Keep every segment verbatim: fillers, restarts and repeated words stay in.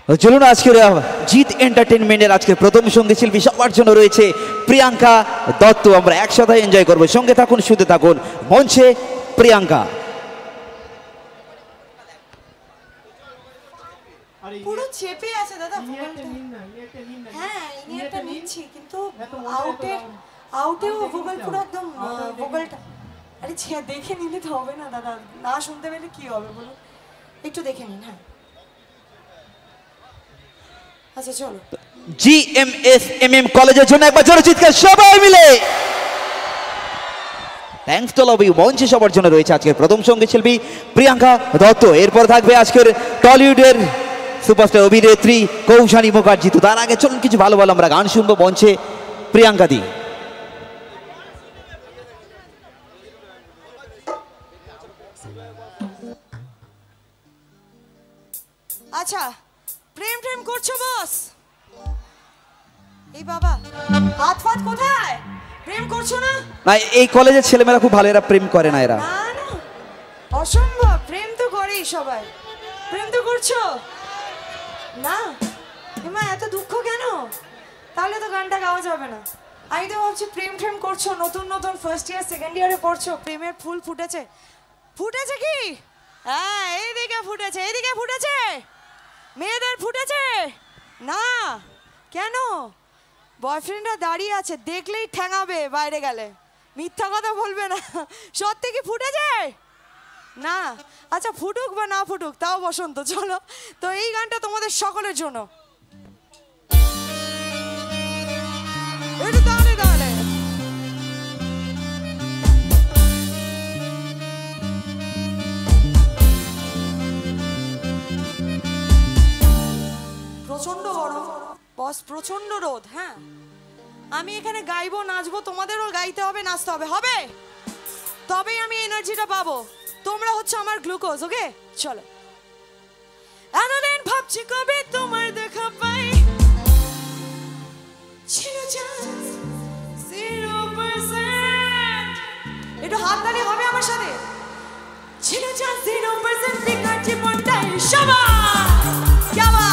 চলুন আজকের জিত এন্টারটেইনমেন্টের আজকে প্রথম সঙ্গীত শিল্পী সবার জন্য রয়েছে প্রিয়াঙ্কা দত্ত। আমরা একসাথে এনজয় করবো, সঙ্গে থাকুন, শুনতে থাকুন। মঞ্চে প্রিয়াঙ্কা। পুরো চেপে আছে দাদা ভোকালটা। হ্যাঁ ইনিয়ারটা নিচ্ছি কিন্তু আউটের আউটেও ভোকাল পুরো একদম ভোকালটা। আরে দেখে নিলে তো হবে না দাদা, না শুনতে পেলে কি হবে বলুন, একটু দেখে নিন। হ্যাঁ আচ্ছা চলো। G M S M M কলেজের জন্য একবার জোরে চিৎকার সবাই মিলে। Thanks to love you. মঞ্চে সবার জন্য রয়েছে আজকের প্রথম সঙ্গীত শিল্পী প্রিয়াঙ্কা দত্ত। এরপর থাকবে আজকের টলিউডের সুপারস্টার অভিনেত্রী কৌশানী মুখার্জি। তো তার আগে চলুন কিছু ভালো ভালো আমরা গান শুনবো। মঞ্চে প্রিয়াঙ্কা দি। আচ্ছা প্রেম প্রেম করছো বস? এই বাবা হাত ফাত কোথায়? প্রেম করছো না? না, এই কলেজের ছেলেমেয়েরা খুব ভালো, এরা প্রেম করে না। এরা না না অসম্ভব, প্রেম তো করেই সবাই। প্রেম তো করছো না? এমা এত দুঃখ কেন? তাহলে তো গানটা গাওয়া যাবে না। আমি তো ভাবছি প্রেম প্রেম করছো, নতুন নতুন ফার্স্ট ইয়ার সেকেন্ড ইয়ারে পড়ছো, প্রেমের ফুল ফুটেছে। ফুটেছে কি? হ্যাঁ এইদিকে ফুটেছে, এইদিকে ফুটেছে, মেয়েদের ফুটেছে না। কেন? বয়ফ্রেন্ডরা দাঁড়িয়ে আছে, দেখলেই ঠ্যাঙাবে বাইরে গেলে, মিথ্যা কথা বলবে না। সত্যি কি ফুটেছে না? আচ্ছা ফুটুক বা না ফুটুক, তাও বসন্ত। চলো তো এই গানটা তোমাদের সকলের জন্য। একটু দাঁড়ে দাঁড়ে প্রচন্ড গরম বস, প্রচন্ড রোদ। হ্যাঁ আমি এখানে গাইবো, নাচবো, তোমাদেরও গাইতে হবে, নাচতে হবে, হবে তবেই আমি এনার্জিটা পাবো। তোমরা হচ্ছে আমার গ্লুকোজ। ওকে চলো। এতদিন ভাবছি কবে তোমার দেখা পাই, একটু হাত তালি হবে আমার সাথে। ছিল চান্স জিরো পার্সেন্ট বেকার জীবনটাই সবার কেমন।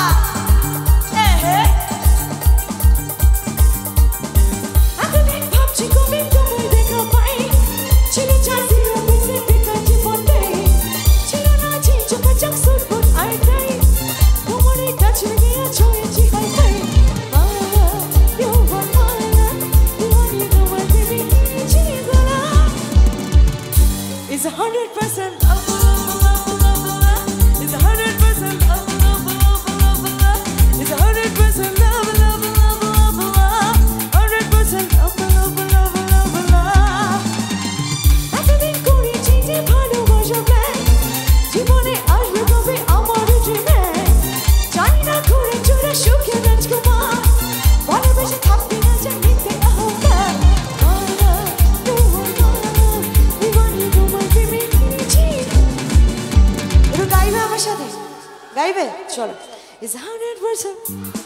এতদিন ভাবছি কবে তোমার দেখা পাই, ছিল চান্স জিরো পার্সেন্ট বেকার জীবনটাই। ছিল না যে যোগাযোগ সুরবুট আইটাই, তোমার এই কাছ লেগে আছো এজি হাই হাই। It's a hundred percent love, love, love, love, love. It's a hundred percent love, love, love, love, love. It's a hundred percent love, love, love, love, love. Hundred percent love, love, love, love, love. এতদিন করেছি যে ভালোবাসা plan, জীবনে আসবে কবে আমার ড্রিমে। জানি না ঘুরে চলে সুখে রাজকুমার, ভালোবেসে থাকতে না জানিতে আহ্বান। গাইবে চলো। It's a hundred percent।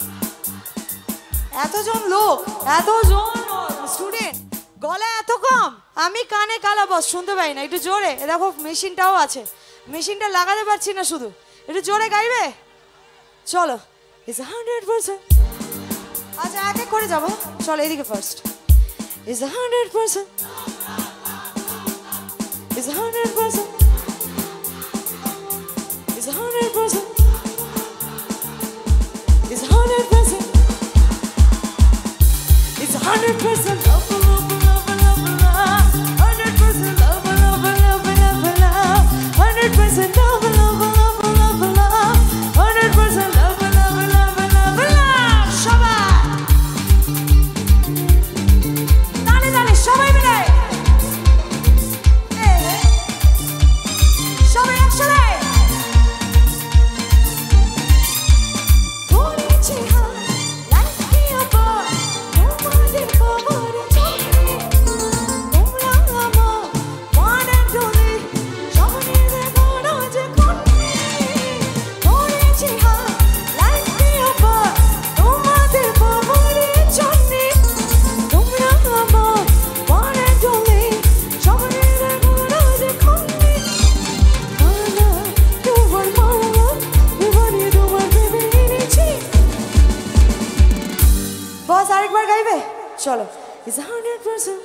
এতজন লোক, এতজন স্টুডেন্ট, গলা এত কম, আমি কানে কালা বস, শুনতে পাই না। একটু জোরে, দেখো মেশিনটাও আছে, মেশিনটা লাগাতে পারছি না, শুধু একটু জোরে গাইবে চলো। It's a hundred percent। আচ্ছা এক এক করে যাবো, চলো এদিকে first. It's a hundred percent। It's a hundred percent। It's a hundred percent। It's a hundred percent. It's a hundred percent love, love, love, love, love. Hundred percent love, love, love, love, love. Hundred percent love, love, love, love, love. Hundred percent love, love, love, love, love. সবাই তালে তালে সবাই মিলে, সবাই একসাথে। What বস আরেকবার গাইবে চলো is hundred percent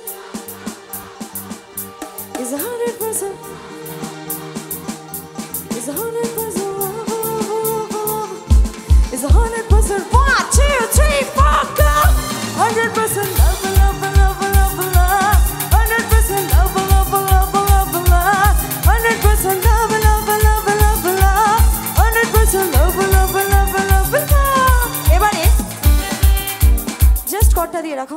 is hundred percent is hundred percent is a hundred percent. One, two, three, four, go. Hundred percent love, love, love, love, love. Hundred percent love, love, love, love, love. Hundred percent love, love, love, love, love. Hundred percent love, love, love, love, love. এবারে just কটটা দিয়ে রাখো.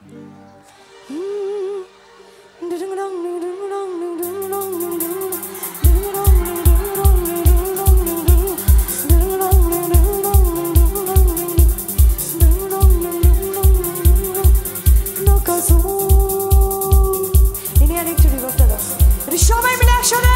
সবাই মিলে একসাথে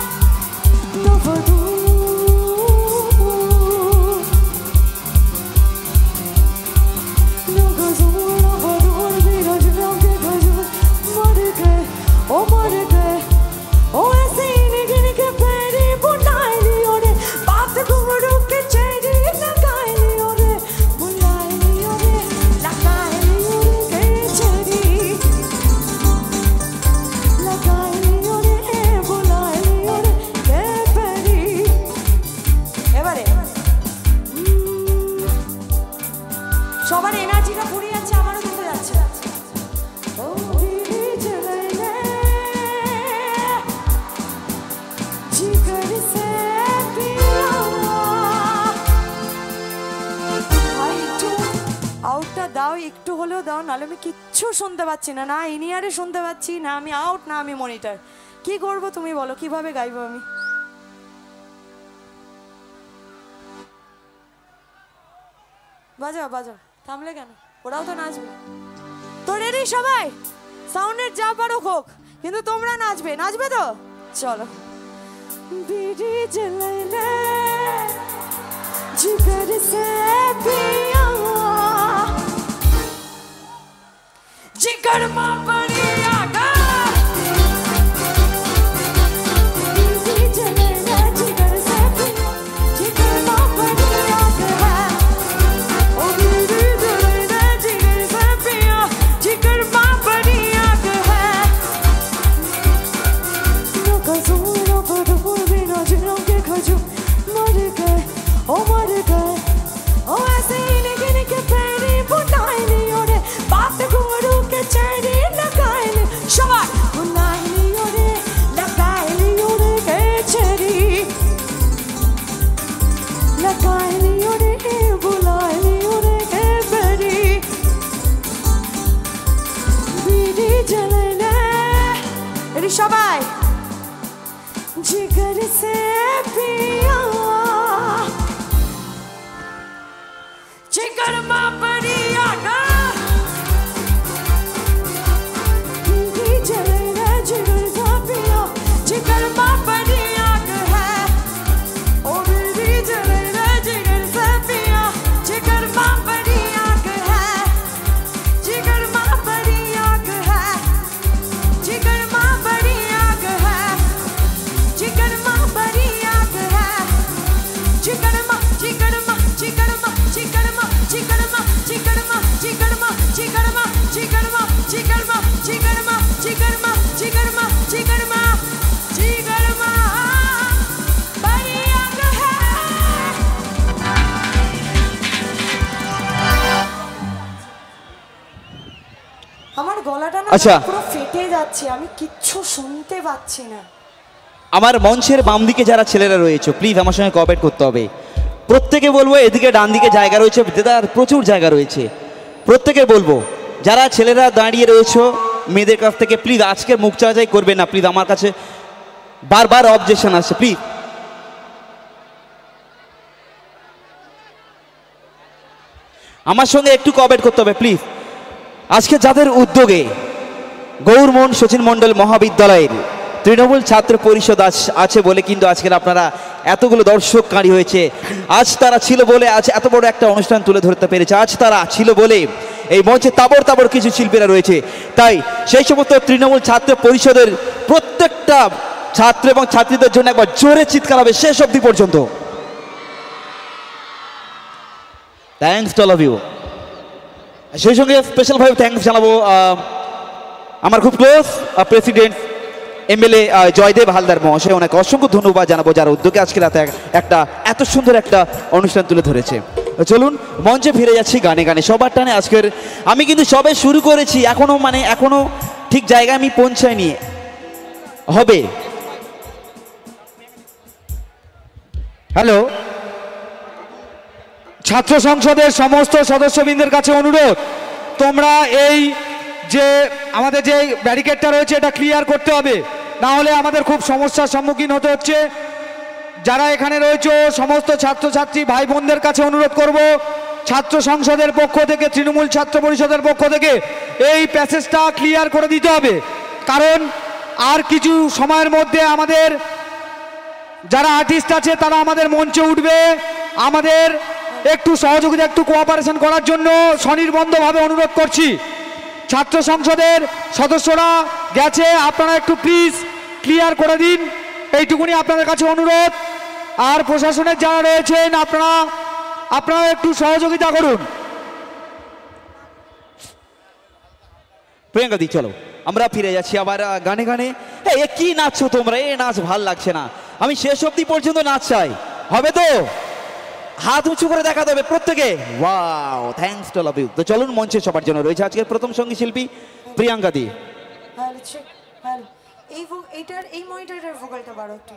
সবার এনার্জিটা পুড়ে যাচ্ছে আমারও কিন্তু যাচ্ছে আউটটা দাও একটু হলেও দাও নাহলে আমি কিচ্ছু শুনতে পাচ্ছি না না ইনিয়ারে শুনতে পাচ্ছি না আমি আউট না আমি মনিটর কি করবো তুমি বলো কিভাবে গাইবো আমি বাজাও বাজাও থামলে কেন ওরাও তো নাচবে তো রেডি সবাই সাউন্ডের যা পারো হোক কিন্তু তোমরা নাচবে নাচবে তো চলো বিড়ি জ্বালাইলে জিগর সে পিয়া জিগর মা পড়িয়া গা বিড়ি জ্বালাইলে জিগর সে পিয়া জিগর মা পড়িয়া গা Oh my God, oh ऐसे ही निके निके पैरी बुनाई नहीं ओरे बात गुरु के चेहरे लगाए नहीं शबाश बुनाई नहीं ओरे लगाए नहीं ओरे के चेहरे लगाए नहीं ओरे बुलाए नहीं ओरे के पैरी बीड़ी जले ले रे शबाश जिगर से पिया जिगर मां पड़िया गा बीड़ी जले ले जिगर से पिया जिगर मां पड़िया है ओ बीड़ी जले ले जिगर से पिया जिगर मां पड़िया है जिगर मां पड़िया है जिगर मां पड़िया है जिगर मां पड़िया है जिगर मां जिगर मां जिगर मां जिगर मां जिगर मां जिगर मां जिगर मां जिगर मां जिगर मां जिगर मां जिगर मां जिगर मां जिगर मां जिगर मां जिगर मां बढ़िया है আমার গলাটা না পুরো ফেটে যাচ্ছে আমি কিচ্ছু শুনতে পাচ্ছি না আমার মঞ্চের বাম দিকে যারা ছেলেরা রয়েছে প্লিজ আমার সঙ্গে কোঅপারেট করতে হবে প্রত্যেকে বলবো এদিকে ডান দিকে জায়গা রয়েছে দাদার প্রচুর জায়গা রয়েছে প্রত্যেকে বলবো যারা ছেলেরা দাঁড়িয়ে রয়েছে মেয়েদের কাছ থেকে প্লিজ আজকে মুখ চাওয়াচাই করবে না প্লিজ আমার কাছে বারবার অবজেকশন আসছে প্লিজ আমার সঙ্গে একটু কোঅপারেট করতে হবে প্লিজ আজকে যাদের উদ্যোগে গৌরমোহন শচীন মণ্ডল মহাবিদ্যালয়ের তৃণমূল ছাত্র পরিষদ আছে বলে কিন্তু আজকের আপনারা এতগুলো দর্শক কাঁড়ি হয়েছে আজ তারা ছিল বলে আজ এত বড় একটা অনুষ্ঠান তুলে ধরতে পেরেছে আজ তারা ছিল বলে এই মঞ্চে তাবড় তাবড় কিছু শিল্পীরা রয়েছে তাই সেই সমস্ত তৃণমূল ছাত্র পরিষদের প্রত্যেকটা ছাত্র এবং ছাত্রীদের জন্য একবার জোরে চিৎকার হবে শেষ অবধি পর্যন্ত thanks to all of you সেই সঙ্গে স্পেশালভাবে থ্যাঙ্কস জানাবো আমার খুব close president MLA Joydeb Haldar মহাশয়, অনেক অসংখ্য ধন্যবাদ জানাবো যারা উদ্যোগে আজকে রাতে একটা এত সুন্দর একটা অনুষ্ঠান তুলে ধরেছে। চলুন মঞ্চে ফিরে যাচ্ছি গানে গানে সবার টানে। আজকের আমি কিন্তু সবে শুরু করেছি, এখনো মানে এখনো ঠিক জায়গায় আমি পৌঁছাইনি। হবে হ্যালো, ছাত্র সংসদের সমস্ত সদস্যবৃন্দের কাছে অনুরোধ, তোমরা এই যে আমাদের যে ব্যারিকেডটা রয়েছে এটা ক্লিয়ার করতে হবে, না হলে আমাদের খুব সমস্যার সম্মুখীন হতে হচ্ছে। যারা এখানে রয়েছে সমস্ত ছাত্রছাত্রী ভাই বোনদের কাছে অনুরোধ করব, ছাত্র সংসদের পক্ষ থেকে, তৃণমূল ছাত্র পরিষদের পক্ষ থেকে এই প্যাসেজটা ক্লিয়ার করে দিতে হবে, কারণ আর কিছু সময়ের মধ্যে আমাদের যারা আর্টিস্ট আছে তারা আমাদের মঞ্চে উঠবে। আমাদের একটু সহযোগিতা, একটু কোঅপারেশন করার জন্য স্বনির্বন্ধভাবে অনুরোধ করছি। ছাত্র সংসদের সদস্যরা গেছে, আপনারা একটু প্লিজ ক্লিয়ার করে দিন, এইটুকুনি আপনাদের কাছে অনুরোধ। আর প্রশাসনের যারা রয়েছেন আপনারা আপনারা একটু সহযোগিতা করুন। প্রিয়াঙ্কা দি চলো আমরা ফিরে যাচ্ছি আবার গানে গানে। এ কি নাচছো তোমরা? এ নাচ ভাল লাগছে না, আমি শেষ অবধি পর্যন্ত নাচ চাই। হবে তো? হাত উঁচু করে দেখা দেবে প্রত্যেকে। Wow, thanks to all of you. তো চলুন মঞ্চে সবার জন্য রয়েছে আজকের প্রথম সঙ্গীত শিল্পী প্রিয়াঙ্কা দি। Hello check, hello. এই এইটার এই মনিটরের ভোকালটা বাড়ো একটু।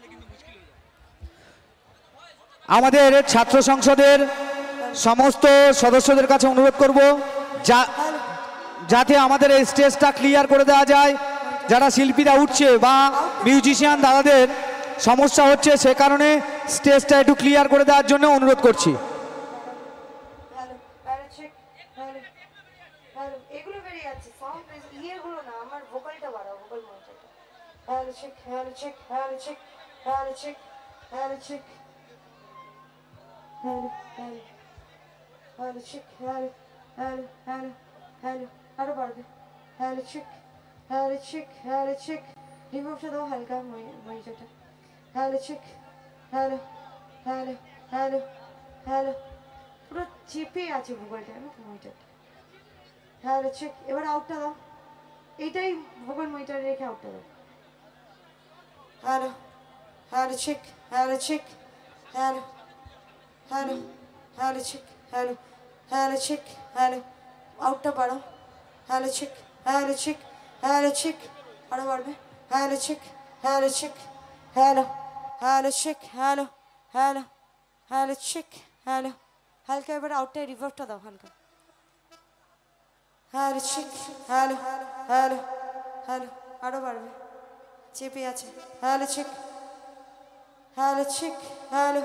আমাদের ছাত্র সংসদের সমস্ত সদস্যদের কাছে অনুরোধ করব যা যাতে আমাদের এই স্টেজটা ক্লিয়ার করে দেওয়া যায়। যারা শিল্পীরা উঠছে বা মিউজিশিয়ান দাদাদের সমস্যা হচ্ছে, সে কারণে স্টেজটা একটু ক্লিয়ার করে দেওয়ার জন্য অনুরোধ করছি। Hello hello check, hello hello. এগুলো বেরিয়ে যাচ্ছে সাউন্ড, ইয়েগুলো না, আমার ভোকালটা বাড়াও, ভোকাল মনিটরটা। Hello check, hello check, hello check, hello check, hello check, hello hello hello check, hello hello hello hello. আরো বাড়বে। Hello check, hello check, hello check. রিভার্বটা দাও হালকা মনিটরটা। Hello check, hello hello hello hello. পুরো চেপে আছে ভোকালটা না মনিটরটা। হ্যালো চেক, এবার আউটটা দাও, এইটাই ভোকাল মনিটরে রেখে আউটটা দাও। Hello hello check, hello check, hello hello hello check, hello hello check, hello. আউটটা বাড়াও। Hello check, hello check, hello check. আরো বাড়বে। Hello check, hello check, hello hello check, hello hello hello check, hello. হালকা এবার আউটটায় রিভার্বটা দাও হালকা। Hello check, hello hello hello. আরো বাড়বে, চেপে আছে। Hello check, hello check, hello.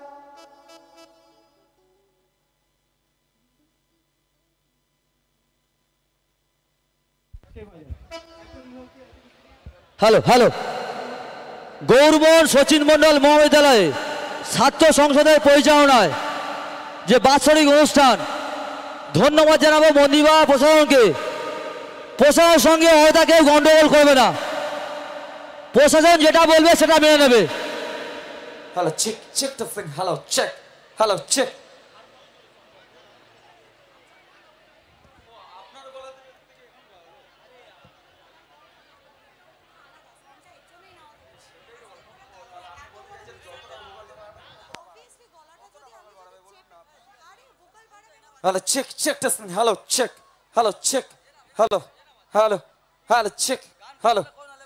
Hello hello. Gouraban Sachin Mondal মহাবিদ্যালয়ে ছাত্র সংসদের পরিচালনায় যে বাৎসরিক অনুষ্ঠান, ধন্যবাদ জানাবো মন্দিবা প্রশাসনকে। প্রশাসনের সঙ্গে হয়তো কেউ গন্ডগোল করবে না, প্রশাসন যেটা বলবে সেটা মেনে নেবে। Hello, check, check the thing. Hello, check. Hello, check. Hello, check, check this thing. Hello, check. Hello, check. Hello, hello, hello, check. Hello.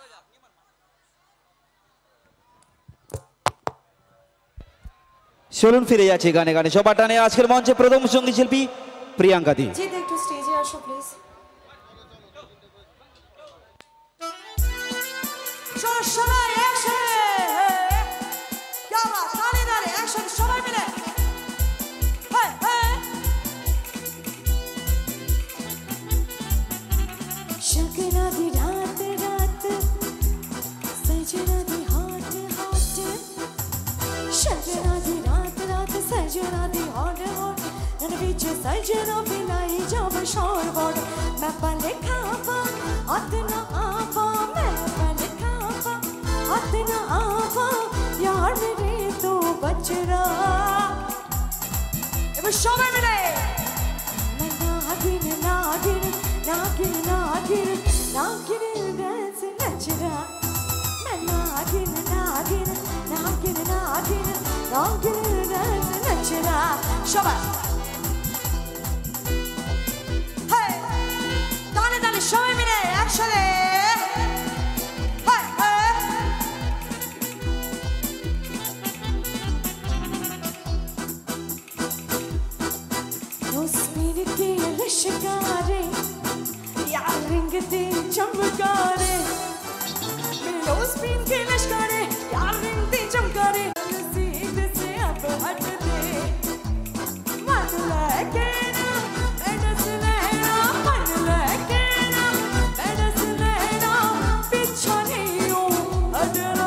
চলুন ফিরে যাচ্ছি গানে গানে সবার টানে। আজকের মঞ্চে প্রথম সঙ্গীত শিল্পী প্রিয়াঙ্কা দি। জিৎ একটু স্টেজে আসো প্লিজ। সবাই একসাথে, তালে তালে একসাথে সবাই মিলে। शगना दी रात रात, सजना दी हाथ हाथ, शगना दी रात रात, सजना दी हाथ हाथ, नन बीच सजना बिलाई जब शोर बोल। मैं पले खापा अतना आपा, मैं पले खापा अतना आपा, यार मेरे तो बचरा। এবার সবাই মিলে। मैं ना नागिन नागिन नागिन डांस नच रहा मैं नागिन नागिन नागिन नागिन नागिन डांस नच रहा সবাই হে তালে তালে সবাই মিলে একসাথে शिकारे यार रिंगते चमकारे मेरे स्पिन के लश्करे यार रिंगते चमकारे सीध से अब हट दे मन लगे ना बैठस लेना मन लगे ना बैठस लेना पीछा नहीं हूँ हटना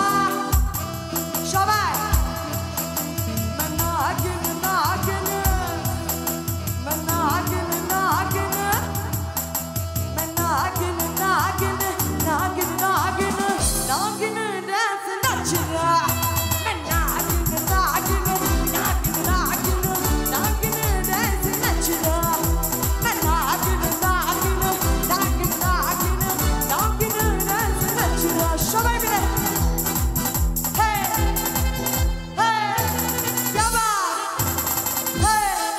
सबाई मैं नागिन नागिन मैं नागिन नागिन मैं नागिन नागिन नागिन नागिन नागिन डांस नच रहा मैं नागिन नागिन नागिन नागिन नागिन डांस नच रहा मैं नागिन नागिन नागिन नागिन नागिन डांस नच रहा सबाई मिले हे हे क्या बात हे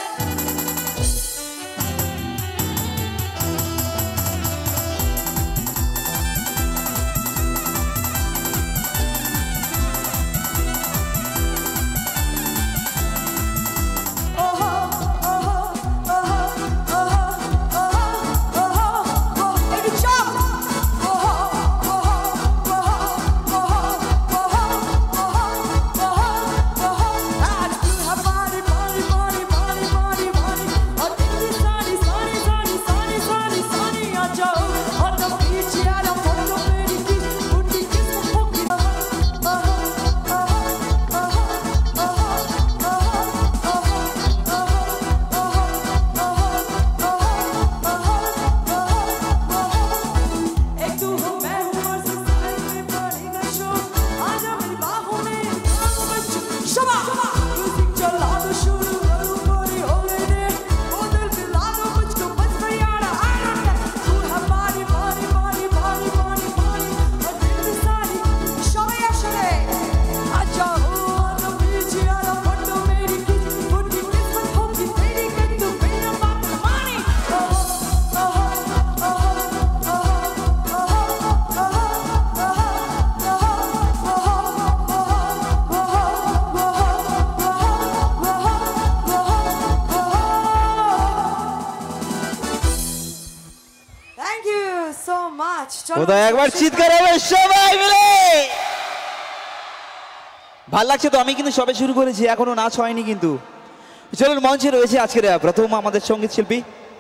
Thank you so much. ওটা একবার চিৎকার হবে সবাই মিলে ভাল লাগছে তো আমি কিন্তু সবে শুরু করেছি এখনো নাচ হয়নি কিন্তু চলুন মঞ্চে রয়েছে আজকের প্রথম আমাদের সঙ্গীত শিল্পী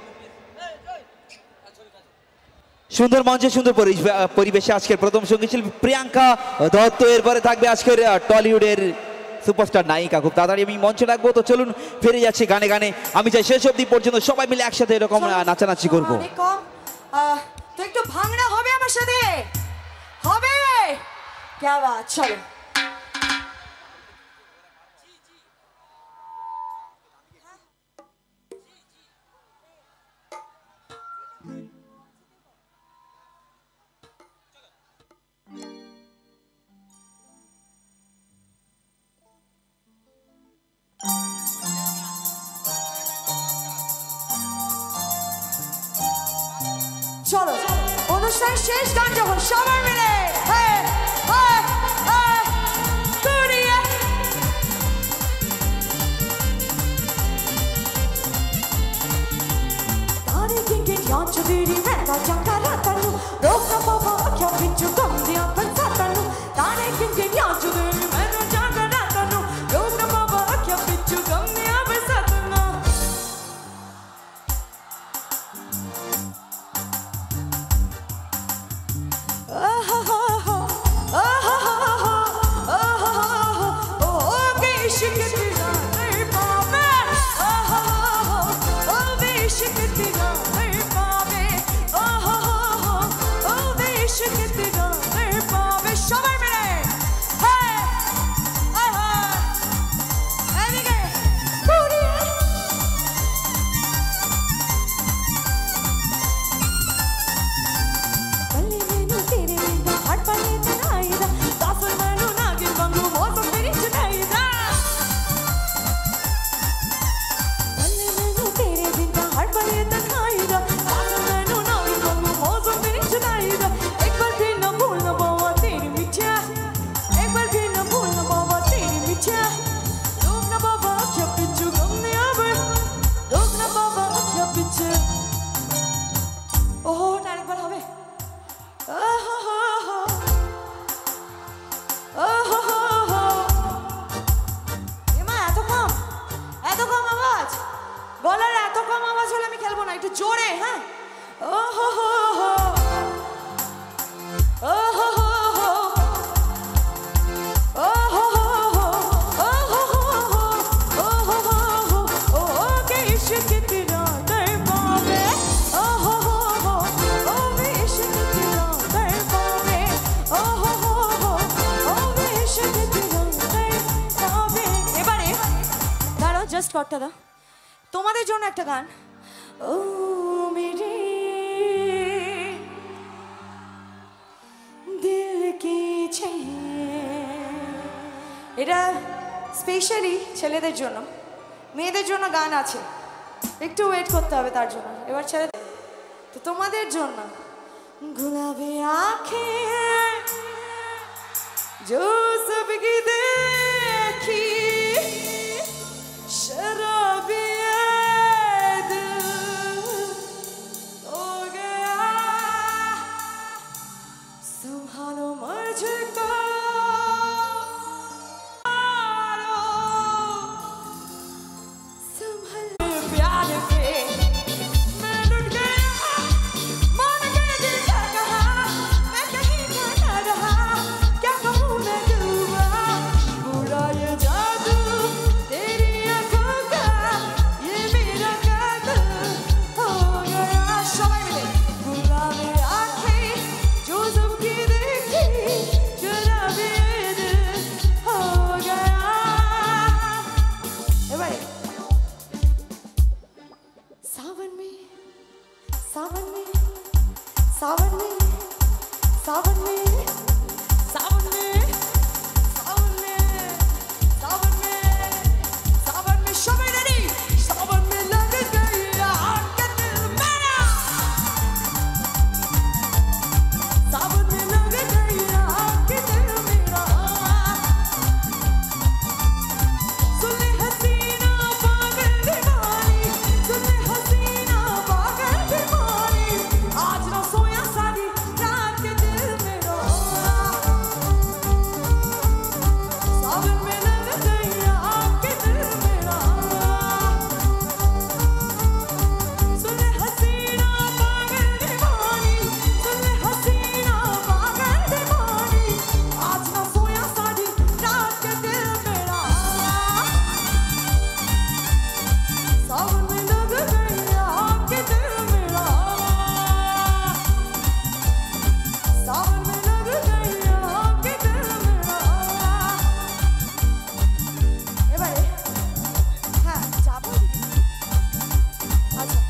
সুন্দর মঞ্চে সুন্দর পরিবেশে আজকের প্রথম সঙ্গীত শিল্পী প্রিয়াঙ্কা দত্ত এরপরে থাকবে আজকের টলিউডের সুপারস্টার নায়িকা খুব তাড়াতাড়ি আমি মঞ্চে রাখবো তো চলুন ফিরে যাচ্ছি গানে গানে আমি চাই শেষ অবধি পর্যন্ত সবাই মিলে একসাথে এরকম নাচানাচি করবো তো একটু ভাঙড়া হবে আমার সাথে হবে কি বাত চলো চলো অনুষ্ঠান শেষ গান যখন সবাই মিলে Chudiri meta jankaratanu roka baba kya bichu gamdiya pansatanu tane kinge nya chudiri meta jankaratanu roka baba kya bichu gamdiya pansatanu ah ha ha ha ah ha ha ha ah ha ha oh ge shikti na nahi paave ah ha ha oh ge shikti na nahi paave oh, oh, oh, oh, oh, বলবো না, একটু জোরে। হ্যাঁ, ও হো হো হো, ও হো হো হো, ও হো হো হো, ও হো হো হো, ও হো হো হো, ও के इश्क तेरा दर पावे, ओ हो हो हो, ओ वे इश्क तेरा दर पावे, ओ हो हो हो, ओ वे इश्क तेरा दर पावे। এবারে দাঁড়াও, জাস্ট কটটা দাও, তোমাদের জন্য একটা গান। ও মেরে দিল কি এটা স্পেশালি ছেলেদের জন্য, মেয়েদের জন্য গান আছে, একটু ওয়েট করতে হবে তার জন্য। এবার ছেলে তো তোমাদের জন্য গুলাবি আঁখে जो सबकी देखी शराबी दिल हो गया, संभालो मुझको संभाल प्यार पे मैं लुट गया, मान गया दिल का कहा, मैं कहीं ना रहा, क्या कहूँ मैं डूबा, बुरा ये जादू तेरी आँखों का, ये मेरा कातिल हो गया। सबाई मिले गुलाबी आँखें जो सबकी देखी शराबी दिल हो गया। एबारे सावन में सावन में सावन में सावन में सावन में सावन में सावन में सावन में सबाई रेडी, सावन में लग गई आग के दिल मेरा, सावन में लग गई आग के दिल मेरा, सुन ले हसीना पागल दीवानी, सुन ले हसीना पागल दीवानी, आज ना सोया सारी रात के दिल मेरा, सावन में लग गई आग के दिल मेरा, सुन ले हसीना पागल दीवानी, सुन ले हसीना पागल दीवानी, आज ना सोया सारी रात के दिल मेरा, सावन में लग गई आग के दिल मेरा, सावन में लग गई आग के दिल मेरा। এবারে হ্যাঁ যাবো আচ্ছা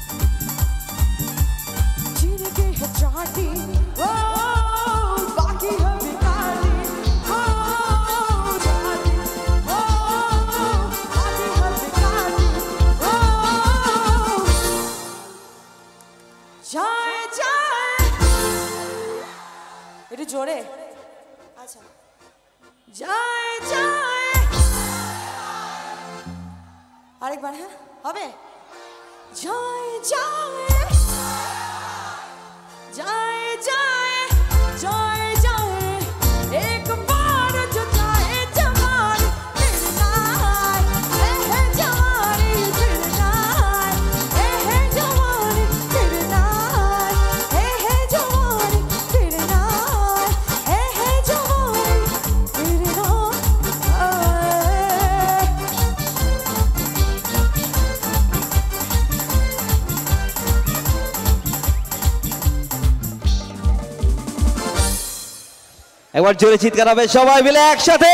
जिनके है चाटी ओ बाकी है बेकारी, ओ चाटी ओ बाकी है बेकारी, ओ जाए जाए একটু জোরে। আচ্ছা যায় যায় আরেকবার, হ্যাঁ হবে, যায় যায় যায় যায় যায় যায় एक बार जो जाए जवानी फिर ना आए, ए है जवानी फिर ना आए, ए है जवानी फिर ना आए, ए है जवानी फिर ना आए, ए है जवानी फिर ना आए। একবার জোরে চিৎকার হবে সবাই মিলে একসাথে।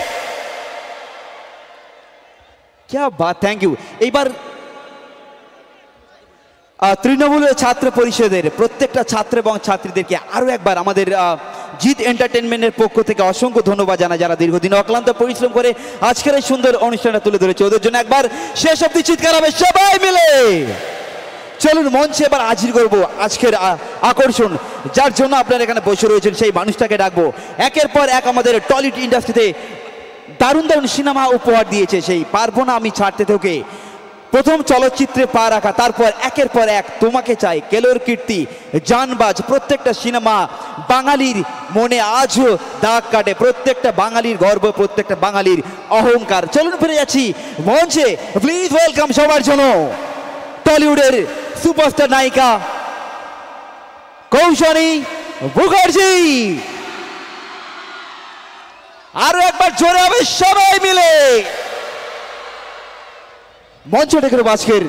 क्या बात, थैंक यू। এইবার আহ, তৃণমূল ছাত্র পরিষদের প্রত্যেকটা ছাত্র এবং ছাত্রীদেরকে আরো একবার আমাদের আহ, জিত এন্টারটেনমেন্টের পক্ষ থেকে অসংখ্য ধন্যবাদ জানাই, যারা দীর্ঘদিন অক্লান্ত পরিশ্রম করে আজকের এই সুন্দর অনুষ্ঠানটা তুলে ধরেছে। ওদের জন্য একবার শেষ অবধি চিৎকার হবে সবাই মিলে। চলুন মঞ্চে এবার হাজির করবো আজকের আ- আকর্ষণ, যার জন্য আপনারা এখানে বসে রয়েছেন, সেই মানুষটাকে ডাকবো। একের পর এক আমাদের টলিউড ইন্ডাস্ট্রিতে দারুণ দারুণ সিনেমা উপহার দিয়েছে, সেই পারবো না আমি ছাড়তে তোকে, প্রথম চলচ্চিত্রে পা রাখা, তারপর একের পর এক তোমাকে চাই, কেলোর কীর্তি, জানবাজ, প্রত্যেকটা সিনেমা বাঙালির মনে আজও দাগ কাটে, প্রত্যেকটা বাঙালির গর্ব, প্রত্যেকটা বাঙালির অহংকার। চলুন ফিরে যাচ্ছি মঞ্চে, প্লিজ ওয়েলকাম সবার জন্য টলিউডের সুপারস্টার নায়িকা কৌশানী মুখার্জি। আরো একবার জোরে হবে সবাই মিলে। মঞ্চ ডেকে আজকের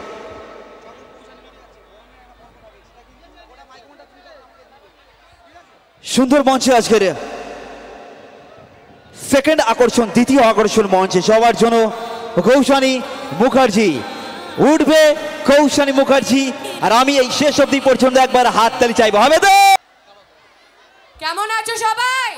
সুন্দর মঞ্চে আজকের সেকেন্ড আকর্ষণ, দ্বিতীয় আকর্ষণ মঞ্চে সবার জন্য কৌশানী মুখার্জি উঠবে। কৌশানী মুখার্জি আর আমি এই শেষ অবধি পর্যন্ত একবার হাততালি চাইবো, হবে তো? কেমন আছো সবাই?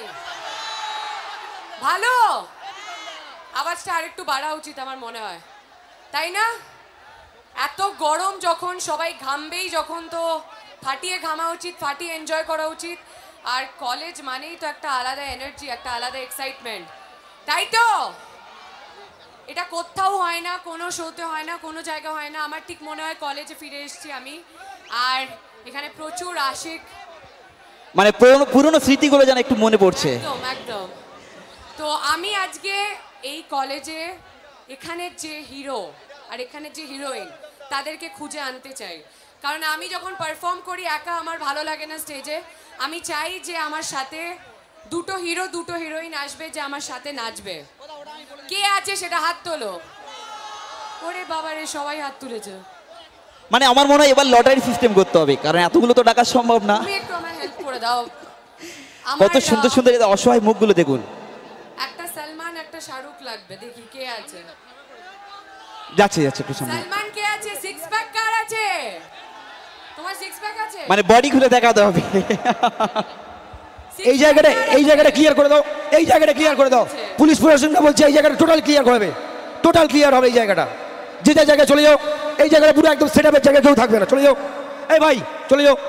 ভালো? আওয়াজটা আরেকটু বাড়া উচিত আমার মনে হয়, তাই না? এত গরম যখন, সবাই ঘামবেই যখন, তো ফাটিয়ে ঘামা উচিত, ফাটিয়ে এনজয় করা উচিত। আর কলেজ মানেই তো একটা আলাদা এনার্জি, একটা আলাদা এক্সাইটমেন্ট, তাই তো? এটা কোথাও হয় না, কোনো শোতে হয় না, কোনো জায়গা হয় না। আমার ঠিক মনে হয় কলেজে ফিরে এসেছি আমি, আর এখানে প্রচুর আশিক, মানে পুরনো স্মৃতিগুলো যেন একটু মনে পড়ছে। একদম একদম। তো আমি আজকে এই কলেজে এখানের যে হিরো আর এখানের যে হিরোইন তাদেরকে খুঁজে আনতে চাই। কারণ আমি যখন পারফর্ম করি একা আমার ভালো লাগে না স্টেজে, আমি চাই যে আমার সাথে দুটো হিরো দুটো হিরোইন আসবে, যে আমার সাথে নাচবে। কে আছে সেটা হাত তোলো। ওরে বাবারে, সবাই হাত তুলেছে। মানে আমার মনে হয় এবার লটারি সিস্টেম করতে হবে, কারণ এতগুলো তো ডাকা সম্ভব না। তুমি একটু আমায় হেল্প করে দাও। কত সুন্দর সুন্দর অসহায় মুখগুলো দেখুন। একটা সালমান একটা শাহরুখ লাগবে, দেখি কে আছে। যাচ্ছে যাচ্ছে একটু সামনে। সালমান কে আছে? সিক্স প্যাক কার আছে? তোমার সিক্স প্যাক আছে? মানে বডি খুলে দেখাতে হবে। এই জায়গাটা এই জায়গাটা ক্লিয়ার করে দাও, এই জায়গাটা ক্লিয়ার করে দাও। পুলিশ প্রশাসনকে বলছে এই জায়গাটা টোটাল ক্লিয়ার হবে, টোটাল ক্লিয়ার হবে এই জায়গাটা। যে যে জায়গায় চলে যাও, এই জায়গাটা পুরো একদম সেট আপের জায়গায় কেউ থাকবে না, চলে যাও। এই ভাই চলে যাও।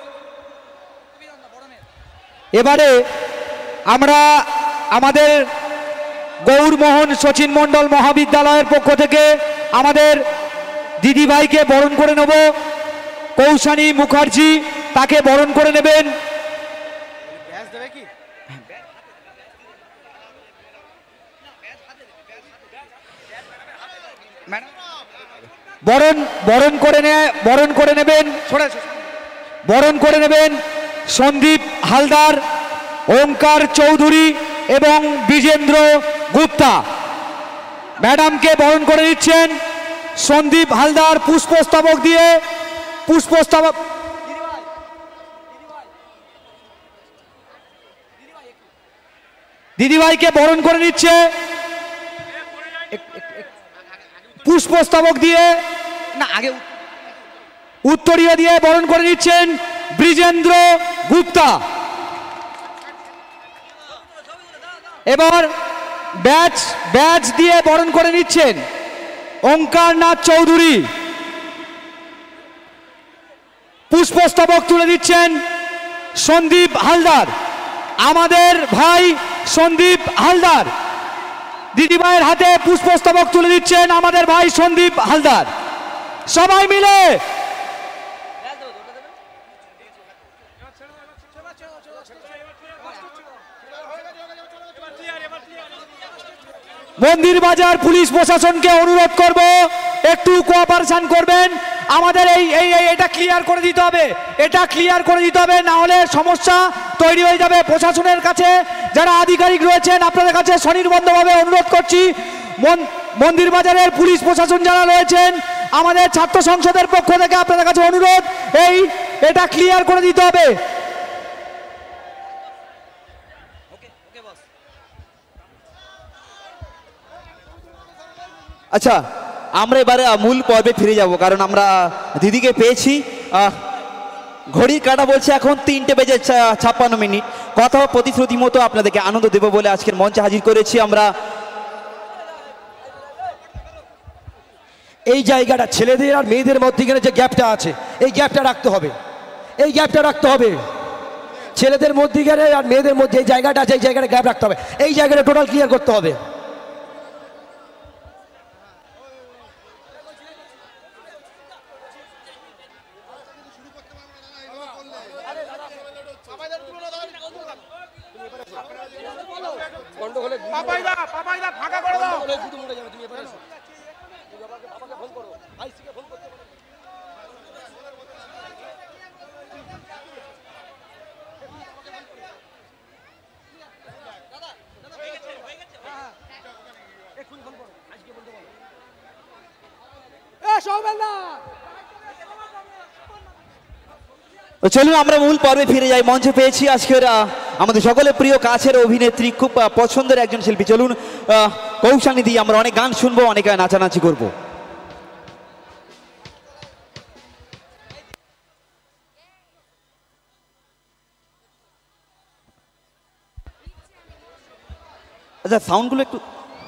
এবারে আমরা আমাদের গৌরমোহন শচীন মণ্ডল মহাবিদ্যালয়ের পক্ষ থেকে আমাদের দিদিভাইকে বরণ করে নেব। কৌশানী মুখার্জি তাকে বরণ করে নেবেন। বরণ বরণ করে নে বরণ করে নেবেন বরণ করে নেবেন সন্দীপ হালদার, ওঙ্কার চৌধুরী এবং বিজেন্দ্র গুপ্তা। ম্যাডামকে বরণ করে নিচ্ছেন সন্দীপ হালদার পুষ্পস্তবক দিয়ে। পুষ্পস্তবক দিদিভাইকে বরণ করে নিচ্ছে পুষ্পস্তবক দিয়ে, না আগে উত্তরীয় দিয়ে বরণ করে নিচ্ছেন বিজেন্দ্র গুপ্তা। এবার ব্যাচ ব্যাচ দিয়ে বরণ করে নিচ্ছেন ওঙ্কারনাথ চৌধুরী। পুষ্পস্তবক তুলে দিচ্ছেন সন্দীপ হালদার, আমাদের ভাই সন্দীপ হালদার। দিদিভাইয়ের হাতে পুষ্পস্তবক তুলে দিচ্ছেন আমাদের ভাই সন্দীপ হালদার। সবাই মিলে মন্দির বাজার পুলিশ প্রশাসনকে অনুরোধ করব একটু কোঅপারেশন করবেন। আমাদের এই এই এটা ক্লিয়ার করে দিতে হবে, এটা ক্লিয়ার করে দিতে হবে, না হলে সমস্যা তৈরি হয়ে যাবে। প্রশাসনের কাছে যারা আধিকারিক রয়েছেন আপনাদের কাছে স্বনির্বন্ধভাবে অনুরোধ করছি, মন্দির বাজারের পুলিশ প্রশাসন যারা রয়েছেন আমাদের ছাত্র সংসদের পক্ষ থেকে আপনাদের কাছে অনুরোধ, এই এটা ক্লিয়ার করে দিতে হবে। আচ্ছা, আমরা এবারে মূল পর্বে ফিরে যাব, কারণ আমরা দিদিকে পেয়েছি। ঘড়ির কাঁটা বলছে এখন তিনটে বেজে ছাপ্পান্ন মিনিট। কথা প্রতিশ্রুতি মতো আপনাদেরকে আনন্দ দেব বলে আজকের মঞ্চে হাজির করেছি আমরা। এই জায়গাটা ছেলেদের আর মেয়েদের মধ্যে যে গ্যাপটা আছে, এই গ্যাপটা রাখতে হবে, এই গ্যাপটা রাখতে হবে। ছেলেদের মধ্যিখানে আর মেয়েদের মধ্যে এই জায়গাটা আছে, এই জায়গাটা গ্যাপ রাখতে হবে, এই জায়গাটা টোটাল ক্লিয়ার করতে হবে। তো চলুন আমরা মূল পর্বে ফিরে যাই। মঞ্চে পেয়েছি আজকের আহ, আমাদের সকলের প্রিয় কাছের অভিনেত্রী, খুব আহ, পছন্দের একজন শিল্পী। চলুন আহ, কৌশানী দিয়ে আমরা অনেক গান শুনবো, অনেক নাচানাচি করবো। আচ্ছা সাউন্ডগুলো একটু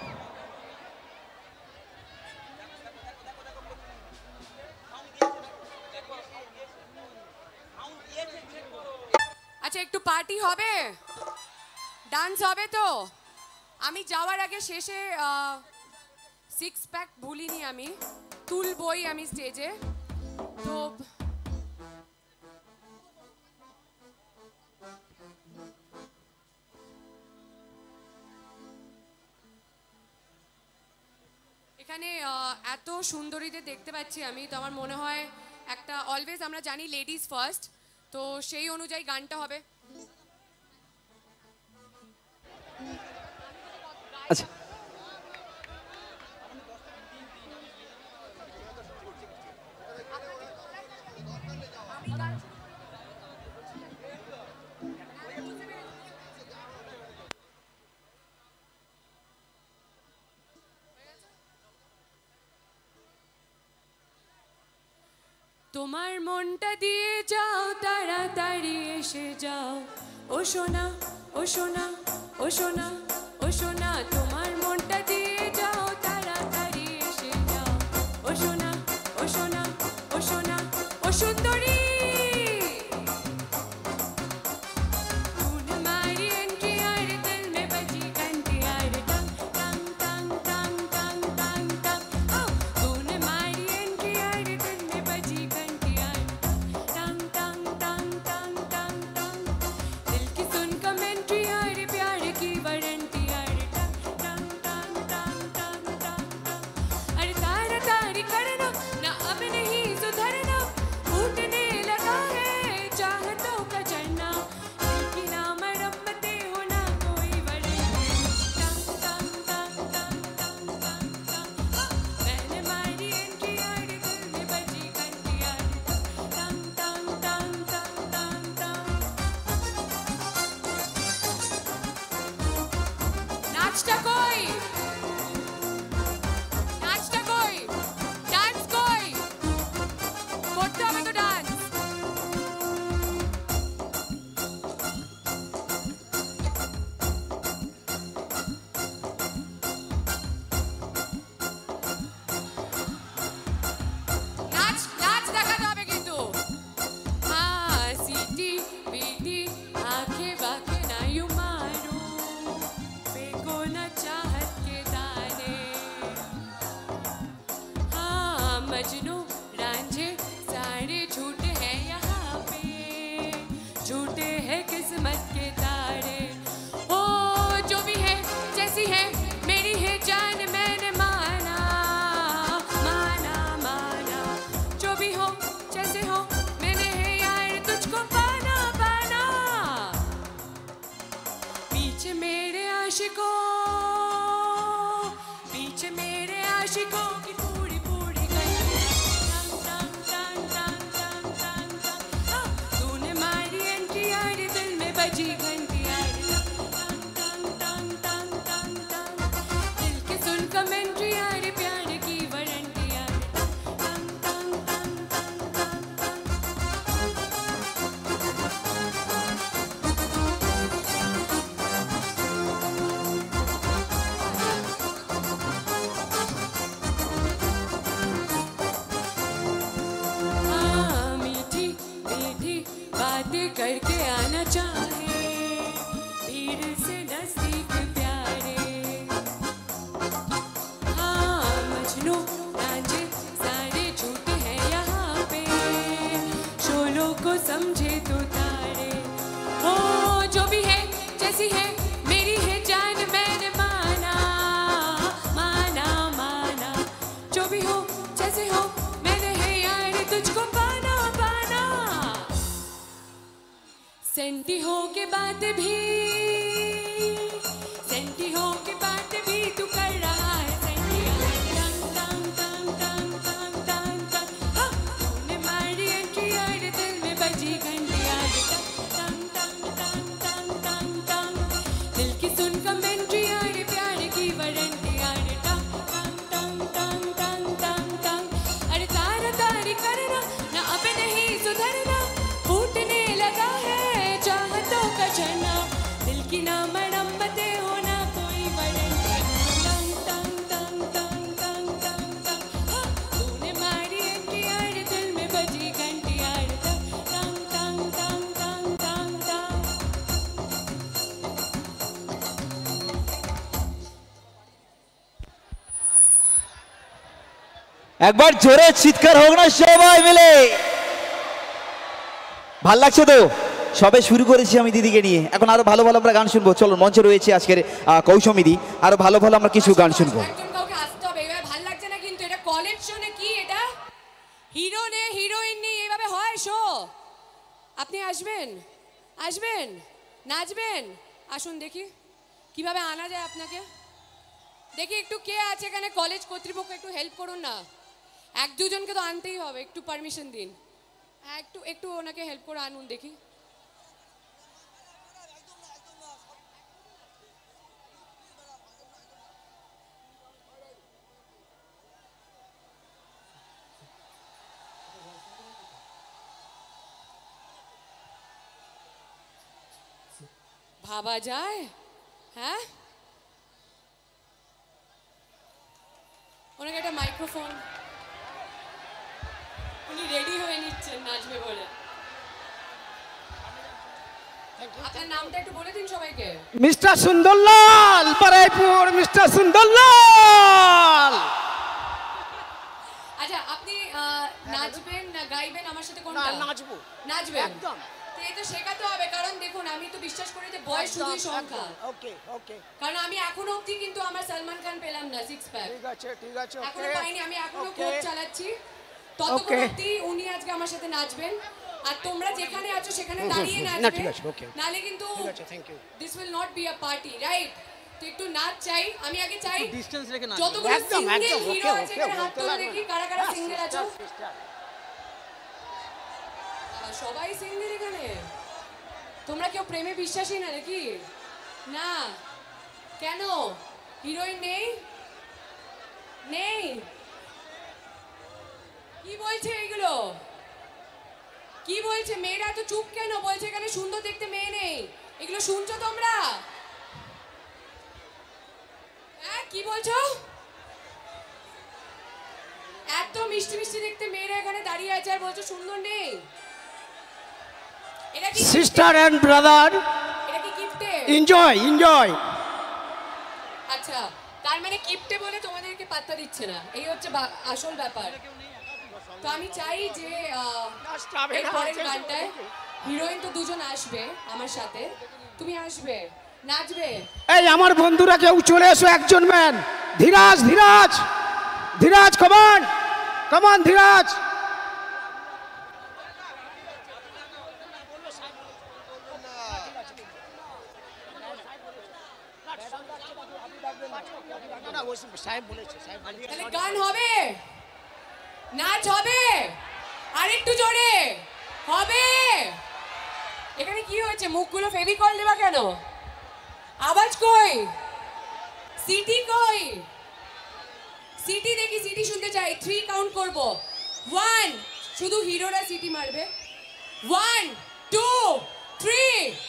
আচ্ছা একটু পার্টি হবে, ডান্স হবে। তো আমি যাওয়ার আগে শেষে সিক্স প্যাক ভুলিনি, আমি তুলবই আমি স্টেজে। তো এখানে আহ, এত সুন্দরীদের দেখতে পাচ্ছি আমি, তো আমার মনে হয় একটা অলওয়েজ আমরা জানি লেডিস ফার্স্ট, তো সেই অনুযায়ী গানটা হবে। আচ্ছা তোমার মনটা দিয়ে যাও, তাড়াতাড়ি এসে যাও, ও সোনা ও সোনা ও সোনা ও সোনা। তোমার মনটা দিয়ে যাও, তাড়াতাড়ি এসে যাও, ও সোনা ও সোনা ও সোনা ও সুন্দরী। নাচটা কই, নাচটা কই, ডান্স কই, করতে হবে তো ডান্স। নাচ নাচ দেখাতে হবে কিন্তু। हाँ सीटी बीटी आंखें बाके ना यूं मारो, फेंको न चाहत के दाने। हाँ मजनू रांझे सारे झूठे हैं यहाँ पे, झूठे हैं किस्मत के तारे। ओ जो भी है जैसी है मेरी है जान, मैंने माना माना माना। जो भी हो जैसे हो मैंने है यार तुझको पाना पाना। पीछे मेरे आशिकों, पीछे मेरे आशिकों की पूरी पूरी गली। टंग टंग टंग टंग टंग टंग टंग। तूने मारी एंट्री यार दिल में बजी घंटी यार। टंग टंग टंग टंग टंग टंग। दिल के सुन कमेंट्री यार, प्यार की वारंटी यार। टंग टंग टंग टंग टंग टंग। हाँ मीठी मीठी बातें करके आना चाहे, भीड़ से नजदीक प्यारे। हाँ मजनू रांझे सारे झूठे हैं यहाँ पे, शोलों को समझे तो तारे। ओ जो भी है जैसी है मेरी है जान, मैंने माना माना माना। जो भी हो जैसे हो मैंने है यार तुझको पाना पाना। सेंटी हो के बात भी, सेंटी हो के बात भी तू कर रहा है सेंटी। टंग टंग टंग टंग टंग टंग टंग। धरना फूटने लगा है चाहतों का झरना दिल की ना मरम्मतें होना कोई वारंटी तंग तंग तंग तंग तंग तंग तंग हाँ, तूने मारी एंट्री यार दिल में बजी घंटी यार तंग तंग तंग तंग तंग तंग तंग একবার জোরে চিৎকার হোক না সবাই মিলে। ভাল লাগছে তো? সবে শুরু করেছি আমি দিদিকে নিয়ে, এখন আরো ভালো ভালো আমরা গান শুনবো। চলো, মঞ্চে রয়েছে আজকের আহ, কৌশমিদি, আরো ভালো ভালো আমরা কিছু গান শুনবো। একজন কাউকে আসতে হবে, এবার ভালো লাগছে না কিন্তু এটা কলেজ শো না কি এটা? হিরো নে হিরোইন নেই এইভাবে হয় শো? আপনি আসবেন আসবেন নাচবেন, আসুন দেখি কিভাবে আনা যায় আপনাকে। দেখি একটু কে আছে এখানে কলেজ কর্তৃপক্ষ, একটু হেল্প করুন না। এক দুজনকে তো আনতেই হবে, একটু পারমিশন দিন। হ্যাঁ একটু একটু ওনাকে হেল্প করে আনুন দেখি। ভাবা যায়? হ্যাঁ ওনাকে একটা মাইক্রোফোন, উনি রেডি হয়ে নিচ্ছেন নাচবে বলে। আপনার নামটা একটু বলে দিন সবাইকে। Mister Sundarlal Baruipur, mister Sundarlal. আচ্ছা আপনি আহ, নাচবেন না গাইবেন আমার সাথে কোনটা? নাচবো। নাচবেন একদম। তো এই তো শেখাতে হবে, কারণ দেখুন আমি তো বিশ্বাস করি যে বয়স শুধুই সংখ্যা। ওকে ওকে, কারণ আমি এখনো অবধি কিন্তু আমার সালমান খান পেলাম না সিক্স প্যাক, ঠিক আছে ঠিক আছে, এখনো ওকে পাইনি। আমি এখনো ওকে। কোচ চালাচ্ছি, ততক্ষণ Okay. অবধি উনি আজকে আমার সাথে নাচবেন। আর তোমরা যেখানে আছো সেখানে হুম, দাঁড়িয়ে হুম, হুম। নাচবে, না, ঠিক আছে, okay. নালে কিন্তু ঠিক আছে, thank you. This will not be a party, right? তো একটু নাচ চাই, আমি আগে চাই ডিসটেন্স রেখে নাচ। যতগুলো একদম, সিঙ্গেল একদম, হিরো okay, আছে okay, এখানে হাত বলতে তুলে লাগবে দেখি না। কারা কারা হ্যাঁ, সিঙ্গেল আছো। sister, sister. বাবা, সবাই সিঙ্গেল এখানে? তোমরা কেউ প্রেমে বিশ্বাসী না নাকি? না কেন? হিরোইন নেই? নেই? কি বলছে এগুলো? কি বলছে? মেয়েরা তো চুপ কেন? বলছে এখানে সুন্দর দেখতে মেয়ে নেই। এগুলো শুনছো তোমরা? হ্যাঁ কি বলছো? এত মিষ্টি মিষ্টি দেখতে মেয়েরা এখানে দাঁড়িয়ে আছে আর বলছো সুন্দর নেই? এটা কি সিস্টার এন্ড ব্রাদার, এটা কি গিফটে? Enjoy enjoy. আচ্ছা তার মানে গিফটে বলে তোমাদেরকে পাত্তা দিচ্ছে না, এই হচ্ছে বা- আসল ব্যাপার। তো আমি চাই যে আহ, এর পরের গানটায় হিরোইন তো দুজন আসবে আমার সাথে, তুমি আসবে নাচবে। এই আমার বন্ধুরা কেউ চলে এসো, একজন ম্যান। ধীরাজ ধীরাজ ধীরাজ, কমান কমান ধীরাজ। তাহলে গান হবে, নাচ হবে, আরেকটু জোরে হবে। এখানে কি হয়েছে? মুখগুলো ফেভিকল দেবা কেন? আওয়াজ কই? সিটি কই? সিটি দেখি, সিটি শুনতে চাই। থ্রি কাউন্ট করব। ওয়ান, শুধু হিরোরা সিটি মারবে। One two three.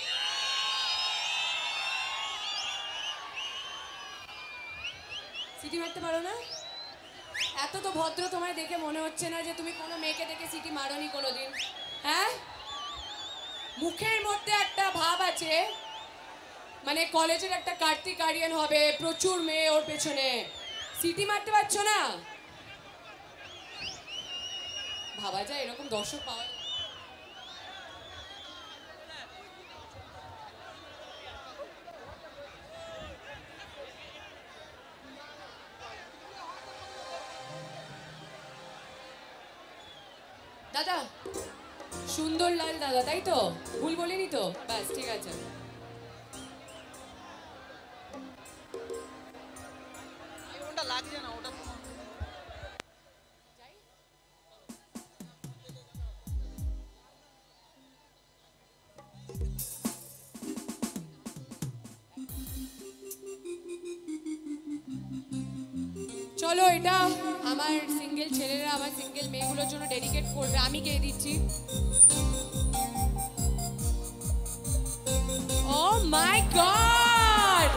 সিটি মারতে পারো না? এত তো ভদ্র তোমায় দেখে মনে হচ্ছে না যে তুমি কোনো মেয়েকে দেখে সিটি মারোনি কোনোদিন। হ্যাঁ মুখের মধ্যে একটা ভাব আছে, মানে কলেজের একটা কার্তিক আরিয়ান হবে, প্রচুর মেয়ে ওর পেছনে, সিটি মারতে পারছো না? ভাবা যায় এরকম দর্শক পাওয়া যায়? দাদা সুন্দরলাল দাদা, তাই তো? ভুল বলিনি তো? ব্যাস ঠিক আছে। চলো, এটা আমার সিঙ্গেল সিঙ্গেল ছেলেরা আবার সিঙ্গেল মেয়েগুলোর জন্য ডেডিকেট করবে, আমি কে দিচ্ছি। ও মাই গড,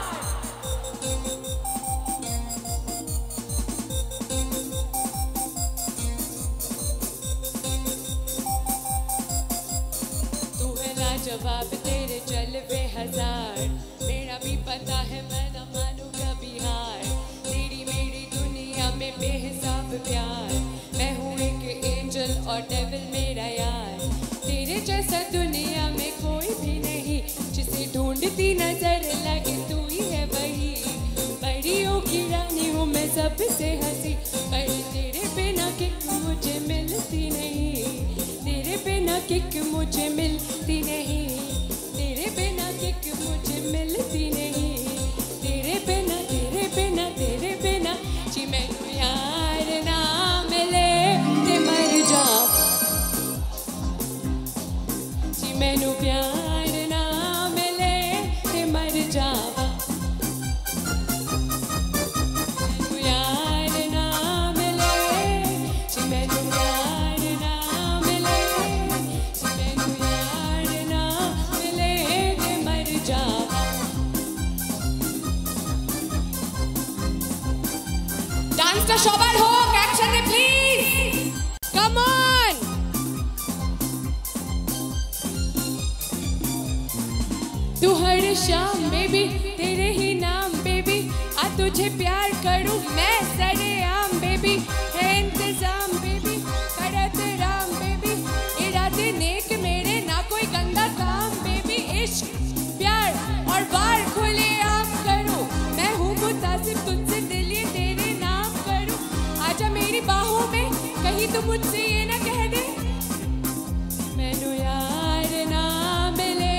तू है लाजवाब तेरे जलवे हजार, मेरा भी पता है मैं न मानू कभी हार, तेरी मेरी दुनिया में बेहिसाब प्यार, मैं हूँ एक एंजल और डेविल मेरा यार, तेरे जैसा दुनिया में कोई भी नहीं, जिसे ढूंढती नजर लगे तू ही है वही, परियों की रानी हूँ मैं सबसे हंसी, पर तेरे बिना किक मुझे मिलती नहीं, तेरे बिना किक मुझे मिलती नहीं, तेरे बिना किक मुझे मिलती नहीं, तेरे बिना तेरे बिना तेरे बिना जी मैनू यार ना मिले ते मर जाऊं, जी मैनू प्यार ना मिले ते मर जावा, मैनू यार ना मिले, जी मैनू यार ना मिले, जी मैनू यार ना मिले ते मर जावा। ডান্সটা সবার হোক একসাথে প্লিজ, কাম অন। तू हर शाम बेबी तेरे ही नाम बेबी, आ तुझे प्यार करूं मैं सरेआम बेबी, है इंतजाम बेबी करत राम बेबी, इरादे नेक मेरे ना कोई गंदा काम बेबी, इश्क प्यार और वार खुले आम करूं, मैं हूँ मुतासिब तुझसे दिल ये तेरे नाम करूं, आजा मेरी बाहों में कहीं तू मुझसे ये ना कह दे, मैनू यार ना मिले,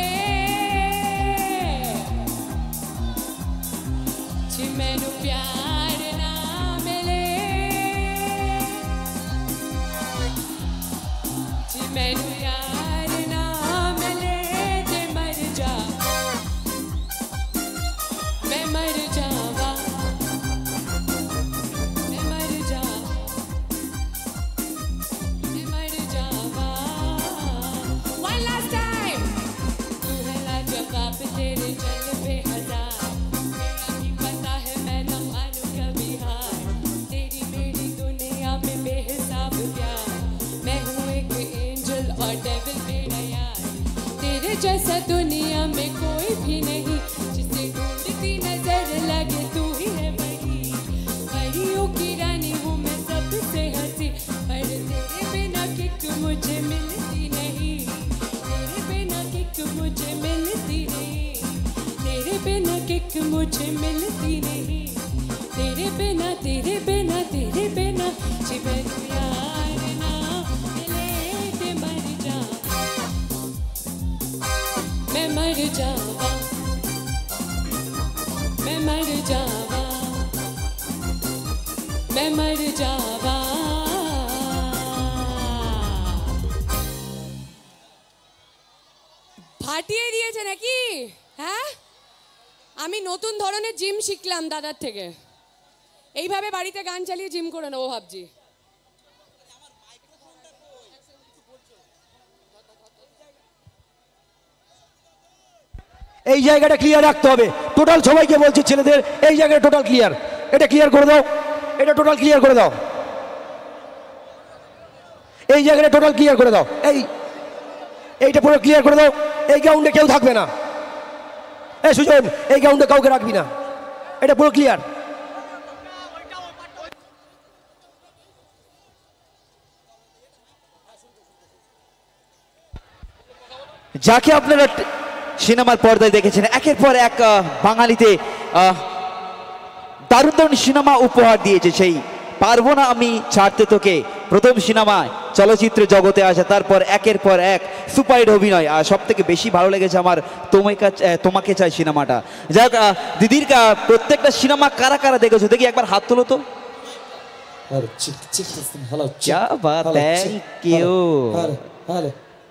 जी मैनू प्यार ना मिले, जी मैनू यार ना मिले ते मर जा, मैं मर जावा, मैं मर जा, मैं मर जावा। One last time, तू है लाजवाब तेरे जलवे हजार, मेरा भी पता है मैं न मानू कभी हार, तेरी मेरी दुनिया में बेहिसाब प्यार, मैं हूँ एक एंजल और डेविल मेरा यार, तेरे जैसा दुनिया में कोई भी नहीं, जिसे ढूंढती नजर लगे तू ही है वही, परियों की रानी हूँ मैं सबसे हंसी, पर तेरे बिना किक मुझे मिलती नहीं, तेरे बिना किक मुझे मिलती नहीं, तेरे बिना किक मुझे मिलती नहीं, तेरे बिना तेरे बिना तेरे बिना जी मैनू यार ना मिले ते मर जा, मैं मर जावा, मैं मर जावा, मैं मर जावा। ফাটিয়ে দিয়েছে নাকি? হ্যাঁ, আমি নতুন ধরনের জিম শিখলাম দাদার থেকে, এইভাবে বাড়িতে গান চালিয়ে জিম করে নেবো ভাবছি। এই জায়গাটা ক্লিয়ার রাখতে হবে, টোটাল সবাইকে বলছি ছেলেদের এই জায়গাটা টোটাল ক্লিয়ার, এটা ক্লিয়ার করে দাও, এটা টোটাল ক্লিয়ার করে দাও, এই জায়গাটা টোটাল ক্লিয়ার করে দাও, এই এইটা পুরো ক্লিয়ার করে দাও, এই গ্রাউন্ডে কেউ থাকবে না, এই সুজন এই গ্রাউন্ডে কাউকে রাখবি না, এটা পুরো ক্লিয়ার। যাকে আপনারা সিনেমার পর্দায় দেখেছেন, একের পর এক আহ, বাঙালিতে আহ, দারুণ দারুণ সিনেমা উপহার দিয়েছে, সেই পারবো না আমি ছাড়তে তোকে প্রথম সিনেমায় চলচ্চিত্র জগতে আসা, তারপর একের পর এক সুপারহিট অভিনয়, আর সব থেকে বেশি ভালো লেগেছে আমার তোমাকে তোমাকে চাই সিনেমাটা। যাই হোক, দিদির কা- প্রত্যেকটা সিনেমা কারা কারা দেখেছো দেখি একবার হাত তোলো তো। Hello, chick, chick, listen. Hello, chick. क्या बात, Hello, thank chick. you. Hello, hello.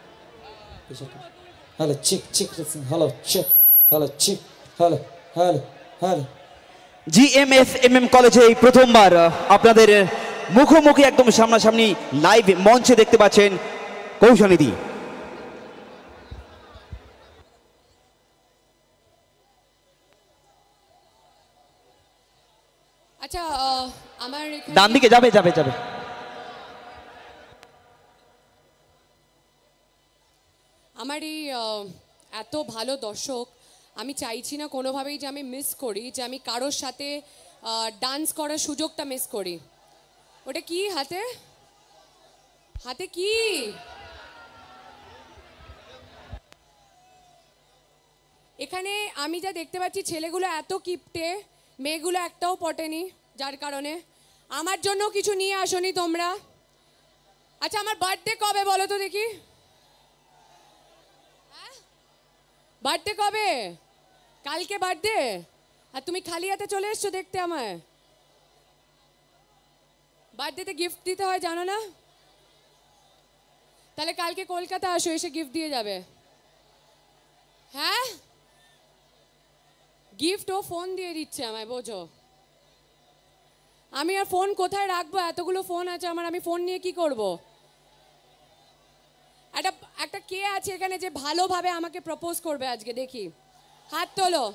Hello, chick, chick, listen. Hello, chick. Hello, chick. Hello, hello, hello. G M F M M কলেজে এই প্রথমবার আহ, আপনাদের মুখোমুখি একদম সামনাসামনি লাইভ মঞ্চে দেখতে পাচ্ছেন কৌশানীদি। আচ্ছা আহ, আমার এখানে- ডান দিকে যাবে যাবে যাবে আমার এই আহ, এত ভালো দর্শক, আমি চাইছি না কোনোভাবেই যে আমি মিস করি, যে আমি কারোর সাথে ডান্স করার সুযোগটা মিস করি। ওটা কি হাতে হাতে কি? এখানে আমি যা দেখতে পাচ্ছি ছেলেগুলো এত কিপটে, মেয়েগুলো একটাও পটেনি, যার কারণে আমার জন্য কিছু নিয়ে আসোনি তোমরা। আচ্ছা আমার বার্থডে কবে বলো তো দেখি? বার্থডে কবে? কালকে বার্থডে, আর তুমি খালি হাতে চলে এসছো দেখতে আমায়। বার্থডেতে গিফট দিতে হয় জানো না? তাহলে কালকে কলকাতা আসো, এসে গিফট দিয়ে যাবে। হ্যাঁ, গিফট ও ফোন দিয়ে দিচ্ছে আমায়, বোঝো। আমি আর ফোন কোথায় রাখবো? এতগুলো ফোন আছে আমার, আমি ফোন নিয়ে কি করব? একটা একটা কে আছে এখানে যে ভালোভাবে আমাকে প্রপোজ করবে আজকে? দেখি, হাত তোলো।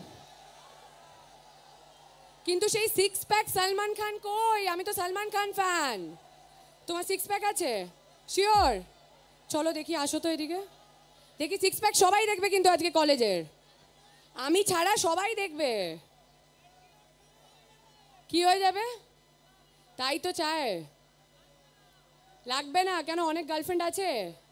কিন্তু সেই সিক্স প্যাক সালমান খান কই? আমি তো সালমান খান ফ্যান। তোমার সিক্স প্যাক আছে শিওর? চলো দেখি, আসো তো এদিকে দেখি। সিক্স প্যাক সবাই দেখবে কিন্তু আজকে কলেজের, আমি ছাড়া সবাই দেখবে। কি হয়ে যাবে? তাই তো চায়। লাগবে না কেন? অনেক গার্লফ্রেন্ড আছে।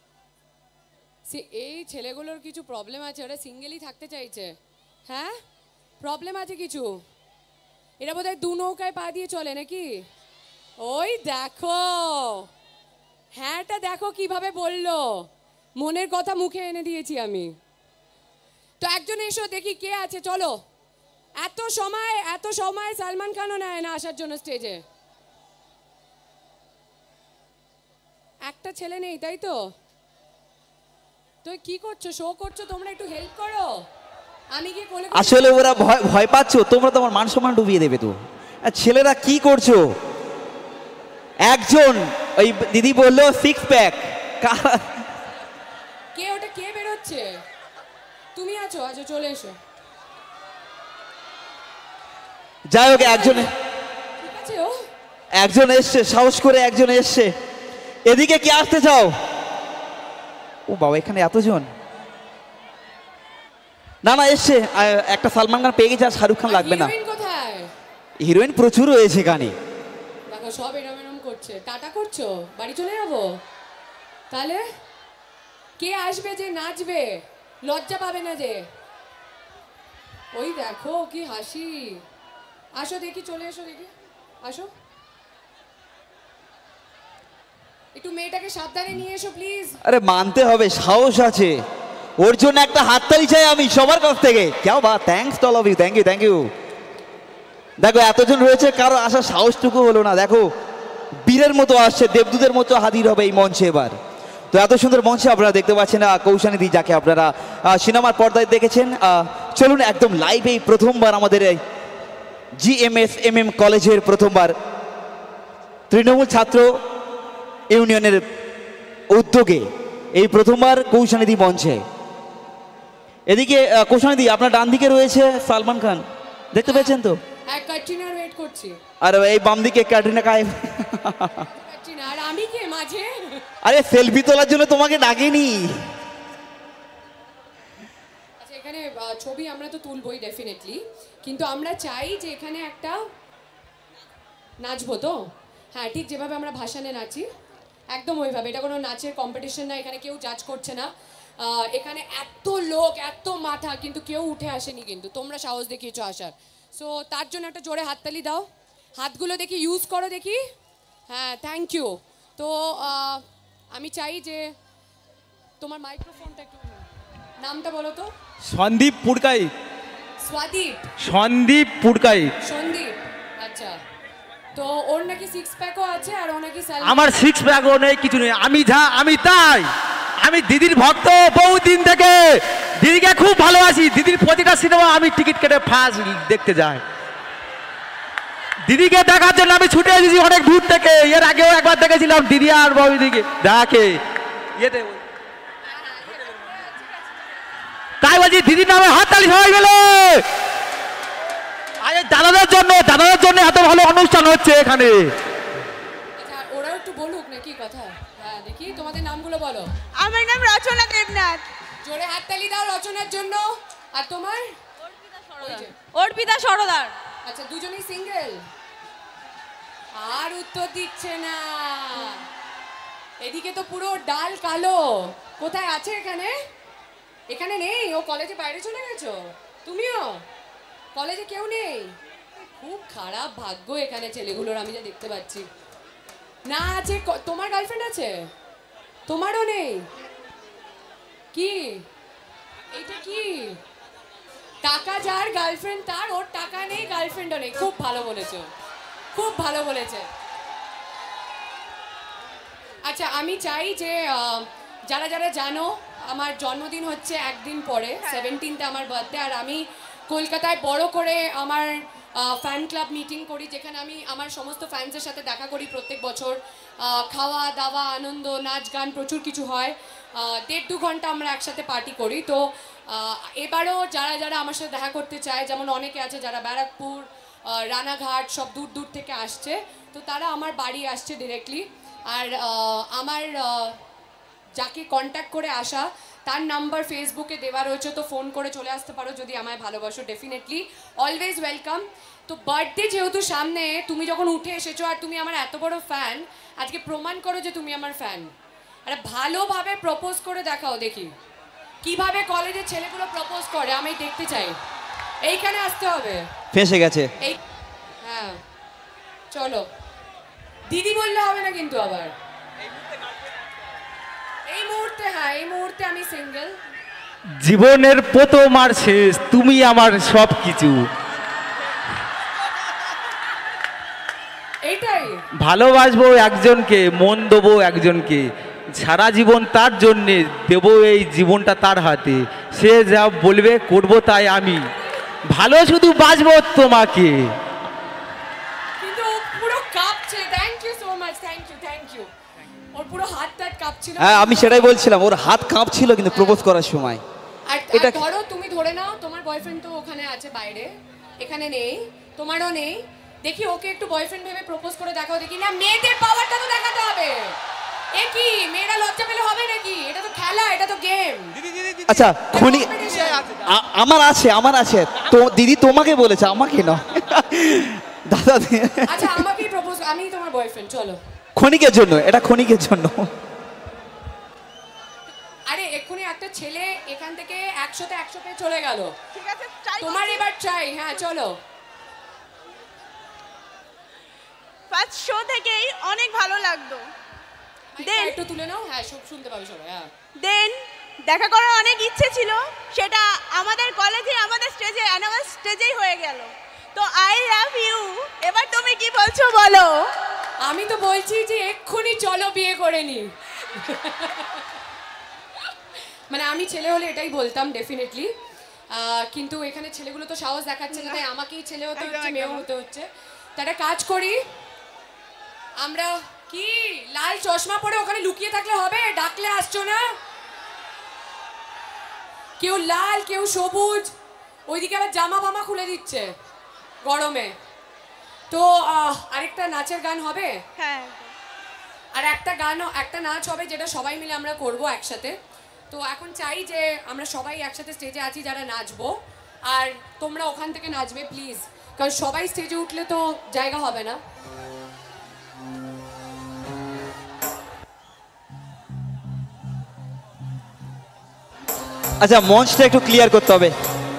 এই ছেলেগুলোর কিছু প্রবলেম আছে, ওরা সিঙ্গেলই থাকতে চাইছে। হ্যাঁ, প্রবলেম আছে কিছু। এরা বোধহয় দু নৌকায় পা দিয়ে চলে নাকি? ওই দেখো, হ্যাঁটা দেখো কিভাবে বললো, মনের কথা মুখে এনে দিয়েছি আমি। তো একজন এসো দেখি কে আছে, চলো। এত সময় এত সময় সালমান খানও নেয় না আসার জন্য স্টেজে। একটা ছেলে নেই তাই তো? তুই কি করছো? শো করছো তোমরা, একটু হেল্প করো। আমি কি কোলে করে- আসলে ওরা ভয় ভয় পাচ্ছ, তোমরা তোমার মান সম্মান ডুবিয়ে দেবে তো। আর ছেলেরা কি করছো? একজন ওই দিদি বললো সিক্স প্যাক। কে ওটা? কে বেরোচ্ছে? তুমি আছো? আচ্ছা চলে এসো। যাই হোক, একজন ঠিক আছে। ও একজন এসছে, সাহস করে একজন এসছে। এদিকে কি আসতে চাও? ও বাবা, এখানে এতজন। না না এসছে, আহ, একটা সালমান খান পেয়ে গেছে, আর শাহরুখ খান লাগবে না। হিরোইন কোথায়? হিরোইন প্রচুর রয়েছে এখানে। দেখো সব এরম এরম করছে। টাটা করছো? বাড়ি চলে যাবো? তাহলে কে আসবে যে নাচবে? লজ্জা পাবে না যে? ওই দেখো কি হাসি। আসো দেখি, চলে এসো দেখি, আসো। একটু মেয়েটাকে সাবধানে নিয়ে এসো প্লিজ। আরে মানতে হবে, সাহস আছে। ওর জন্য একটা হাততালি চাই আমি সবার কাছ থেকে। কেউ বা thanks to all of you, thank you thank you. দেখো এতজন রয়েছে, কারো আসার সাহসটুকু হলো না। দেখো বীরের মতো আসছে, দেবদূতের মতো হাজির হবে এই মঞ্চে এবার। তো এত সুন্দর মঞ্চে আপনারা দেখতে পাচ্ছেন কৌশানীদি, যাকে আপনারা সিনেমার পর্দায় দেখেছেন। চলুন একদম লাইভ এই প্রথমবার আমাদের G M S M M কলেজের প্রথমবার তৃণমূল ছাত্র ইউনিয়নের উদ্যোগে এই প্রথমবার কৌশানীদি মঞ্চে। এদিকে কৌশানীদি আপনার ডান দিকে রয়েছে সালমান খান, দেখতে পেয়েছেন তো? হ্যাঁ, ক্যাটরিনার ওয়েট করছি। আর এই বাম দিকে ক্যাটরিনা কাইফ। ক্যাটরিনা আর আমি কে মাঝে? আরে সেলফি তোলার জন্য তোমাকে ডাকেনি। আচ্ছা, এখানে আহ, ছবি আমরা তো তুলবই ডেফিনেটলি, কিন্তু আমরা চাই যে এখানে একটা নাচবো তো। হ্যাঁ, ঠিক যেভাবে আমরা ভাসানে নাচি একদম ওইভাবে। এটা কোনো নাচের কম্পিটিশন না, এখানে কেউ জাজ করছে না। আহ, এখানে এত লোক, এত মাথা, কিন্তু কেউ উঠে আসেনি, কিন্তু তোমরা সাহস দেখিয়েছো আসার। সো তার জন্য একটা জোরে হাততালি দাও। হাতগুলো দেখি ইউজ করো দেখি। হ্যাঁ, থ্যাংক ইউ। তো আহ, আমি চাই যে তোমার মাইক্রোফোনটা একটু, নামটা বলো তো। সন্দীপ পুরকাই। স্বাদীপ? সন্দীপ পুরকাই। সন্দীপ, আচ্ছা। তো ওর নাকি সিক্স প্যাকও আছে, আর ও নাকি স্যালাড। আমার সিক্স প্যাকও নেই, কিছু নেই। আমি যা আমি তাই। আমি দিদির ভক্ত বহুদিন থেকে। দিদিকে খুব ভালোবাসি। দিদির প্রতিটা সিনেমা আমি টিকিট কেটে ফার্স্ট দেখতে যাই। দিদিকে দেখার জন্য আমি ছুটে এসেছি অনেক দূর থেকে। এর আগেও একবার দেখেছিলাম দিদি আর বৌদিকে দেখে ইয়েতে, তাই বলছি দিদির নামে হাততালি সবাই গেলে। আরে দাদাদের জন্য, দাদাদের জন্য এত ভালো অনুষ্ঠান হচ্ছে এখানে। আচ্ছা ওরা একটু বলুক নাকি কথা। হ্যাঁ দেখি তোমাদের নামগুলো বলো। আমার নাম রচনা দেবনাথ। জোরে হাততালি দাও রচনার জন্য। আর তোমার? অর্পিতা সরদার। আচ্ছা দুজনেই সিঙ্গেল? আর উত্তর দিচ্ছে না। এদিকে তো পুরো ডাল কালো। কোথায় আছে এখানে? এখানে নেই, ও কলেজে বাইরে চলে গেছো। তুমিও কলেজে কেউ নেই? খুব খারাপ ভাগ্য এখানে ছেলেগুলোর, আমি যা দেখতে পাচ্ছি। না আছে। তোমার গার্লফ্রেন্ড আছে? তোমারও নেই? কি এইটা কি? টাকা যার গার্লফ্রেন্ড তার, ওর টাকা নেই গার্লফ্রেন্ডও নেই। খুব ভালো বলেছো, খুব ভালো বলেছে। আচ্ছা আমি চাই যে যারা যারা জানো আমার জন্মদিন হচ্ছে একদিন পরে, সেভেন্টিনতে আমার বার্থডে। আর আমি কলকাতায় বড় করে আমার ফ্যান ক্লাব মিটিং করি, যেখানে আমি আমার সমস্ত ফ্যান্সের সাথে দেখা করি প্রত্যেক বছর। খাওয়া দাওয়া আনন্দ নাচ গান প্রচুর কিছু হয়। দেড় দু ঘন্টা আমরা একসাথে পার্টি করি। তো এবারও যারা যারা আমার সাথে দেখা করতে চায়, যেমন অনেকে আছে যারা ব্যারাকপুর রানাঘাট সব দূর দূর থেকে আসছে, তো তারা আমার বাড়ি আসছে ডিরেক্টলি। আর আমার যাকে কন্ট্যাক্ট করে আসা তার নাম্বার ফেসবুকে দেওয়া রয়েছে, তো ফোন করে চলে আসতে পারো যদি আমায় ভালোবাসো। Definitely always welcome. তো বার্থডে যেহেতু সামনে, তুমি যখন উঠে এসেছো আর তুমি আমার এত বড় ফ্যান, আজকে প্রমাণ করো যে তুমি আমার ফ্যান। আরে ভালোভাবে প্রপোজ করে দেখাও দেখি কিভাবে কলেজের ছেলেগুলো প্রপোজ করে, আমি দেখতে চাই। এইখানে আসতে হবে। ফেঁসে গেছে এই হ্যাঁ চলো। দিদি বললে হবে না কিন্তু আবার। এই মুহূর্তে হ্যাঁ এই মুহূর্তে আমি সিঙ্গেল। জীবনের প্রথম আর শেষ, তুমি আমার সব কিছু। এইটাই ভালোবাসবো একজনকে, মন দেবো একজনকে, সারা জীবন তার জন্যে দেবো এই জীবনটা তার হাতে। সে যা বলবে করবো তাই আমি, ভালো শুধু বাসবো তোমাকে। কিন্তু ও পুরো কাঁপছে। Thank you so much, thank you thank you. ওর পুরো হাত টাত কাঁপছিল। হ্যাঁ আমি সেটাই বলছিলাম, ওর হাত কাঁপছিল কিন্তু প্রপোজ করার সময়। আর এটা আর ধরো তুমি ধরে নাও তোমার বয়ফ্রেন্ড তো ওখানে আছে বাইরে, এখানে নেই, তোমারও নেই। দেখি ওকে একটু বয়ফ্রেন্ড ভেবে প্রপোজ করে দেখাও দেখি। না মেয়েদের পাওয়ারটা তো দেখাতে হবে। এ কি মেয়েরা লজ্জা পেলে হবে নাকি? এটা তো খেলা, এটা তো গেম। আচ্ছা খনি আ- আমার আছে আমার আছে তো দিদি তোমাকে বলেছে, আমাকে নয়। দাদা আচ্ছা আমাকেই প্রপোজ, আমি তোমার বয়ফ্রেন্ড। চলো। ক্ষণিকের জন্য, এটা ক্ষণিকের জন্য। আরে এক্ষুনি একটা ছেলে এখান থেকে একশোতে একশো পেয়ে চলে গেল। ঠিক আছে try তোমার করছি। এবার চাই। হ্যাঁ চলো। ফার্স্ট শো থেকেই অনেক ভালো লাগতো। দেন একটু তুলে নাও। হ্যাঁ সব শুনতে পাবে সবাই। হ্যাঁ দেন দেখা করার অনেক ইচ্ছে ছিল, সেটা আমাদের কলেজে আমাদের স্টেজে অ্যানুয়াল স্টেজেই হয়ে গেল। তো আই লাভ ইউ। এবার তুমি কি বলছো বলো? আমি তো বলছি যে এক্ষুনি চলো বিয়ে করে নি। মানে আমি ছেলে হলে এটাই বলতাম ডেফিনেটলি, কিন্তু এখানে ছেলেগুলো তো সাহস দেখাচ্ছে না, তাই আমাকেই ছেলে হতে হচ্ছে, মেয়েও হতে হচ্ছে। তারা কাজ করি আমরা। কি লাল চশমা পরে ওখানে লুকিয়ে থাকলে হবে? ডাকলে আসছো না? কেউ লাল কেউ সবুজ, ওইদিকে আবার জামা ফামা খুলে দিচ্ছে গরমে। তো আরেকটা নাচের গান হবে। হ্যাঁ আর একটা গানও একটা নাচ হবে যেটা সবাই মিলে আমরা করব একসাথে। তো এখন চাই যে আমরা সবাই একসাথে স্টেজে আছি যারা নাচবো, আর তোমরা ওখান থেকে নাচবে প্লিজ, কারণ সবাই স্টেজে উঠলে তো জায়গা হবে না। আচ্ছা মঞ্চটা একটু ক্লিয়ার করতে হবে।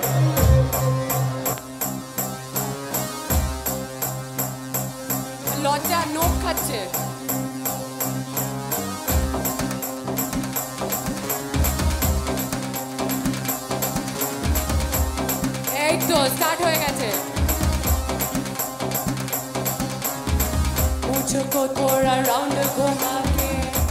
লজ্জা নোখ খাচ্ছে। এই তো স্টার্ট হয়ে গেছে। मुझको थोड़ा राउंड घुमा के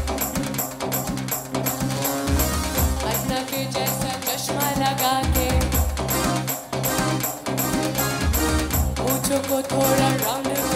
अन्ना के जैसा चश्मा लगा के, मुझको थोड़ा राउंड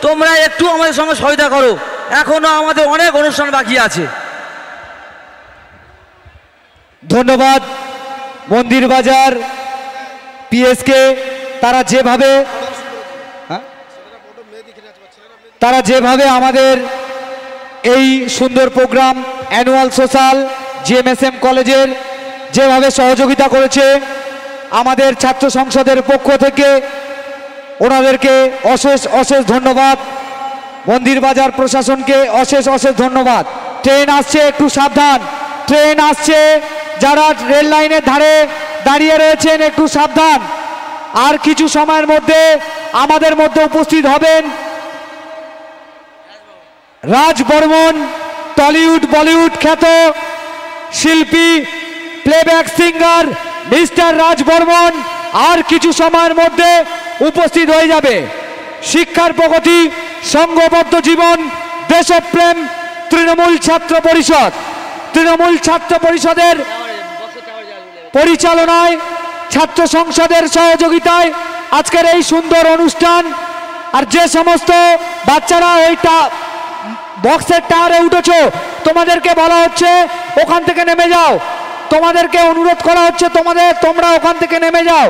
তোমরা একটু আমাদের সঙ্গে সহায়তা করো, এখনো আমাদের অনেক অনুষ্ঠান বাকি আছে। ধন্যবাদ মন্দির বাজার পিএসকে, তারা যেভাবে হ্যাঁ? তারা যেভাবে আমাদের এই সুন্দর প্রোগ্রাম অ্যানুয়াল সোশ্যাল জিএমএসএম কলেজের যেভাবে সহযোগিতা করেছে, আমাদের ছাত্র সংসদের পক্ষ থেকে ওনাদেরকে অশেষ অশেষ ধন্যবাদ। মন্দির বাজার প্রশাসনকে অশেষ অশেষ ধন্যবাদ। ট্রেন আসছে, একটু সাবধান, ট্রেন আসছে, যারা রেল লাইনের ধারে দাঁড়িয়ে রয়েছেন একটু সাবধান। আর কিছু সময়ের মধ্যে আমাদের মধ্যে উপস্থিত হবেন রাজ বর্মন, টলিউড বলিউড খ্যাত শিল্পী, playback singer mister Raj Barman আর কিছু সময়ের মধ্যে উপস্থিত হয়ে যাবে। শিক্ষার প্রগতি, সংঘবদ্ধ জীবন, দেশপ্রেম, তৃণমূল ছাত্র পরিষদ, তৃণমূল ছাত্র পরিষদের পরিচালনায়, ছাত্র সংসদের সহযোগিতায় আজকের এই সুন্দর অনুষ্ঠান। আর যে সমস্ত বাচ্চারা এইটা বক্সের টায়ারে উঠেছো, তোমাদেরকে বলা হচ্ছে ওখান থেকে নেমে যাও, তোমাদেরকে অনুরোধ করা হচ্ছে তোমাদের তোমরা ওখান থেকে নেমে যাও।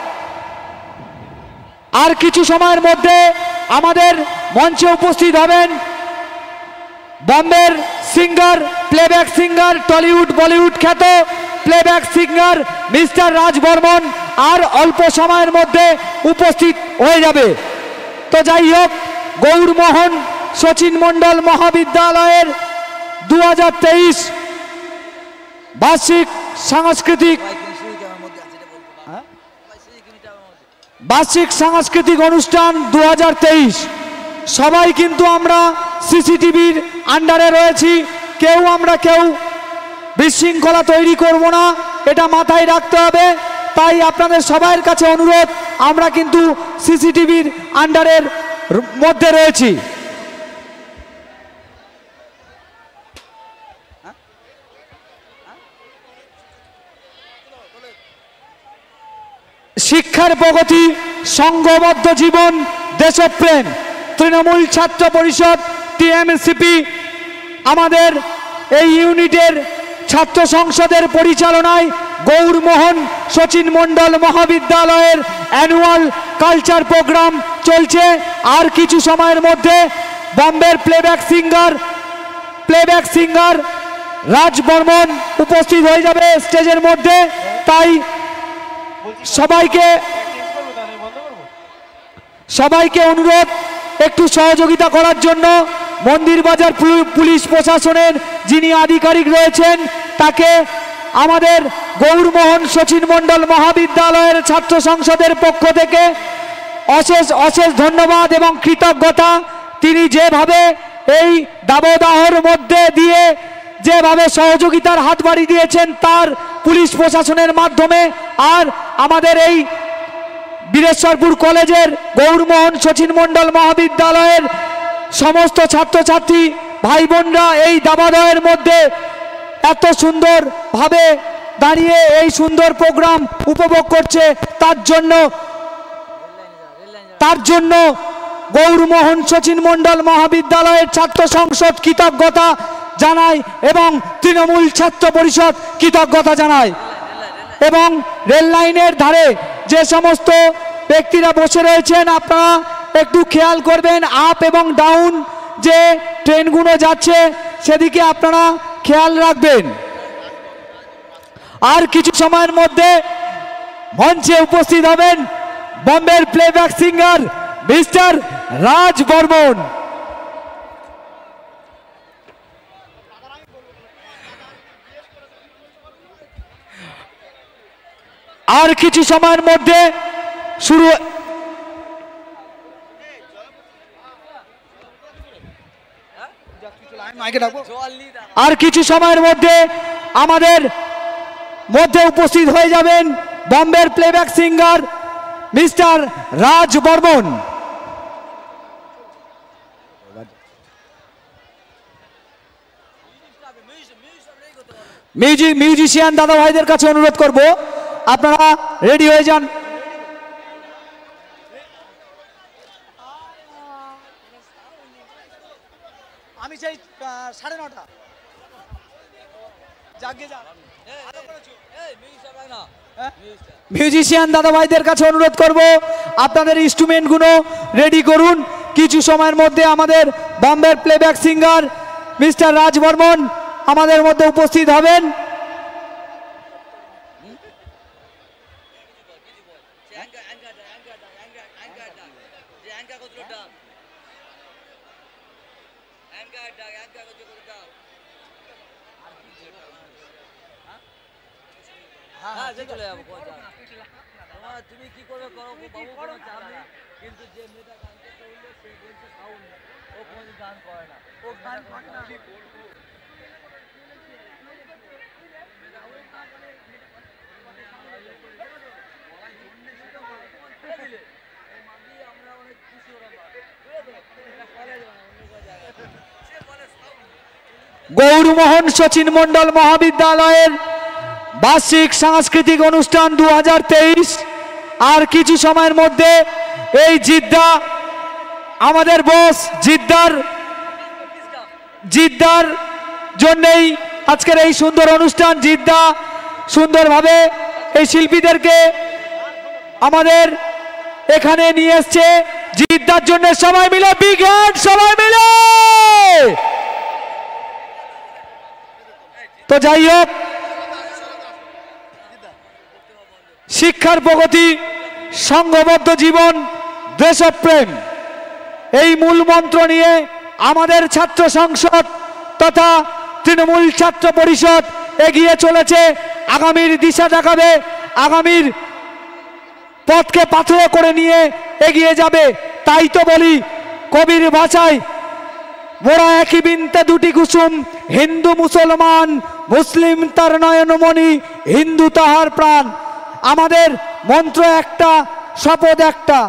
আর কিছু সময়ের মধ্যে আমাদের মঞ্চে উপস্থিত হবেন বম্বের singer, playback singer, Tollywood Bollywood খ্যাত playback singer mister Raj Barman, আর অল্প সময়ের মধ্যে উপস্থিত হয়ে যাবে। তো যাই হোক, গৌরমোহন শচীন মণ্ডল মহাবিদ্যালয়ের দু হাজার তেইশ বার্ষিক সাংস্কৃতিক বার্ষিক সাংস্কৃতিক অনুষ্ঠান দু হাজার তেইশ। সবাই কিন্তু আমরা সিসিটিভির আন্ডারে রয়েছি, কেউ আমরা কেউ বিশৃঙ্খলা তৈরি করব না, এটা মাথায় রাখতে হবে। তাই আপনাদের সবার কাছে অনুরোধ, আমরা কিন্তু সিসিটিভির আন্ডারের মধ্যে রয়েছি। শিক্ষার প্রগতি, সংঘবদ্ধ জীবন, দেশপ্রেম, তৃণমূল ছাত্র পরিষদ টিএমসিপি আমাদের এই ইউনিটের ছাত্র সংসদের পরিচালনায় গৌরমোহন শচীন মণ্ডল মহাবিদ্যালয়ের অ্যানুয়াল কালচার প্রোগ্রাম চলছে। আর কিছু সময়ের মধ্যে বম্বের playback singer playback singer Raj Barman উপস্থিত হয়ে যাবে স্টেজের মধ্যে। তাই সবাইকে সবাইকে অনুরোধ একটু সহযোগিতা করার জন্য। মন্দির বাজার পুলিশ প্রশাসনের যিনি আধিকারিক রয়েছেন, তাকে আমাদের গৌরমোহন শচীন মণ্ডল মহাবিদ্যালয়ের ছাত্র সংসদের পক্ষ থেকে অশেষ অশেষ ধন্যবাদ এবং কৃতজ্ঞতা। তিনি যেভাবে এই দাবদাহর মধ্যে দিয়ে যেভাবে সহযোগিতার হাত বাড়িয়ে দিয়েছেন তার পুলিশ প্রশাসনের মাধ্যমে, আর আমাদের এই বীরেশ্বরপুর কলেজের গৌরমোহন শচীন মণ্ডল মহাবিদ্যালয়ের সমস্ত ছাত্রছাত্রী ভাই বোনরা এই দাবাদয়ের মধ্যে এত সুন্দরভাবে দাঁড়িয়ে এই সুন্দর প্রোগ্রাম উপভোগ করছে, তার জন্য তার জন্য গৌরমোহন শচীন মণ্ডল মহাবিদ্যালয়ের ছাত্র সংসদ কৃতজ্ঞতা জানায় এবং তৃণমূল ছাত্র পরিষদ কৃতজ্ঞতা জানায়। এবং রেল লাইনের ধারে যে সমস্ত ব্যক্তিরা বসে রয়েছেন, আপনারা একটু খেয়াল করবেন, আপ এবং ডাউন যে ট্রেনগুলো যাচ্ছে সেদিকে আপনারা খেয়াল রাখবেন। আর কিছু সময়ের মধ্যে মঞ্চে উপস্থিত হবেন বম্বের playback singer mister Raj Barman. আর কিছু সময়ের মধ্যে শুরু আর কিছু সময়ের মধ্যে আমাদের মধ্যে উপস্থিত হয়ে যাবেন বম্বের playback singer mister Raj Barman. Music musician দাদা ভাইদের কাছে অনুরোধ করব, আপনারা রেডি হয়ে যান। সাড়ে নটা মিউজিশিয়ান দাদা ভাইদের কাছে অনুরোধ করব আপনাদের ইনস্ট্রুমেন্টগুলো রেডি করুন। কিছু সময়ের মধ্যে আমাদের বম্বের playback singer mister Raj Barman আমাদের মধ্যে উপস্থিত হবেন। তুমি কি করবে করো বাবু, কোনো চাপ নেই, কিন্তু যে মেয়েটা গান করতে হইলে সে বলছে সাউন্ড নেই, ও কোনো গান করে না, ও গান করে না। গৌরমোহন শচীন মন্ডল মহাবিদ্যালয়ের বার্ষিক সাংস্কৃতিক অনুষ্ঠান দু হাজার তেইশ আর কিছু সময়ের মধ্যে এই জিদ্দা আমাদের বস জিদ্দার জিদ্দার জন্যেই আজকের এই সুন্দর অনুষ্ঠান। জিদ্দা সুন্দরভাবে এই শিল্পীদেরকে আমাদের এখানে নিয়ে এসছে। জিদ্দার জন্য সবাই মিলে বিগ হ্যান্ড, সবাই মিলে। তো যাই হোক, শিক্ষার প্রগতি, সংঘবদ্ধ জীবন, দেশপ্রেম, এই মূল মন্ত্র নিয়ে আমাদের ছাত্র সংসদ তথা তৃণমূল ছাত্র পরিষদ এগিয়ে চলেছে। আগামীর দিশা দেখাবে, আগামীর পথকে পাথরে করে নিয়ে এগিয়ে যাবে। তাই তো বলি কবির ভাষায়, মোরা একই বিনতে দুটি কুসুম, হিন্দু মুসলমান, মুসলিম তার নয়নমণি, হিন্দু তাহার প্রাণ। আমাদের মন্ত্র একটা, শপথ একটা।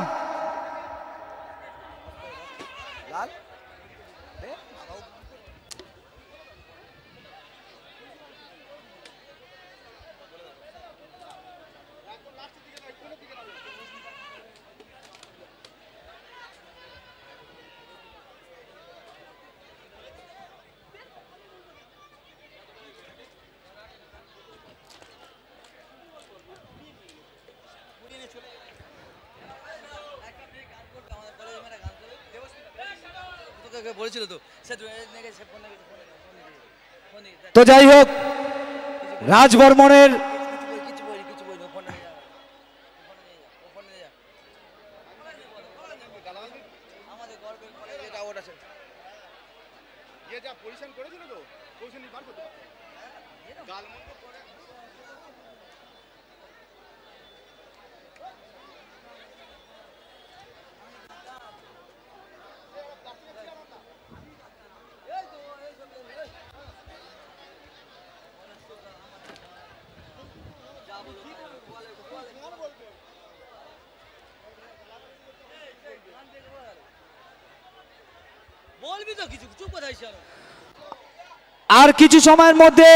তো যাই হোক, রাজ বর্মনের আর কিছু সময়ের মধ্যে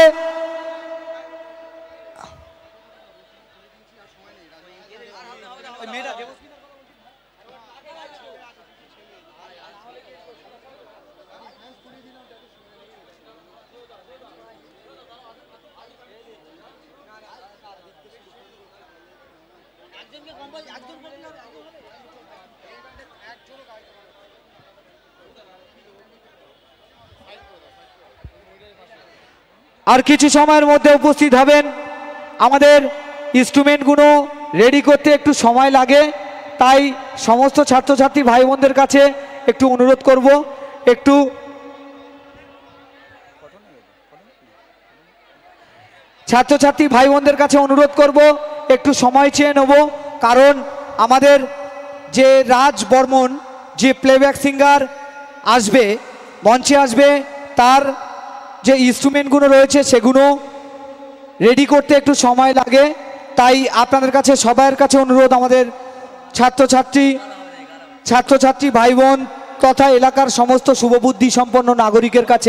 আর কিছু সময়ের মধ্যে উপস্থিত হবেন। আমাদের ইনস্ট্রুমেন্টগুলো রেডি করতে একটু সময় লাগে, তাই সমস্ত ছাত্রছাত্রী ভাই বোনদের কাছে একটু অনুরোধ করব, একটু ছাত্রছাত্রী ভাই বোনদের কাছে অনুরোধ করব একটু সময় চেয়ে নেব, কারণ আমাদের যে রাজ বর্মন যে প্লেব্যাক সিঙ্গার আসবে, মঞ্চে আসবে, তার যে ইনস্ট্রুমেন্টগুলো রয়েছে সেগুলো রেডি করতে একটু সময় লাগে। তাই আপনাদের কাছে সবার কাছে অনুরোধ, আমাদের ছাত্রছাত্রী ছাত্রছাত্রী ভাই বোন তথা এলাকার সমস্ত শুভবুদ্ধি সম্পন্ন নাগরিকের কাছে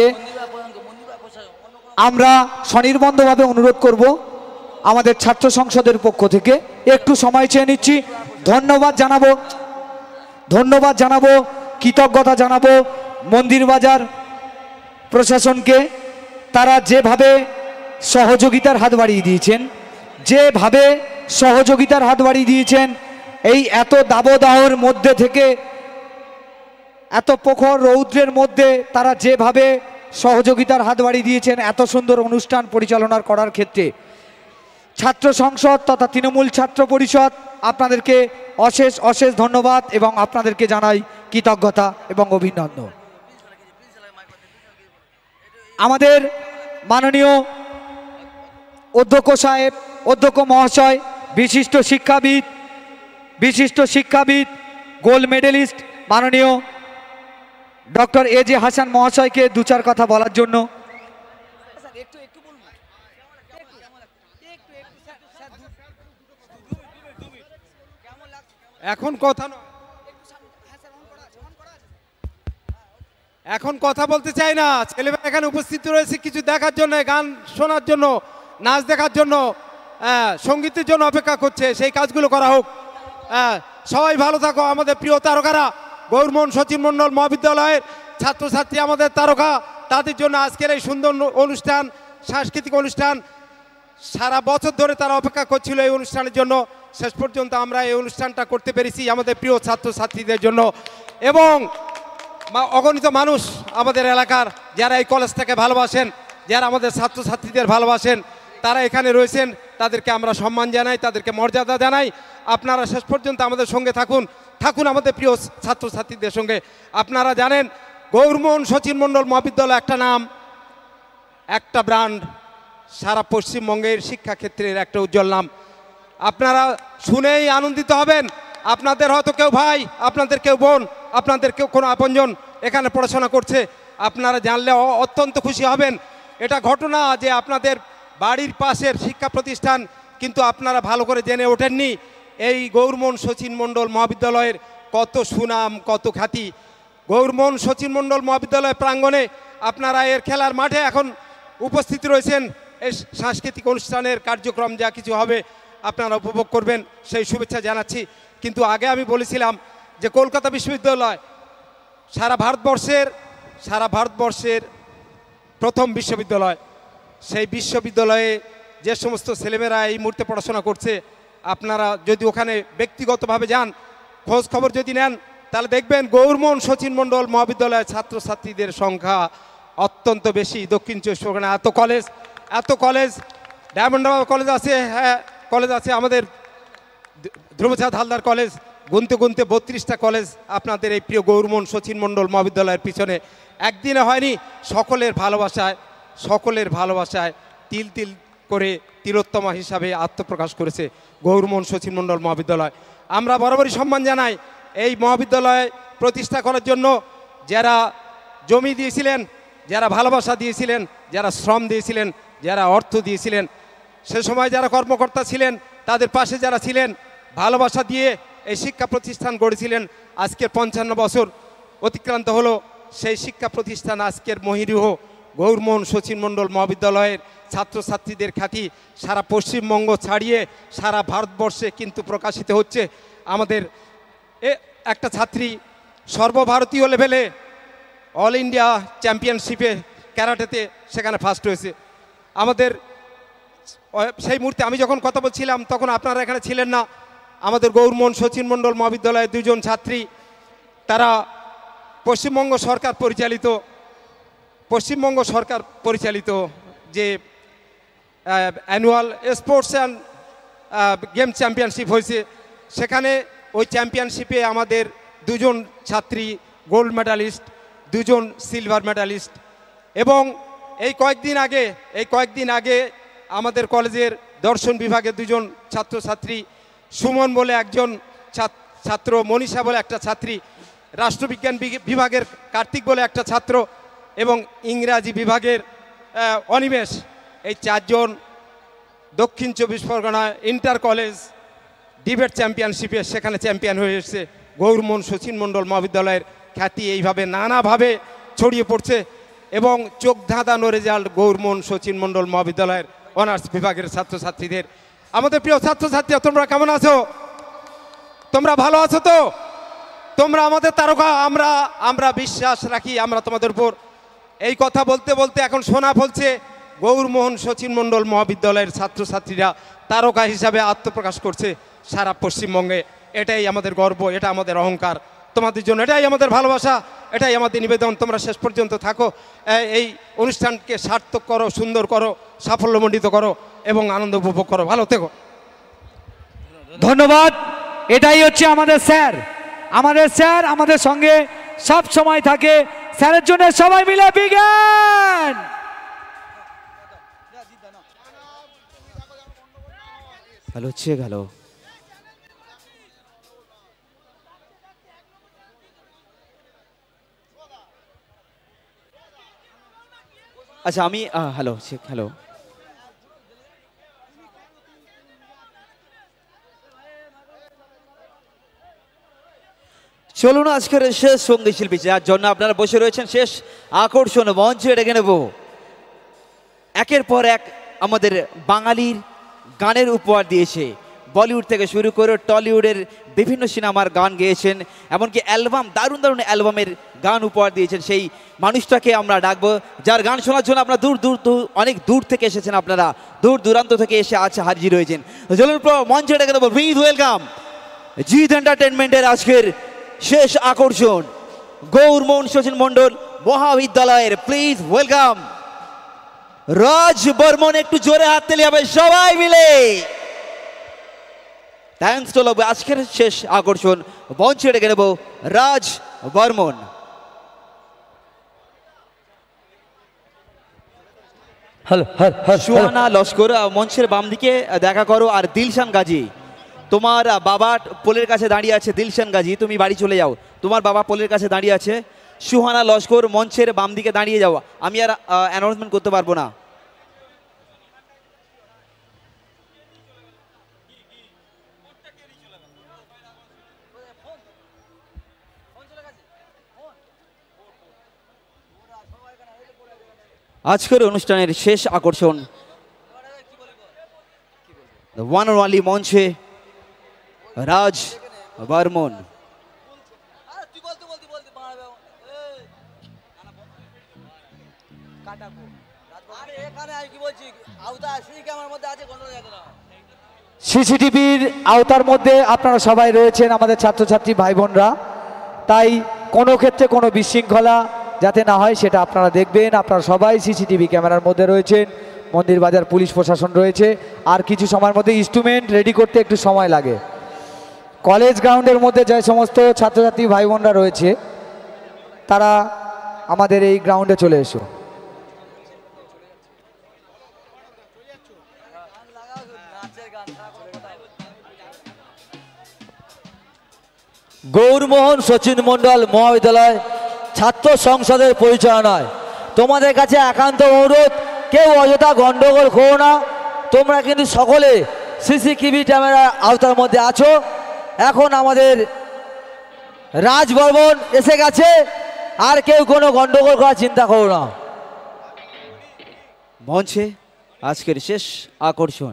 আমরা স্বনির্বন্ধভাবে অনুরোধ করব, আমাদের ছাত্র সংসদের পক্ষ থেকে একটু সময় চেয়ে নিচ্ছি। ধন্যবাদ জানাবো ধন্যবাদ জানাবো কৃতজ্ঞতা জানাবো মন্দির বাজার প্রশাসনকে, তারা যেভাবে সহযোগিতার হাত বাড়িয়ে দিয়েছেন, যেভাবে সহযোগিতার হাত বাড়িয়ে দিয়েছেন, এই এত দাবদাহর মধ্যে থেকে, এত প্রখর রৌদ্রের মধ্যে তারা যেভাবে সহযোগিতার হাত বাড়িয়ে দিয়েছেন এত সুন্দর অনুষ্ঠান পরিচালনা করার ক্ষেত্রে, ছাত্র সংসদ তথা তৃণমূল ছাত্র পরিষদ আপনাদেরকে অশেষ অশেষ ধন্যবাদ এবং আপনাদেরকে জানাই কৃতজ্ঞতা এবং অভিনন্দন। আমাদের মাননীয় অধ্যক্ষ সাহেব, অধ্যক্ষ মহাশয়, বিশিষ্ট শিক্ষাবিদ বিশিষ্ট শিক্ষাবিদ গোল্ড মেডেলিস্ট মাননীয় ডক্টর এ জে হাসান মহাশয়কে দু চার কথা বলার জন্য এখন কথা নয়, এখন কথা বলতে চাই না। ছেলেমেয়ে এখানে উপস্থিত রয়েছে কিছু দেখার জন্য, গান শোনার জন্য, নাচ দেখার জন্য, সঙ্গীতের জন্য অপেক্ষা করছে। সেই কাজগুলো করা হোক। সবাই ভালো থাকো। আমাদের প্রিয় তারকারা, গৌরমোহন শচীন মণ্ডল মহাবিদ্যালয়ের ছাত্রছাত্রী, আমাদের তারকা, তাদের জন্য আজকের এই সুন্দর অনুষ্ঠান, সাংস্কৃতিক অনুষ্ঠান। সারা বছর ধরে তারা অপেক্ষা করছিল এই অনুষ্ঠানের জন্য। শেষ পর্যন্ত আমরা এই অনুষ্ঠানটা করতে পেরেছি আমাদের প্রিয় ছাত্রছাত্রীদের জন্য। এবং অগণিত মানুষ আমাদের এলাকার যারা এই কলেজটাকে ভালোবাসেন, যারা আমাদের ছাত্রছাত্রীদের ভালোবাসেন, তারা এখানে রয়েছেন। তাদেরকে আমরা সম্মান জানাই, তাদেরকে মর্যাদা জানাই। আপনারা শেষ পর্যন্ত আমাদের সঙ্গে থাকুন, থাকুন আমাদের প্রিয় ছাত্রছাত্রীদের সঙ্গে। আপনারা জানেন গৌরমোহন শচীন মণ্ডল মহাবিদ্যালয় একটা নাম, একটা ব্র্যান্ড, সারা পশ্চিমবঙ্গের শিক্ষাক্ষেত্রের একটা উজ্জ্বল নাম। আপনারা শুনেই আনন্দিত হবেন। আপনাদের হয়তো কেউ ভাই, আপনাদের কেউ বোন, আপনাদের কেউ কোনো আপনজন এখানে পড়াশোনা করছে। আপনারা জানলে অত্যন্ত খুশি হবেন। এটা ঘটনা যে আপনাদের বাড়ির পাশের শিক্ষা প্রতিষ্ঠান, কিন্তু আপনারা ভালো করে জেনে ওঠেননি এই গৌরমোহন শচীন মণ্ডল মহাবিদ্যালয়ের কত সুনাম, কত খ্যাতি। গৌরমোহন শচীন মণ্ডল মহাবিদ্যালয় প্রাঙ্গণে আপনারা এর খেলার মাঠে এখন উপস্থিত রয়েছেন। এই সাংস্কৃতিক অনুষ্ঠানের কার্যক্রম যা কিছু হবে আপনারা উপভোগ করবেন, সেই শুভেচ্ছা জানাচ্ছি। কিন্তু আগে আমি বলেছিলাম যে কলকাতা বিশ্ববিদ্যালয় সারা ভারতবর্ষের সারা ভারতবর্ষের প্রথম বিশ্ববিদ্যালয়। সেই বিশ্ববিদ্যালয়ে যে সমস্ত ছেলেমেয়েরা এই মুহূর্তে পড়াশোনা করছে, আপনারা যদি ওখানে ব্যক্তিগতভাবে যান, খোঁজ খবর যদি নেন, তাহলে দেখবেন গৌরমোহন শচীন মণ্ডল মহাবিদ্যালয়ের ছাত্রছাত্রীদের সংখ্যা অত্যন্ত বেশি। দক্ষিণ চব্বিশ পরগনা এত কলেজ এত কলেজ ডায়মন্ড কলেজ আছে, হ্যাঁ কলেজ আছে, আমাদের ধ্রুবচাঁদ হালদার কলেজ, গুনতে গুনতে বত্রিশটা কলেজ আপনাদের এই প্রিয় গৌরমোহন শচীন মণ্ডল মহাবিদ্যালয়ের পিছনে একদিনে হয়নি। সকলের ভালোবাসায় সকলের ভালোবাসায় তিল তিল করে তিলোত্তমা হিসাবে আত্মপ্রকাশ করেছে গৌরমোহন শচীন মণ্ডল মহাবিদ্যালয়। আমরা বরাবরই সম্মান জানাই এই মহাবিদ্যালয় প্রতিষ্ঠা করার জন্য যারা জমি দিয়েছিলেন, যারা ভালোবাসা দিয়েছিলেন, যারা শ্রম দিয়েছিলেন, যারা অর্থ দিয়েছিলেন, সে সময় যারা কর্মকর্তা ছিলেন, তাদের পাশে যারা ছিলেন, ভালোবাসা দিয়ে এই শিক্ষা প্রতিষ্ঠান গড়েছিলেন। আজকের পঞ্চান্ন বছর অতিক্রান্ত হলো, সেই শিক্ষা প্রতিষ্ঠান আজকের মহিরুহ গৌরমোহন শচীন মণ্ডল মহাবিদ্যালয়ের ছাত্রছাত্রীদের খ্যাতি সারা পশ্চিমবঙ্গ ছাড়িয়ে সারা ভারতবর্ষে কিন্তু প্রকাশিত হচ্ছে। আমাদের এ একটা ছাত্রী সর্বভারতীয় লেভেলে অল ইন্ডিয়া চ্যাম্পিয়নশিপে ক্যারাটেতে সেখানে ফার্স্ট হয়েছে। আমাদের সেই মুহূর্তে আমি যখন কথা বলছিলাম তখন আপনারা এখানে ছিলেন না। আমাদের গৌরমোহন শচীন মণ্ডল মহাবিদ্যালয়ের দুজন ছাত্রী, তারা পশ্চিমবঙ্গ সরকার পরিচালিত পশ্চিমবঙ্গ সরকার পরিচালিত যে annual sports and game championship হয়েছে, সেখানে ওই চ্যাম্পিয়নশিপে আমাদের দুজন ছাত্রী গোল্ড মেডালিস্ট, দুজন সিলভার মেডালিস্ট। এবং এই কয়েকদিন আগে এই কয়েকদিন আগে আমাদের কলেজের দর্শন বিভাগের দুজন ছাত্রছাত্রী, সুমন বলে একজন ছাত্র, মনীষা বলে একটা ছাত্রী, রাষ্ট্রবিজ্ঞান বিভাগের কার্তিক বলে একটা ছাত্র এবং ইংরাজি বিভাগের অনিমেষ, এই চারজন দক্ষিণ চব্বিশ পরগনা ইন্টার কলেজ ডিবেট চ্যাম্পিয়নশিপে সেখানে চ্যাম্পিয়ন হয়ে এসেছে। গৌরমোহন শচীন মণ্ডল মহাবিদ্যালয়ের খ্যাতি এইভাবে নানাভাবে ছড়িয়ে পড়ছে এবং চোখ ধাঁধানো রেজাল্ট গৌরমোহন শচীন মণ্ডল মহাবিদ্যালয়ের অনার্স বিভাগের ছাত্রছাত্রীদের। আমাদের প্রিয় ছাত্রছাত্রীরা, তোমরা কেমন আছো? তোমরা ভালো আছো তো? তোমরা আমাদের তারকা। আমরা আমরা বিশ্বাস রাখি আমরা তোমাদের উপর। এই কথা বলতে বলতে এখন শোনা বলছে গৌরমোহন শচীন মণ্ডল মহাবিদ্যালয়ের ছাত্রছাত্রীরা তারকা হিসাবে আত্মপ্রকাশ করছে সারা পশ্চিমবঙ্গে। এটাই আমাদের গর্ব, এটা আমাদের অহংকার। তোমাদের জন্য এটাই আমাদের ভালোবাসা, এটাই আমাদের নিবেদন। তোমরা শেষ পর্যন্ত থাকো, এই অনুষ্ঠানকে সার্থক করো, সুন্দর করো, সাফল্যমণ্ডিত করো এবং আনন্দ উপভোগ করো। ভালো থেকো। ধন্যবাদ। এটাই হচ্ছে আমাদের স্যার। আমাদের স্যার আমাদের সঙ্গে সব সময় থাকে। স্যারের জন্য সবাই মিলে বিজ্ঞান। হ্যালো হচ্ছে গেল। আচ্ছা আমি হ্যালো চেক হ্যালো চলুন আজকের শেষ সঙ্গীত শিল্পী যার জন্য আপনারা বসে রয়েছেন শেষ আকর্ষণ মঞ্চে ডেকে নেব। একের পর এক আমাদের বাঙালির গানের উপহার দিয়েছে। বলিউড থেকে শুরু করে টলিউডের বিভিন্ন সিনেমার গান গেয়েছেন, এমনকি অ্যালবাম, দারুণ দারুণ অ্যালবামের গান উপহার দিয়েছেন। সেই মানুষটাকে আমরা ডাকবো, যার গান শোনার জন্য আপনারা দূর দূর দূর অনেক দূর থেকে এসেছেন, আপনারা দূর দূরান্ত থেকে এসে আছে হাজির হয়েছেন। চলুন মঞ্চে ডেকে দেবো, প্লিজ ওয়েলকাম জিৎ এন্টারটেনমেন্টের আজকের শেষ আকর্ষণ গৌরমোহন শচীন মণ্ডল মহাবিদ্যালয়ের, প্লিজ ওয়েলকাম রাজ বর্মন। একটু জোরে হাত তালি হবে সবাই মিলে। Thanks to love. আজকের শেষ আকর্ষণ মঞ্চে ডেকে নেব রাজ বর্মন। সুহানা লস্কর মঞ্চের বাম দিকে দেখা করো। আর দিলশান গাজী, তোমার বাবা পোলের কাছে দাঁড়িয়ে আছে। দিলশান গাজী তুমি বাড়ি চলে যাও, তোমার বাবা পোলের কাছে দাঁড়িয়ে আছে। সুহানা লস্কর মঞ্চের বাম দিকে দাঁড়িয়ে যাও। আমি আর অ্যানাউন্সমেন্ট করতে পারবো না। আজকের অনুষ্ঠানের শেষ আকর্ষণ ওয়ান অ্যান্ড অনলি মঞ্চে রাজ বর্মন। সিসিটিভির আওতার মধ্যে আপনারা সবাই রয়েছেন আমাদের ছাত্রছাত্রী ভাই বোনরা, তাই কোনো ক্ষেত্রে কোনো বিশৃঙ্খলা যাতে না হয় সেটা আপনারা দেখবেন। আপনারা সবাই সিসিটিভি ক্যামেরার মধ্যে রয়েছেন, মন্দির বাজার পুলিশ প্রশাসন রয়েছে। আর কিছু সময়ের মধ্যে ইনস্ট্রুমেন্ট রেডি করতে একটু সময় লাগে। কলেজ গ্রাউন্ডের মধ্যে যে সমস্ত ছাত্রছাত্রী ভাই বোনরা রয়েছে তারা আমাদের এই গ্রাউন্ডে চলে এসো। গৌরমোহন শচীন মণ্ডল মহাবিদ্যালয় ছাত্র সংসদের পরিচালনায় তোমাদের কাছে একান্ত অনুরোধ, কেউ অযথা গন্ডগোল করো না। তোমরা কিন্তু সকলে সিসিটিভি ক্যামেরার আওতার মধ্যে আছো। এখন আমাদের রাজ বর্মন এসে গেছে, আর কেউ কোনো গন্ডগোল করার চিন্তা করো না। মঞ্চে আজকের শেষ আকর্ষণ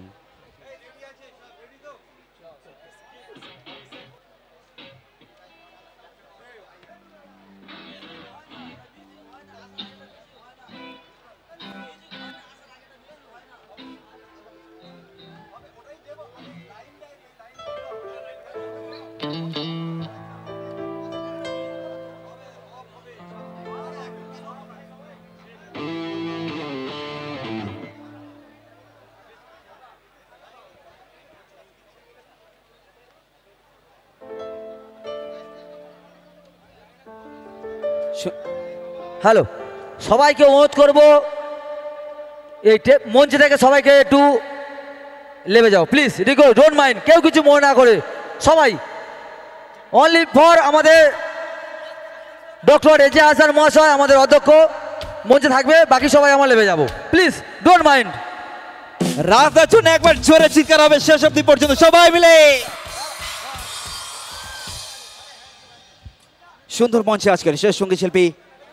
হ্যালো, সবাইকে অনুরোধ করব এই মঞ্চ থেকে সবাইকে একটু লেবে যাও প্লিজ। রিকো ডোন্ট মাইন্ড, কেউ কিছু মনে না করে সবাই। অনলি ফর আমাদের ডক্টর এজে হাসান মহাশয় আমাদের অধ্যক্ষ মঞ্চে থাকবে, বাকি সবাই আমরা লেবে যাব প্লিজ, ডোন্ট মাইন্ড। রাজদার জন্য একবার জোরে চিৎকার হবে শেষ অবধি পর্যন্ত সবাই মিলে। সুন্দর মঞ্চে আজকের শেষ সঙ্গীত শিল্পী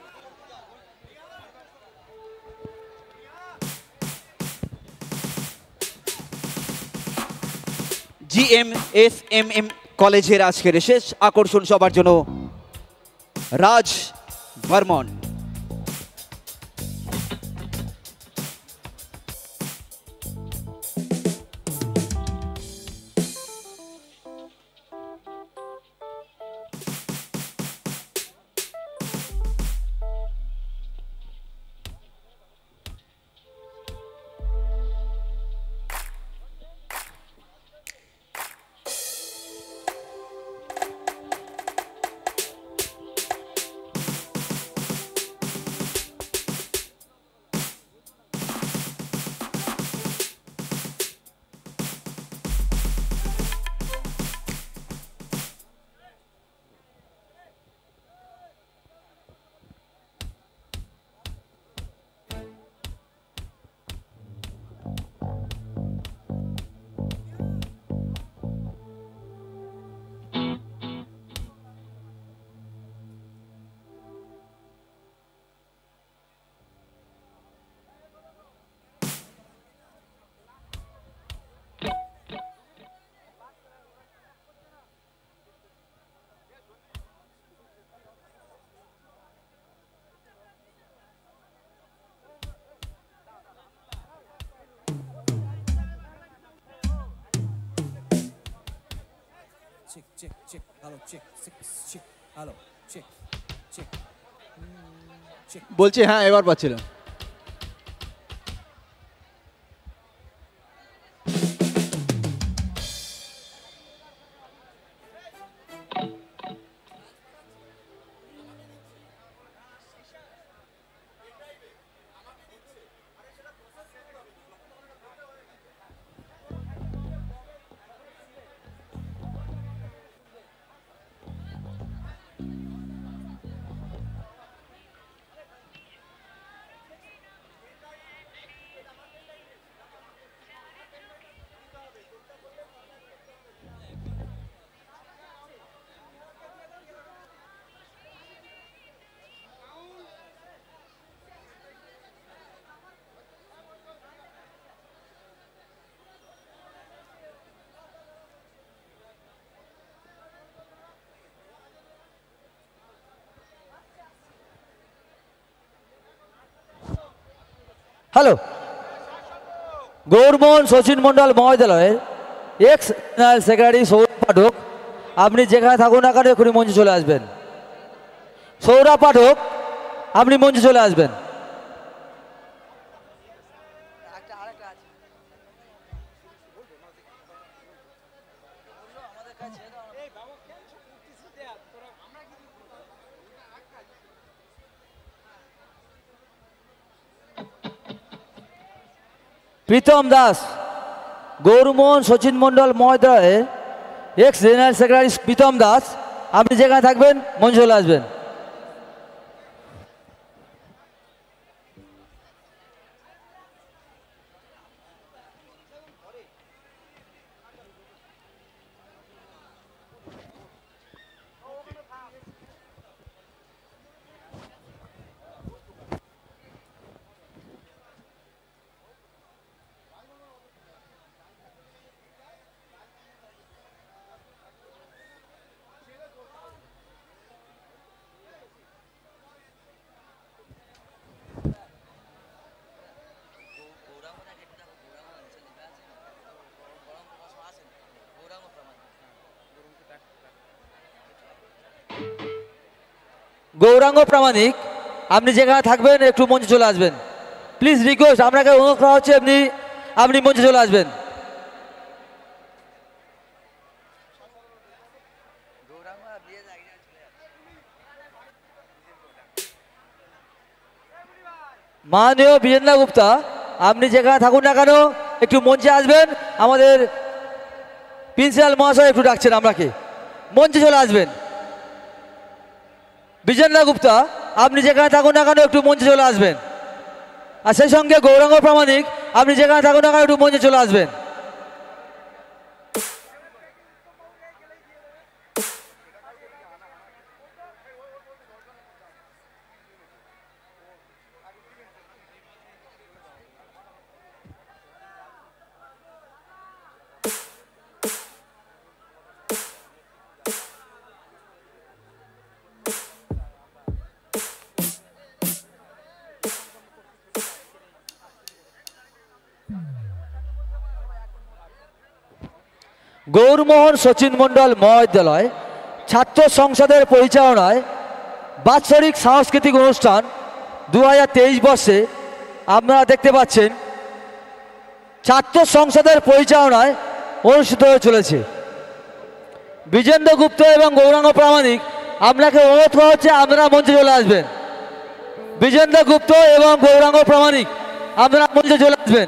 G M S M M কলেজের আজকের শেষ আকর্ষণ সবার জন্য রাজ Barman. check, check, check. Hello, check, check, check. Hello, check, check. Check. বলছি হ্যাঁ এবার পাচ্ছিলাম। হ্যালো, গৌরমোহন শচীন মণ্ডল মহাবিদ্যালয়ের ex general secretary Sourav Pathak, আপনি যেখানে থাকুন না কেন এখনই মঞ্চে চলে আসবেন। সৌরভ পাঠক, আপনি মঞ্চে চলে আসবেন। প্রীতম দাস, গৌরমোহন শচীন মণ্ডল মহোদয়ের ex general secretary Pritam Das, আপনি যেখানে থাকবেন মঞ্চে চলে আসবেন। গৌরাঙ্গ প্রামাণিক, আপনি যেখানে থাকবেন একটু মঞ্চে চলে আসবেন। প্লিজ রিকোয়েস্ট, আপনাকে অনুরোধ করা হচ্ছে আপনি আপনি মঞ্চে চলে আসবেন। মাননীয় বিজেন্দ্র গুপ্তা, আপনি যেখানে থাকুন না কেন একটু মঞ্চে আসবেন। আমাদের প্রিন্সিপাল মহাশয় একটু ডাকছেন আপনাকে, মঞ্চে চলে আসবেন। বিজেন্দ্র গুপ্তা, আপনি যেখানে থাকুন না কেন একটু মঞ্চে চলে আসবেন। আর সেই সঙ্গে গৌরাঙ্গ প্রামাণিক, আপনি যেখানে থাকুন না কেন একটু মঞ্চে চলে আসবেন। গৌরমোহন শচীন মণ্ডল মহাবিদ্যালয় ছাত্র সংসদের পরিচালনায় বাৎসরিক সাংস্কৃতিক অনুষ্ঠান দু হাজার তেইশ বর্ষে আপনারা দেখতে পাচ্ছেন ছাত্র সংসদের পরিচালনায় অনুষ্ঠিত হয়ে চলেছে। বিজেন্দ্র গুপ্ত এবং গৌরাঙ্গ প্রামাণিক, আপনাকে অনুরোধ করা হচ্ছে আপনারা মঞ্চে চলে আসবেন। বিজেন্দ্র গুপ্ত এবং গৌরাঙ্গ প্রামাণিক, আপনারা মঞ্চে চলে আসবেন।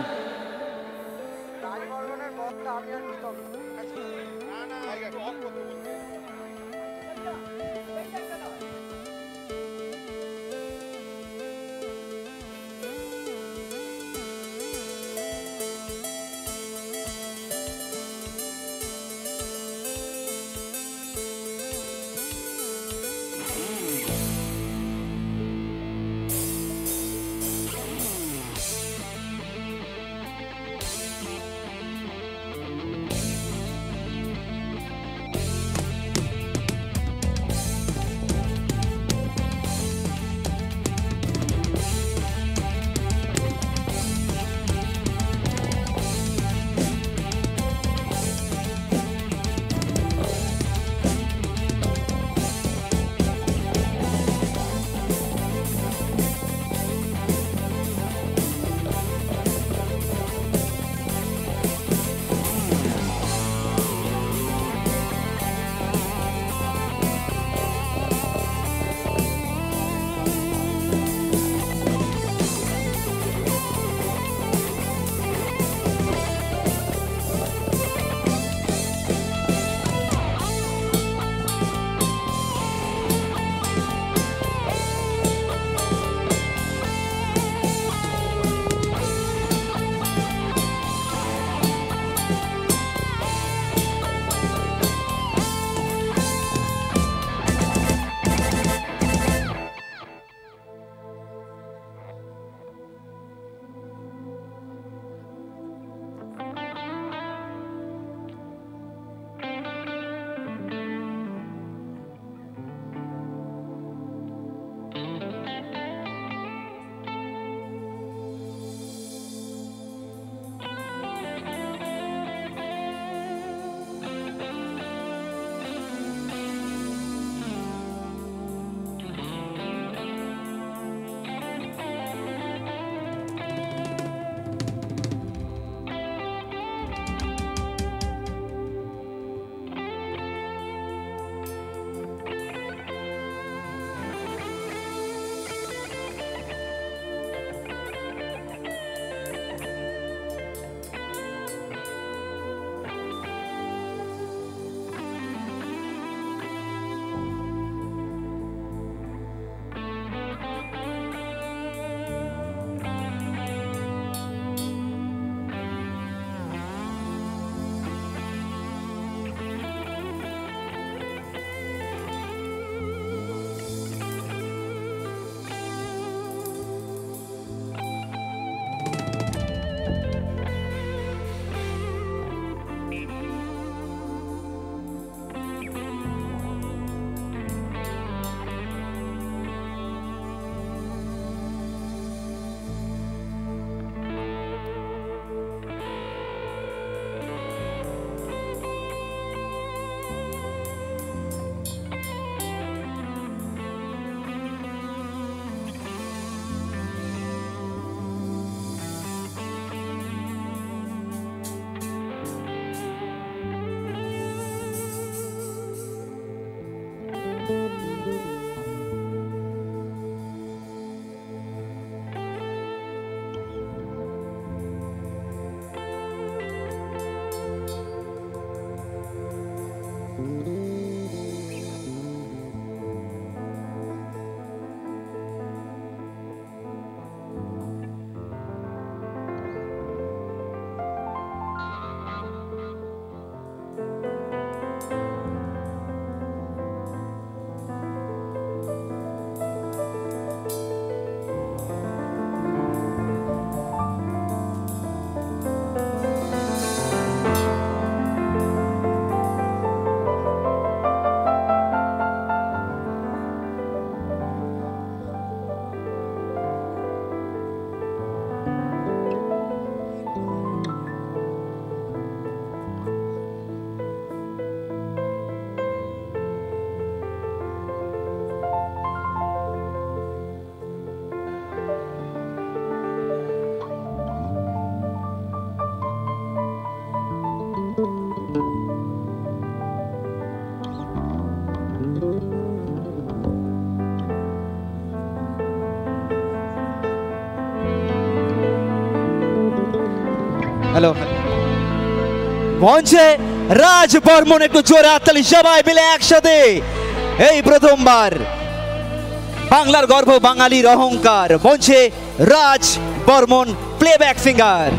হ্যালো মঞ্চে রাজ বর্মন, একটু জোরে হাততালি সবাই মিলে একসাথে। এই প্রথমবার বাংলার গর্ব, বাঙালির অহংকার, মঞ্চে রাজ বর্মন প্লেব্যাক সিঙ্গার।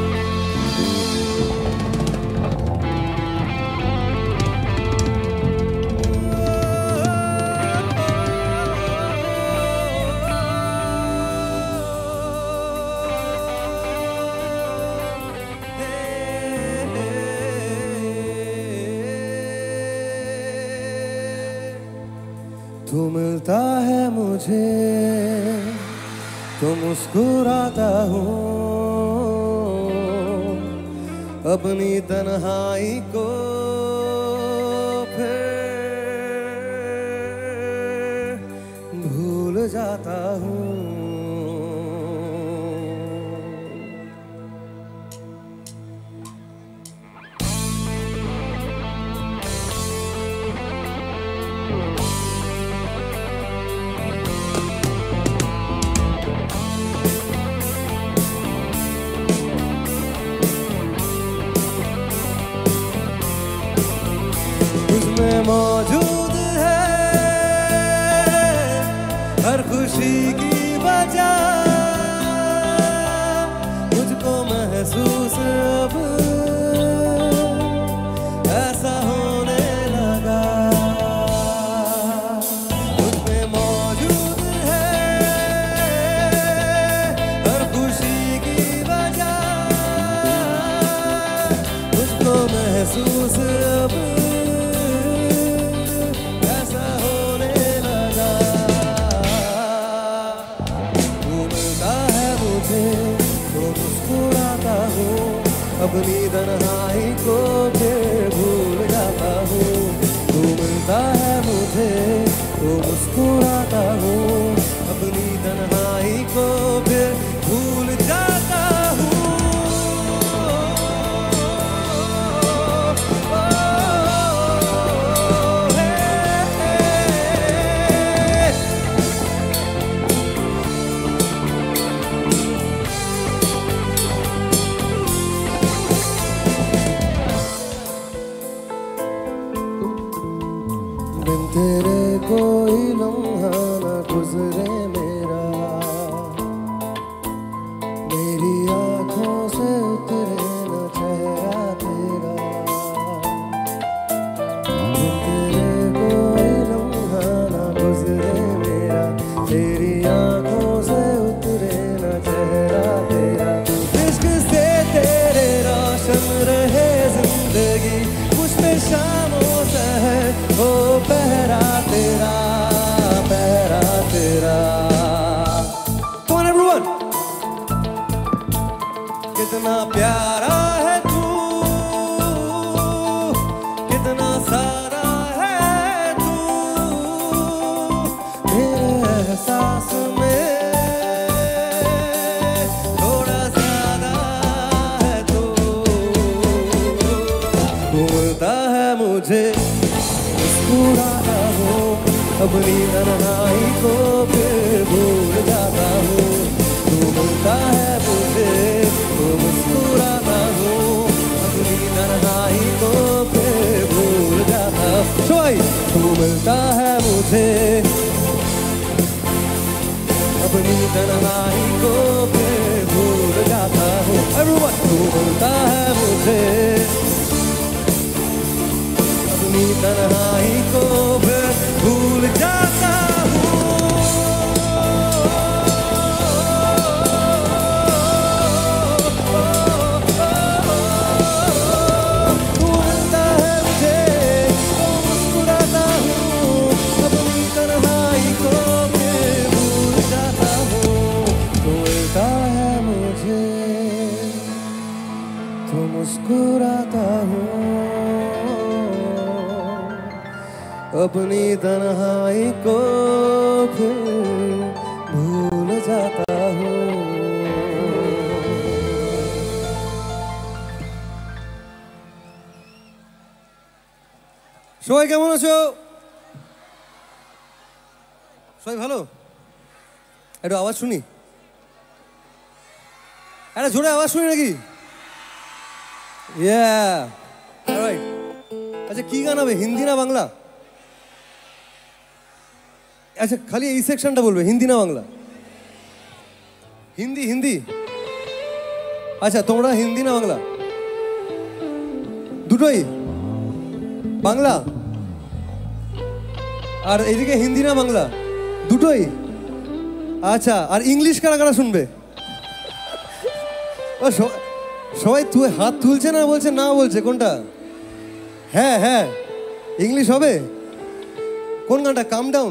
तू मिलता है मुझे तो मुस्कुराता हूँ, अपनी तन्हाई को फिर भूल जाता हूँ। उसमें मौजूद है हर खुशी की वजह, मुझको महसूस अब ऐसा होने लगा। उसमें मौजूद है हर खुशी की वजह, मुझको महसूस अब अपनी तन्हाई को फिर भूल जाता हूँ। तू मिलता है मुझे तो मुस्कुराता हूँ, अपनी तन्हाई को फिर भूल जाता हूँ। तेरे कोई लम्हा न गुजरे मेरा, मेरी आँखों से उतरे न चेहरा तेरा। तेरे कोई लम्हा न गुजरे मेरा, तेरी आँखों से उतरे न चेहरा तेरा। इश्क से तेरे रोशन रहे जिंदगी, मुझ पे शामों सहर हो पहरा तेरा, पहरा तेरा। Come on everyone! कितना प्यारा है तू, कितना सारा है तू, मेरे एहसास में थोड़ा ज्यादा है तू। घूमता है मुझे मुस्कुराता हूँ, अपनी तन्हाई को फिर भूल जाता हूँ। तू मिलता है मुझे तो मुस्कुराता हूँ, अपनी तन्हाई को फिर भूल जाता हूँ। तू मिलता है मुझे अपनी तन्हाई को फिर भूल जाता हूँ। Everyone! तू मिलता है मुझे अपनी तन्हाई को फिर भूल जाता हूँ। तू मिलता है मुझे तो मुस्कुराता हूँ, अपनी तन्हाई को फिर भूल जाता हूँ। तू मिलता है मुझे तो मुस्कुराता हूँ, अपनी तन्हाई को फिर भूल जाता हूँ। সবাই কেমন আছো? সবাই ভালো? একটু আওয়াজ শুনি, একটা জোরে আওয়াজ শুনি নাকি? Yeah. All right. अच्छा की गाना হবে হিন্দি না বাংলা? আচ্ছা খালি এই সেকশনটা বলবে হিন্দি না বাংলা? হিন্দি হিন্দি। আচ্ছা তোমরা হিন্দি না বাংলা? দুটোই বাংলা? আর এইদিকে হিন্দি না বাংলা? দুটোই। আচ্ছা আর ইংলিশ কারা কারা শুনবে? ও সবাই তুই হাত তুলছে না বলছে না বলছে কোনটা? হ্যাঁ হ্যাঁ ইংলিশ হবে। কোন গানটা? কাম ডাউন।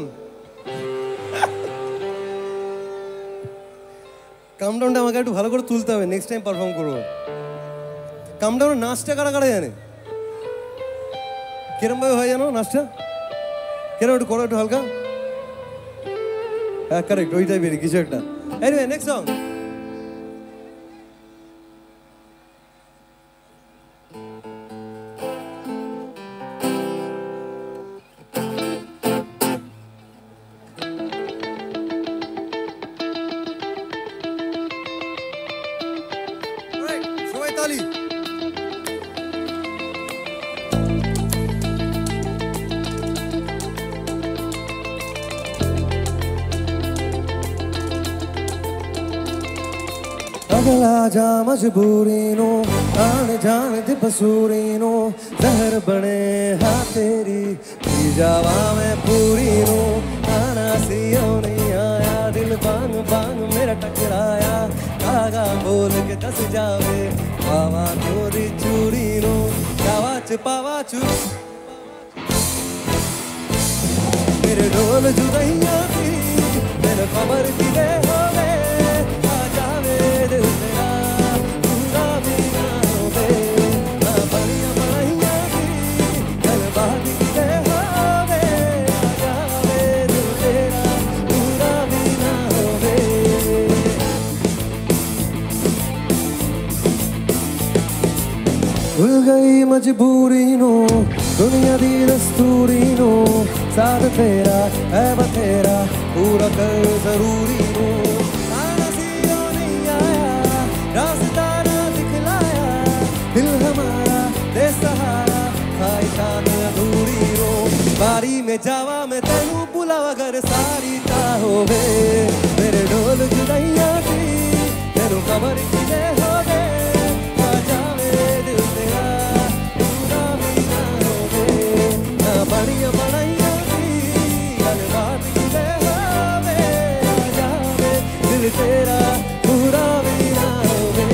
কাম ডাউনটা আমাকে একটু ভালো করে তুলতে হবে, নেক্সট টাইম পারফর্ম করবো। কাম ডাউনের নাচটা কারা কারা জানে? কিরম ভাবে হয় জানো নাচটা? কেন একটু করো একটু হালকা। হ্যাঁ কারেক্ট ওই টাইপেরই কিছু একটা। Anyway next song. সবাই তালি। अगला जा मजबूरी नो आन जान दे बसूरी नो जहर बने हाँ तेरी पी जावा मैं पूरी नो आना सियो नहीं आया दिल बांग बांग मेरा टकराया धागा बोल के दस जावे पावा चोरी चूड़ी नो पावा च पावा चू मेरे ढोल जुदैया थी मेरे खबर की दे हो गए आ जावे दिल तेरा पूरा भी ना होवे ना बढ़िया बढ़िया थी कल बात की दे हो गए आ जावे दिल तेरा पूरा भी ना होवे भूल गई मजबूरी नो दुनिया दी दस्तूरी नो साथ तेरा है बतेरा पूरा कर जरूरी हो आना सियो नहीं आया रास्ता ना दिखलाया दिल हमारा दे सहारा ख्वाहिशात अधूरी हो बारी में जावा मैं तेनू बुलावा घर सारी ता होवे मेरे ढोल जुदाइया थी तेरू खबर की दे होवे आ जावे दिल तेरा पूरा भी ना होवे ना बढ़िया बढ़िया तेरा पूरा भी ना होवे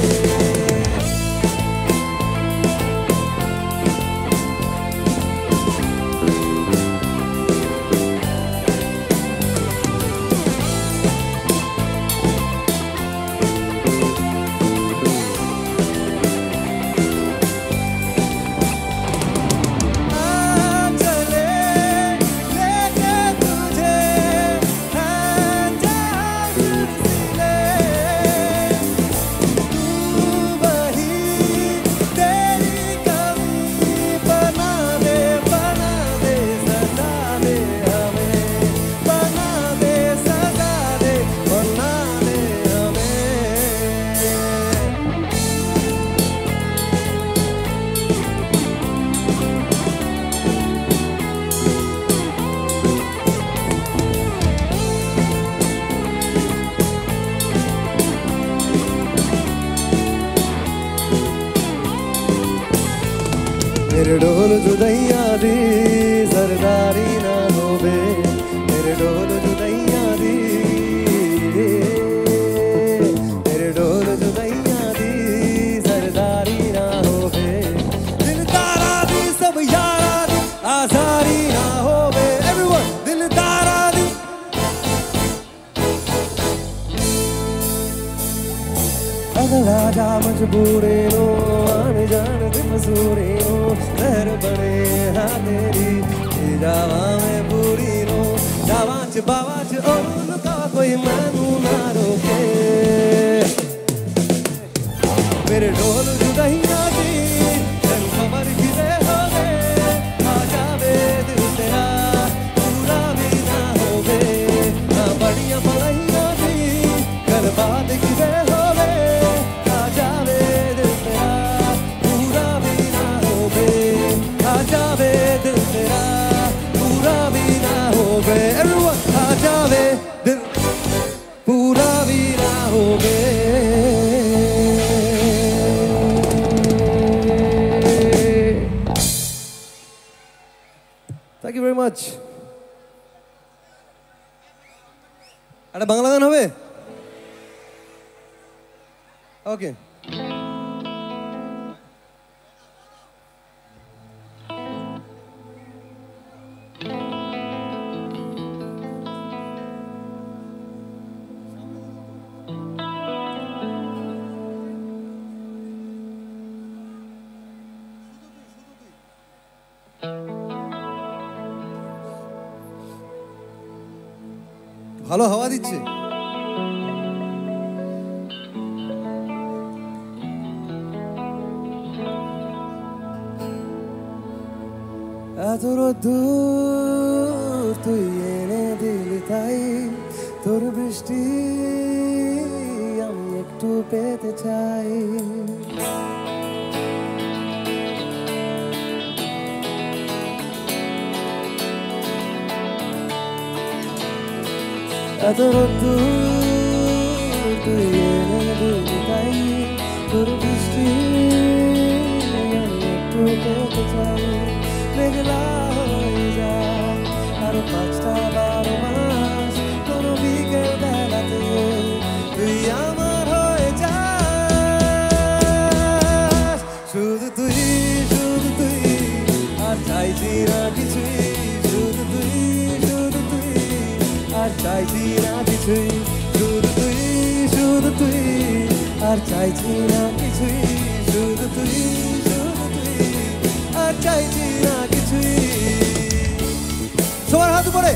मेरे ढोल जुदैया दी सरदारी ना होवे मेरे ढोल जुदैया दी मेरे ढोल जुदैया दी सरदारी ना होवे दिल तारा दी सब यारा दी आजारी ना होवे एवरीवन दिल तारा दी अगला जा मजबूरी नो आने जान दे मजूरी नो लहर बने हाँ तेरी जावा में पूरी नो जावा च बावा च और उनका कोई मैनू ना रोके मेरे ढोल जुदाइया की चल खबर की दे हो गए आ जावे दिल तेरा पूरा भी ना होवे ना बढ़िया बढ़िया की कल बात की दे हो गए आ जावे दिल तेरा पूरा भी থ্যাংক ইউ ভেরি মাচ। একটা বাংলা গান হবে? ওকে। ভালো হাওয়া দিচ্ছে। এত রোদ্দুর তুই এনে দিলি তাই তোর বৃষ্টি আমি একটু পেতে চাই। এত রোদ্দুর তুই এনে দিলি তাই তোর বৃষ্টি আমি একটু পেতে চাই। মেঘলা হয়ে যায় আরো পাঁচটা বারো মাস কোনো বিকেল বেলাতে তুই আমার হয়ে যাস। শুধু তুই শুধু তুই আর চাইছি না কিছুই। শুধু তুই শুধু তুই আর চাইছি না কিছুই। শুধু তুই শুধু তুই আর চাইছি না কিছুই। শুধু তুই শুধু তুই আর চাইছি না কিছুই। সবার হাত উপরে।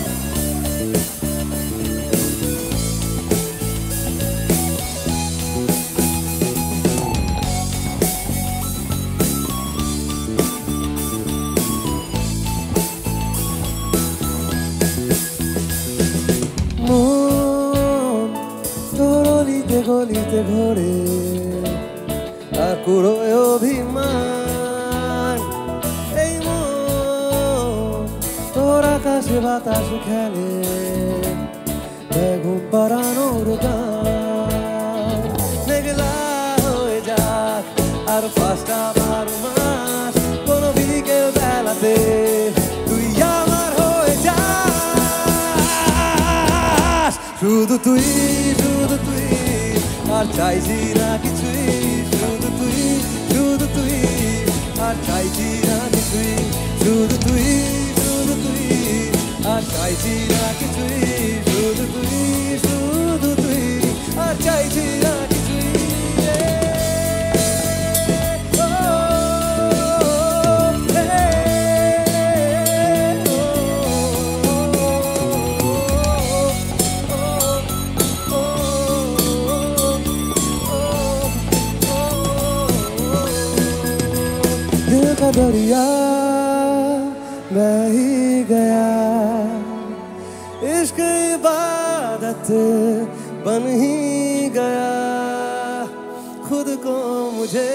মন তোর অলিতে গলিতে ঘোরে আর কুড়োয় অভিমান। এই মন তোর আকাশে বাতাসে খেলে বেগুন পাড়ানোর গান। মেঘলা হয়ে যাক আর পাঁচটা বারো মাস কোনো বিকেল বেলাতে তুই আমার হয়ে যাস। শুধু তুই শুধু তুই আর চাইছি না কিছুই। শুধু তুই শুধু তুই আর চাইছি না কিছুই। শুধু তুই শুধু তুই আর চাইছি না কিছুই। শুধু তুই শুধু তুই আর চাইছি না কিছুই। दिल का दरिया बह ही गया इश्क इबादत बन ही गया। खुद को मुझे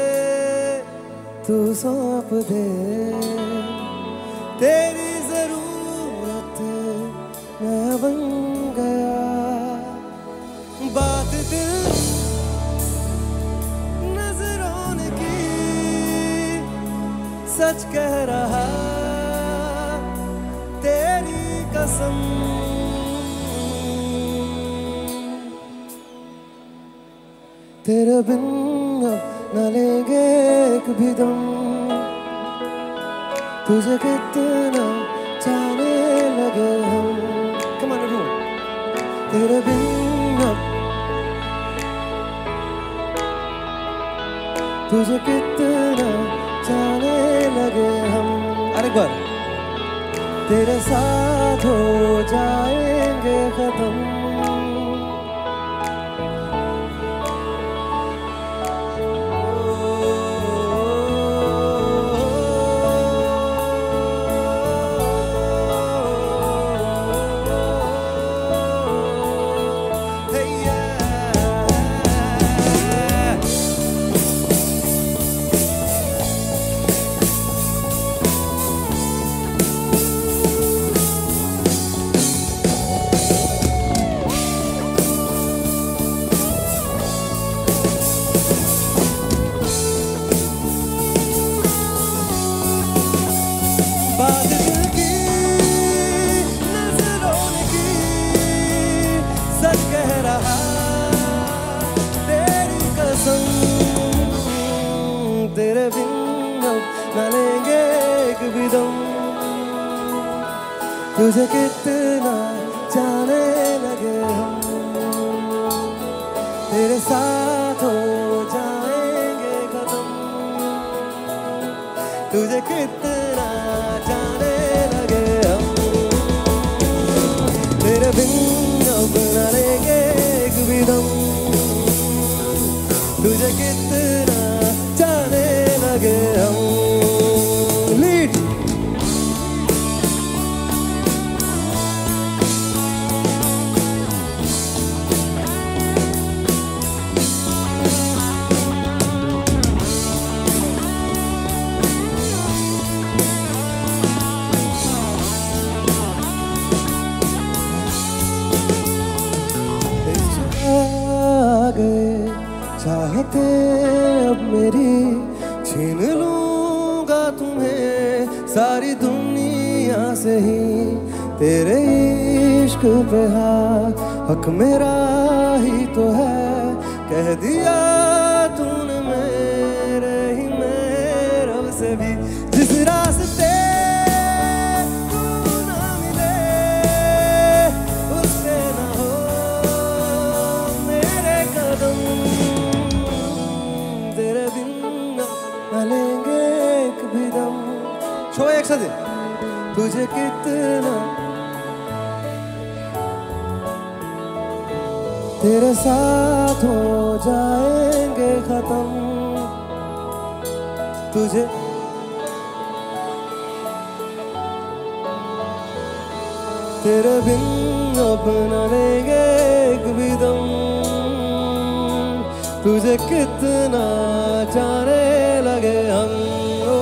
तू सौंप दे तेरी जरूरत मैं बन गया। बात दिल नजरों ने की सच कह रहा तेरी कसम। तेरे बिन अब न लेंगे एक भी दम तुझे कितना जाने लगे हम। Come on everyone. तेरे बिन अब तुझे कितना जाने लगे हम। अरे बार तेरे साथ हो जाएंगे खत्म। भी दम तुझे कितना जाने लगे हम तेरे साथ हो जाएंगे खत्म तुझे कितना जाने लगे हम तेरे बिन अब न लेंगे एक भी दम तुझे कितना जाने लगे हम लीड चाहते अब मेरी छीन लूंगा तुम्हें सारी दुनिया से ही तेरे इश्क पे हक मेरा ही तो है कह दिया तूने मेरे ही मेरे से भी जिस रास्ते तू ना मिले उससे ना हो मेरे कदम तेरे बिन न लेंगे एक भी दम छो एक साथ तुझे कितना तेरे साथ हो जाएंगे खत्म तुझे तेरे बिन अब न लेंगे एक भी दम तुझे कितना जाने लगे हम ओ,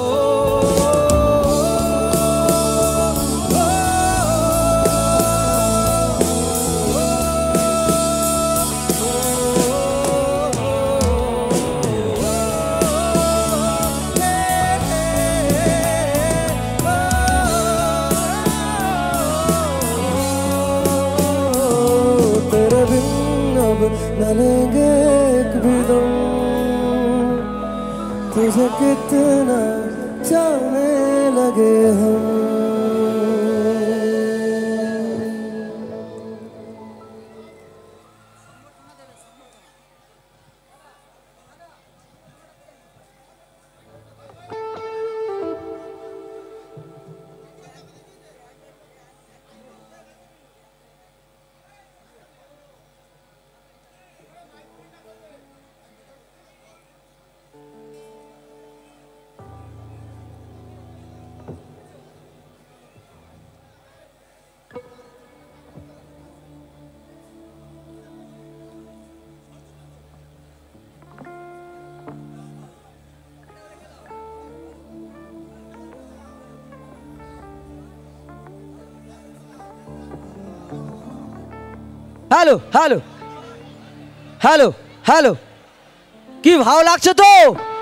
तेरे बिन अब न लेंगे एक भी दम तुझे कितना जाने लगे हम হ্যালো হ্যালো হ্যালো হ্যালো কি ভালো লাগছে তো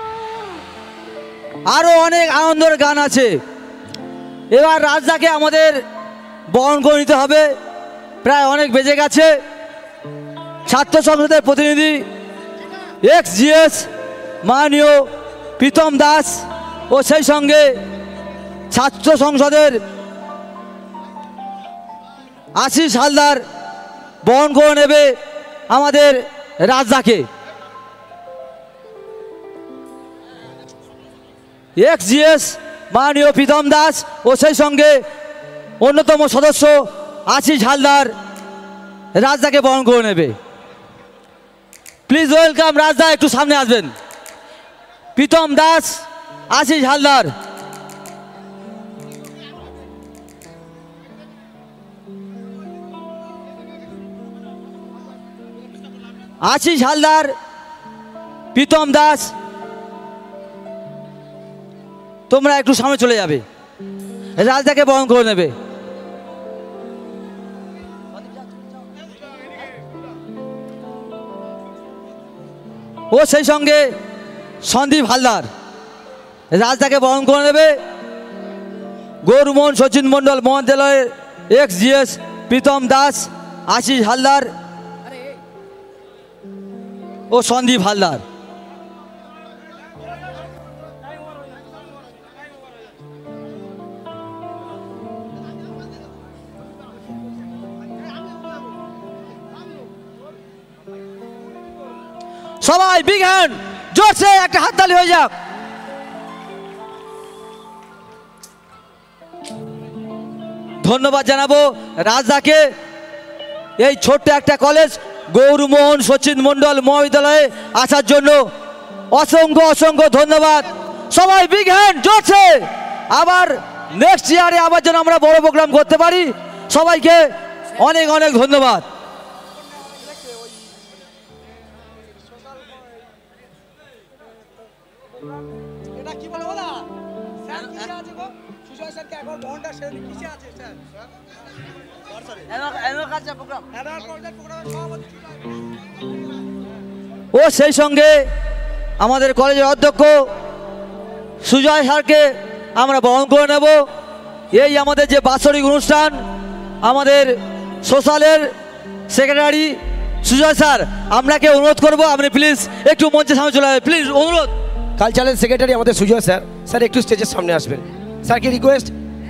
আরো অনেক আনন্দের গান আছে এবার রাজদাকে আমাদের বরণ করে নিতে হবে প্রায় অনেক বেজে গেছে ছাত্র সংসদের প্রতিনিধি এক্স জিএস মাননীয় প্রীতম দাস ও সেই সঙ্গে ছাত্র সংসদের আশিস হালদার বরণ করে নেবে আমাদের রাজদাকে এক্স জিএস মাননীয় প্রীতম দাস ও সেই সঙ্গে অন্যতম সদস্য আশিস হালদার রাজদাকে বরণ করে নেবে প্লিজ ওয়েলকাম রাজদা একটু সামনে আসবেন প্রীতম দাস আশিস হালদার আশিস হালদার প্রীতম দাস তোমরা একটু সামনে চলে যাবে রাজদাকে বরণ করে নেবে ও সেই সঙ্গে সন্দীপ হালদার রাজদাকে বরণ করে নেবে গৌরমোহন সচিন মণ্ডল মহাবিদ্যালয়ের এক্স জিএস প্রীতম দাস আশিস হালদার ও সন্দীপ হালদার সবাই বিগ হ্যান্ড, জোরসে একটা হাততালি হয়ে যাক। ধন্যবাদ জানাবো রাজদাকে, এই ছোট্ট একটা কলেজ গৌরমোহন সচিন মণ্ডল মহাবিদ্যালয়ে আসার জন্য অসংখ্য অসংখ্য ধন্যবাদ। সবাই বিগ হ্যান্ড, জোরসে। আবার নেক্সট ইয়ারে আবার যেন আমরা বড় প্রোগ্রাম করতে পারি। সবাইকে অনেক অনেক ধন্যবাদ। এটা কি বলবো না স্যার কি আছে গো সুজয় স্যারকে এখন বন্ডা সে কিসে আছে স্যার সরি এনো কাজে প্রোগ্রাম এনো প্রজেক্ট প্রোগ্রামে সভাপতি ও সেই সঙ্গে আমাদের কলেজের অধ্যক্ষ সুজয় স্যারকে আমরা বরণ করে নেব। এই আমাদের যে বাৎসরিক অনুষ্ঠান, আমাদের সোশ্যালের সেক্রেটারি সুজয় স্যার, আপনাকে অনুরোধ করব আপনি প্লিজ একটু মঞ্চের সামনে চলে আসবেন, প্লিজ অনুরোধ। কালচারাল সেক্রেটারি আমাদের সুজয় স্যার, স্যার একটু স্টেজের সামনে আসবেন। স্যারকে রিকোয়েস্ট,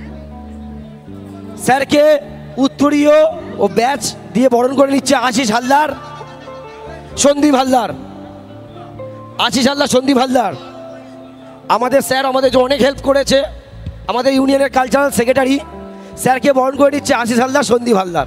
স্যারকে উত্তরীয় ও ব্যাচ দিয়ে বরণ করে নিচ্ছে আশিস হালদার, সন্দীপ হালদার, আশিস হালদার, সন্দীপ হালদার। আমাদের স্যার আমাদের যে অনেক হেল্প করেছে, আমাদের ইউনিয়নের কালচারাল সেক্রেটারি, স্যারকে বরণ করে নিচ্ছে আশিস হালদার, সন্দীপ হালদার।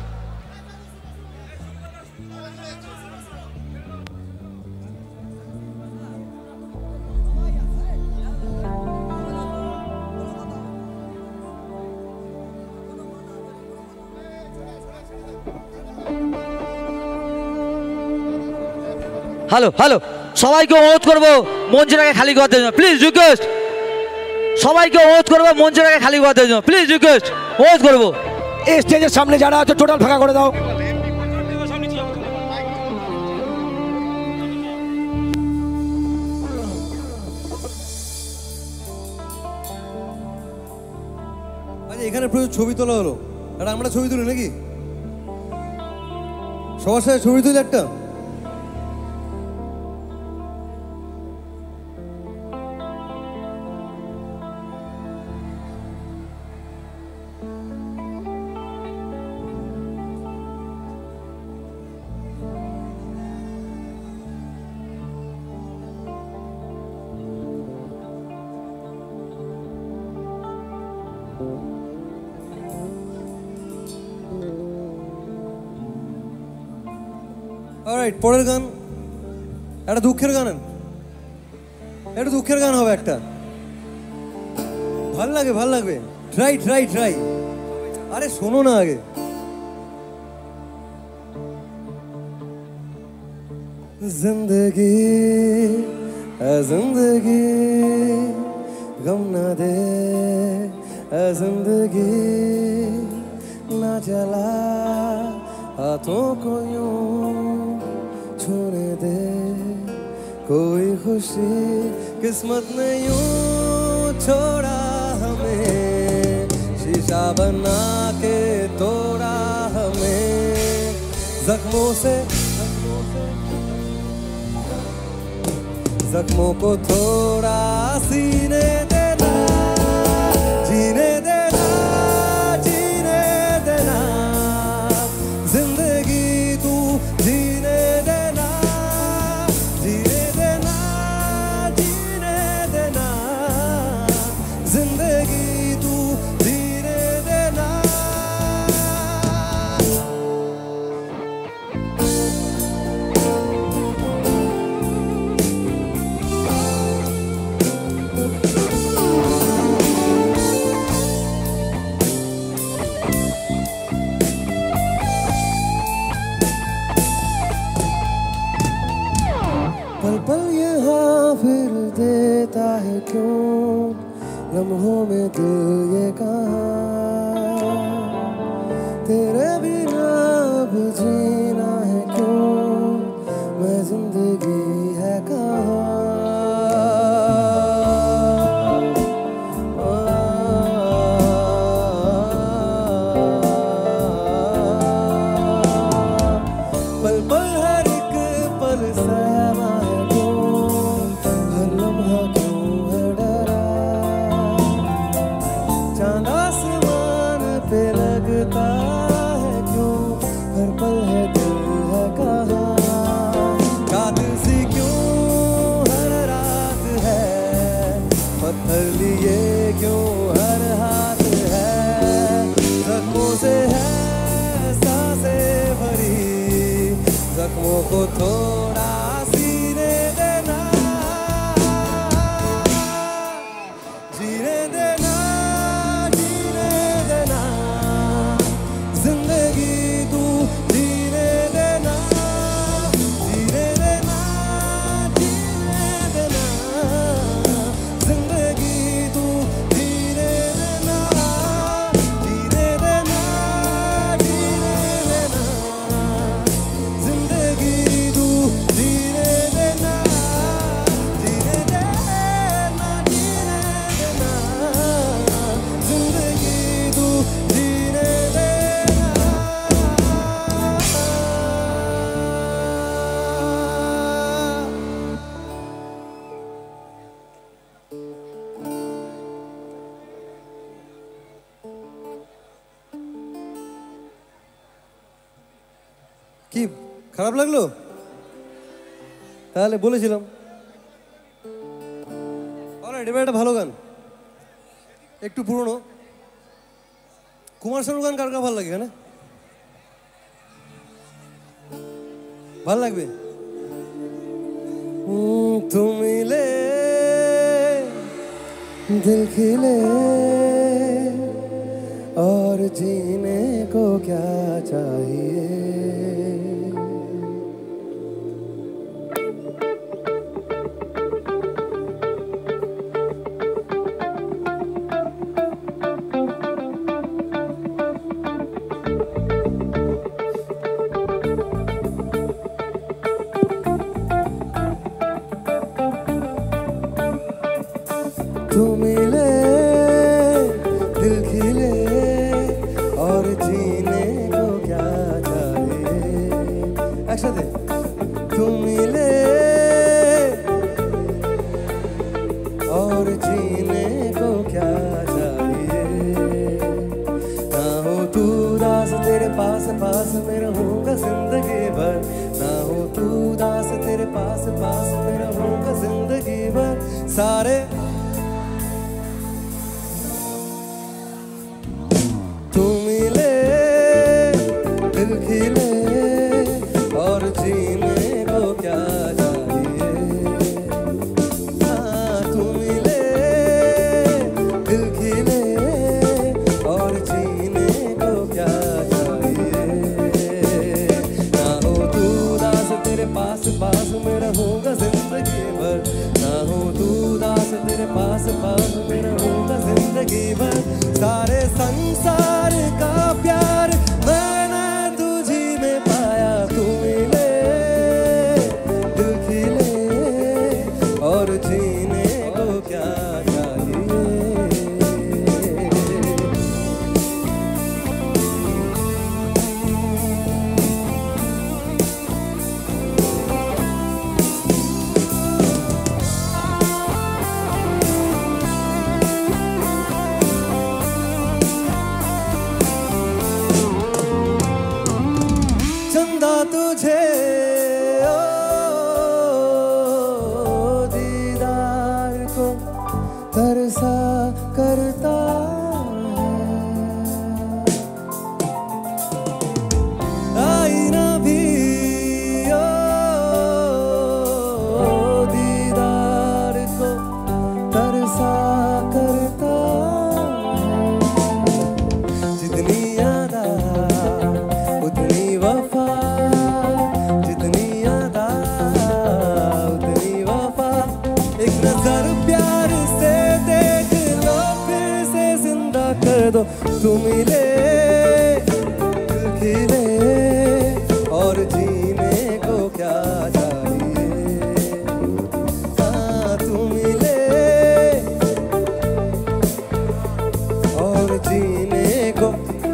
হ্যালো হ্যালো সবাইকে অনুরোধ করবো মঞ্চটাকে খালি করতে জন্য, প্লিজ রিকোয়েস্ট। সবাইকে অনুরোধ করবো মঞ্চটাকে খালি করতে জন্য, প্লিজ রিকোয়েস্ট, অনুরোধ করবো। এই স্টেজের সামনে যারা আছে টোটাল ফাঁকা করে দাও। আচ্ছা এখানে প্রচুর ছবি তোলা হলো, আর আমরা ছবি তুলি নাকি? সবার সাথে ছবি তুলি একটা। অলরাইট, পরের গান একটা দুঃখের গান, একটা দুঃখের গান হবে একটা। ভাল লাগে, ভাল লাগবে। ট্রাই ট্রাই ট্রাই আরে শোনো না আগে। जिंदगी ए जिंदगी गम ना दे, ए जिंदगी ना जला हाथों को यूं छूने दे, कोई खुशी किस्मत ने यूं छोड़ा हमें, शीशा बना के तोड़ा हमें, जख्मों से जख्मों को थोड़ा सीने देना, जीने देना, जीने देना, जिंदगी तू जीने देना, जीने देना, जीने देना, जिंदगी तू जीने देना। पल पल यहाँ फिर देता है क्यों, लम्हों में दिल ये कहाँ, तेरे बिना अब जीना है क्यों, मैं जिंदगी है कहाँ। पल पल हर एक पल सहमा है क्यों, हर लम्हा क्यों है डरा, चांद आसमान पे लगता है क्यों, हर पल है दिल है कहाँ, कातिल सी क्यों কি খারাপ লাগলো? তাহলে বলেছিলাম। অলরাইট, এবার একটা ভালো গান, একটু পুরনো। কুমার শানুর গান কার কার ভালো লাগে এখানে? ভালো লাগবে? तुम मिले दिल खिले और जीने को क्या चाहिए। तुम मिले दिल खिले और जीने को क्या चाहिए। একসাথে तुम मिले और जीने को क्या चाहिए। ना हो तू दास तेरे पास पास मैं रहूंगा जिंदगी भर। ना हो तू दास तेरे पास पास मैं रहूंगा जिंदगी भर। सारे तुम मिले दिल खिले और जीने को क्या चाहिए। हाँ तुम मिले दिल खिले और जीने को क्या चाहिए। ना हो तू दास तेरे पास पास मैं रहूंगा जिंदगी भर। ना हो तू दास तेरे पास पास मैं रहूंगा जिंदगी भर। सारे संसार का प्यार मैंने तुझी में पाया। तू मिले दिल खिले और जीने को क्या चाहिए। चंदा तुझे ओ दीदार को तरसा करता है। आईना भी ओ दीदार को तरसा करता है। जितनी यादा उतनी वफा, जितनी अदा उतनी वफा। एक नजर प्यार से देख लो फिर से जिंदा कर दो। तुम मिले दिल खिले और जीने को क्या चाहिए। हाँ तुम मिले और जीने को।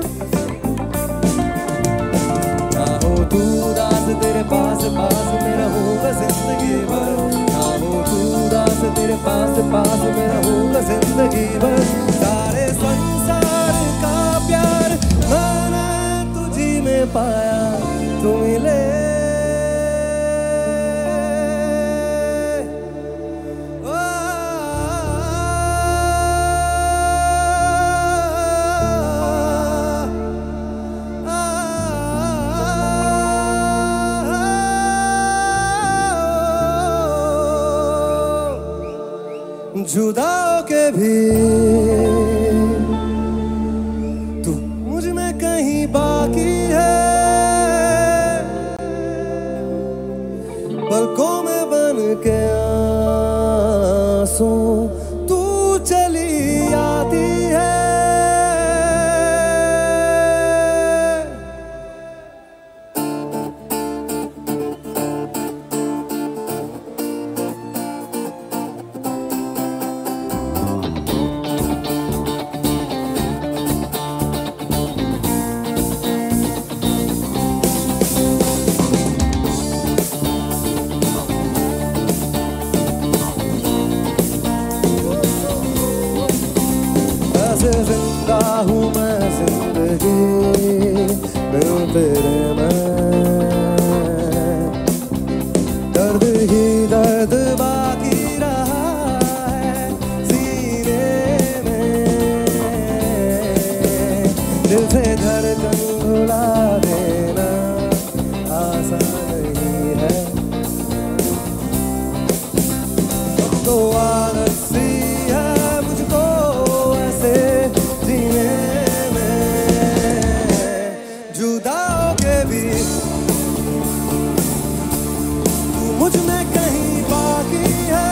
ना हो तू दास तेरे पास पास मैं रहूंगा जिंदगी भर। ना हो तू दास तेरे पास पास मैं रहूंगा जिंदगी भर। सारे संसार का प्यार मैंने तुझी में पाया। तू मिले जुदा के भी तू मुझ में कहीं बाकी है। पलकों में बन के आंसू तू चली आती है। दिल से धड़कन भुला देना आसान नहीं है, तो आदत सी है मुझको ऐसे जीने में, जुदा होके भी तू मुझ में कहीं बाकी है,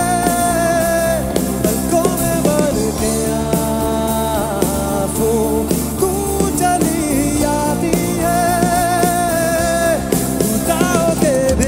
पलकों में बन के आंसू तू चली आती है, जुदा होके भी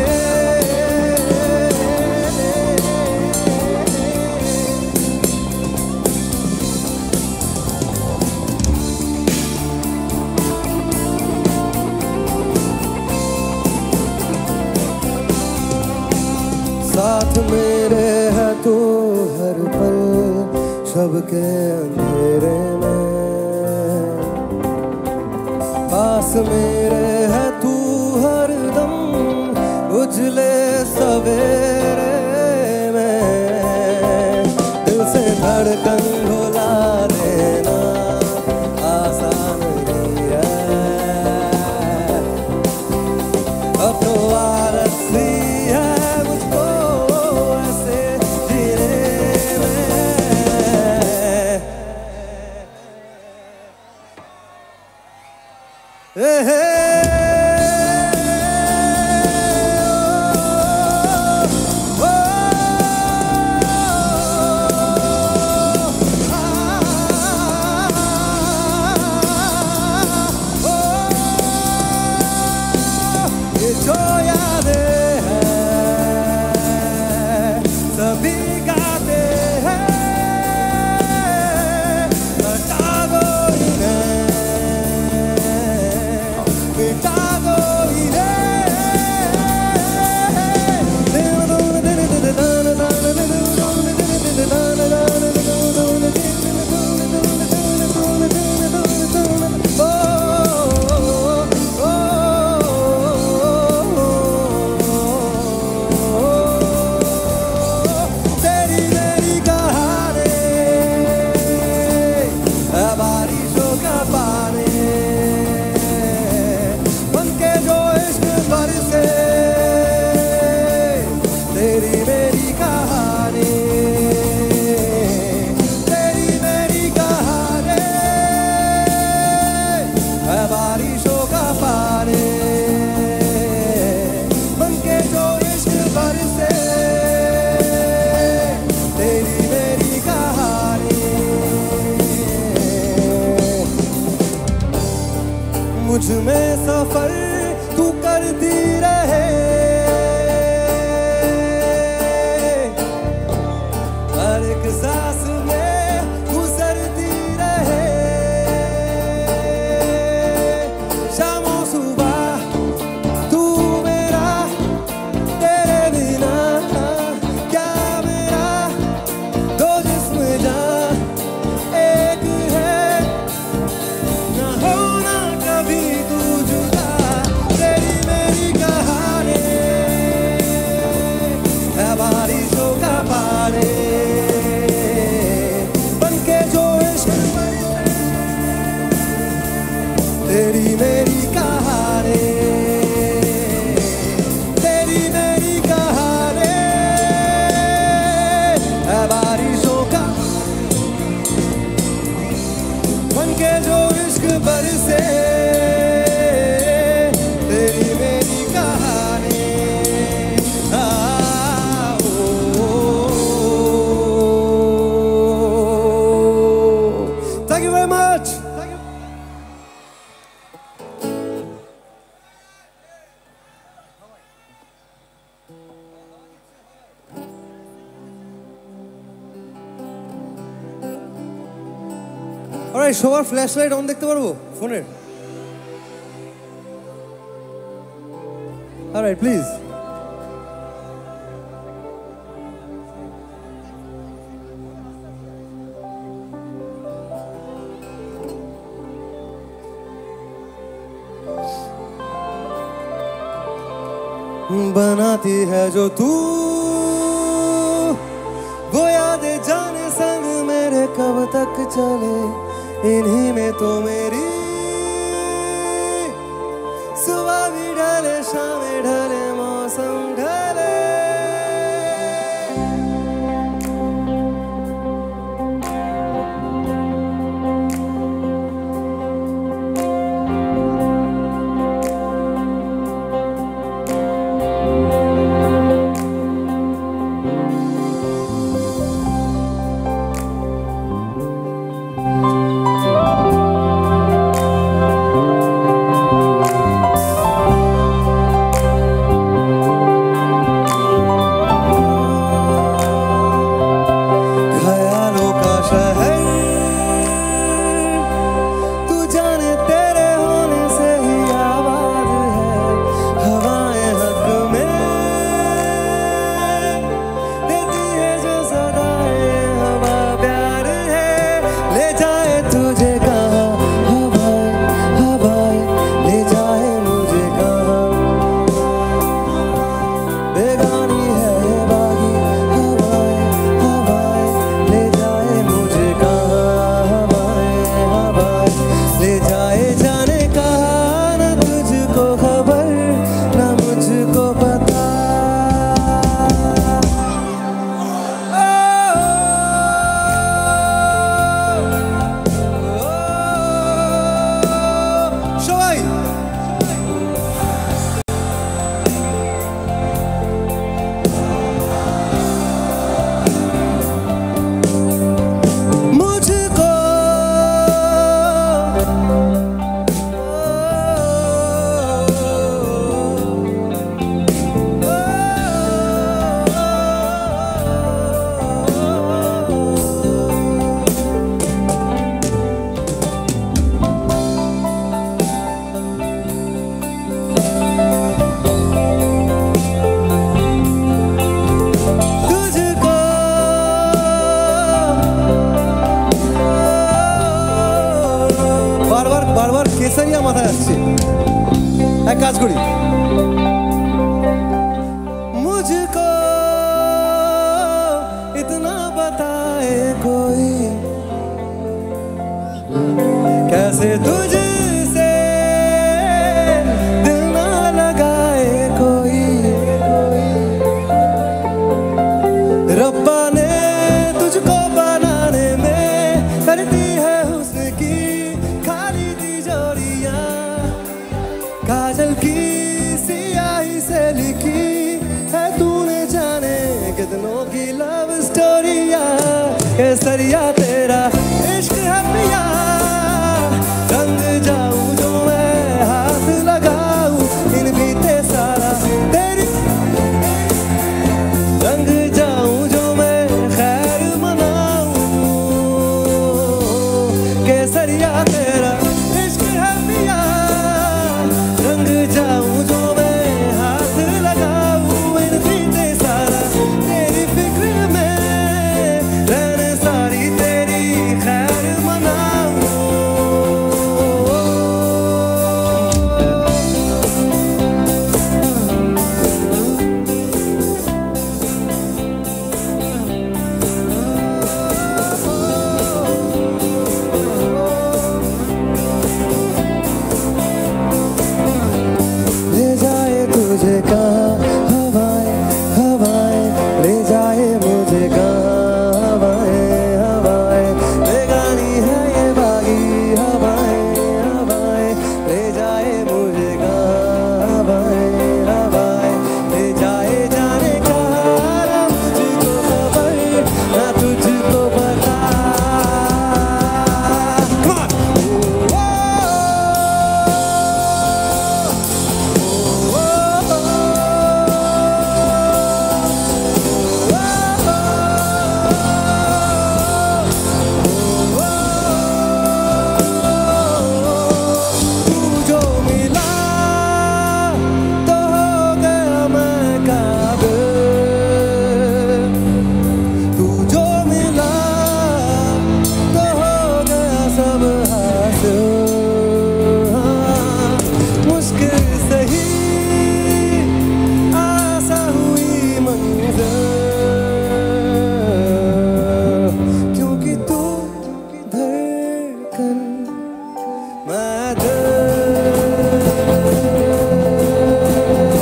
साथ मेरे है तू हर पल शब के अंधेरे में, पास मेरे है तू हर दम उजले सवेरे में, दिल से धड़कन भुला देना आसान नहीं है, अब तो आदत सी है मुझको ऐसे जीने में। ए हे ओ, ओ, आ, ओ, ये जो यादें हैं सभी गाते हैं, हटा दो इन्हें, मिटा दो तेरी मेरी कहानी बारिशों का पानी बनके जो इश्क बरसे, तेरी मेरी कहानी, तेरी मेरी कहानी है बारिशों का पानी बनके जो इश्क बरसे, तेरी मेरी कहानी, मुझ में सफर तू करती रहे, हर एक सांस में गुजरती रहे, शामों सुबह तू मेरा, तेरे बिना क्या मेरा, दो जिस्म जान एक है, ना होना कभी तू जुदा, तेरी मेरी कहानी है बारिशों का पानी बनके जो इश्क बरसे, तेरी मेरी कहानी, तेरी मेरी कहानी है बारिशों का बनके जो इश्क बरसे, तेरी मेरी कहानी, आ, ओ, ओ, ओ। Thank you very much. Alright, সবার ফ্ল্যাশ লাইট অন দেখতে পারবো ফোনের? Alright, please. बनाती है जो तू वो यादें जाने संग मेरे कब तक चले, इन्हीं में तो मेरी शाम ढले मौसम ढले কেসারিয়া মাথায় আসছে এক কাজ করি मुझको इतना बताए कोई कैसे तुझसे दिल ना लगाए कोई रब्बा ने तुझको बनाने में करती है हुस्न की खाली तिजोरियां काजल की सियाही से लिखी है तूने जाने कितनों की लव स्टोरियां केसरिया तेरा इश्क है पिया रंग जाऊं जो मैं हाथ लगाऊं इन बीते सारा तेरी रंग जाऊं जो मैं खैर मनाऊं केसरिया तेरा इश्क है पिया रंग जाऊं जो मैं हाथ लगाऊं इन बीते सारा तेरी फिक्र में रहने सारी तेरी खैर मनाऊं ले जाए तुझे कहाँ हवाएं हवाएं ले जाए मुझे कहाँ हवाएं हवाएं बेगानी है ये बागी हवाएं हवाएं ले जाए मुझे कहाँ हवाएं हवाएं ले जाए जाने कहाँ ना मुझको खबर ना तुझको पता तू जो मिला तो हो गया मैं काबिल तू जो मिला तो हो गया सब हासिल हाँ, मुश्किल सही आसा हुई मंजिल क्योंकि तू धड़कन मैं दिल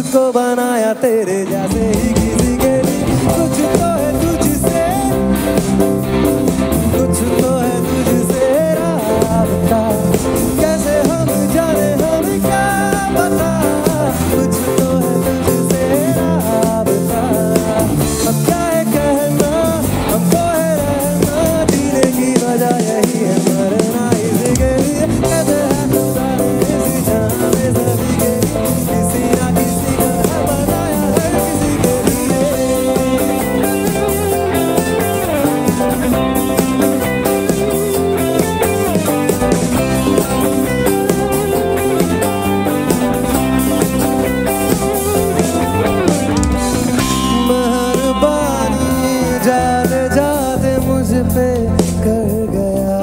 मुझको बनाया तेरे जैसे ही किसी के लिए। कुछ तो है तुझसे, कुछ तो है तुझसे राबता, कैसे हम जाने हम क्या बता। कुछ तो है तुझसे राबता, अब क्या है कहना, हमको है रहना, जीने की वजह यही है मरना इसके लिए। कहते हैं खुदा ने इसी जहां में सभी के किसी ना किसी का बनाया हर किसी के लिए। मेहरबानी जाते जाते मुझ पे कर गया,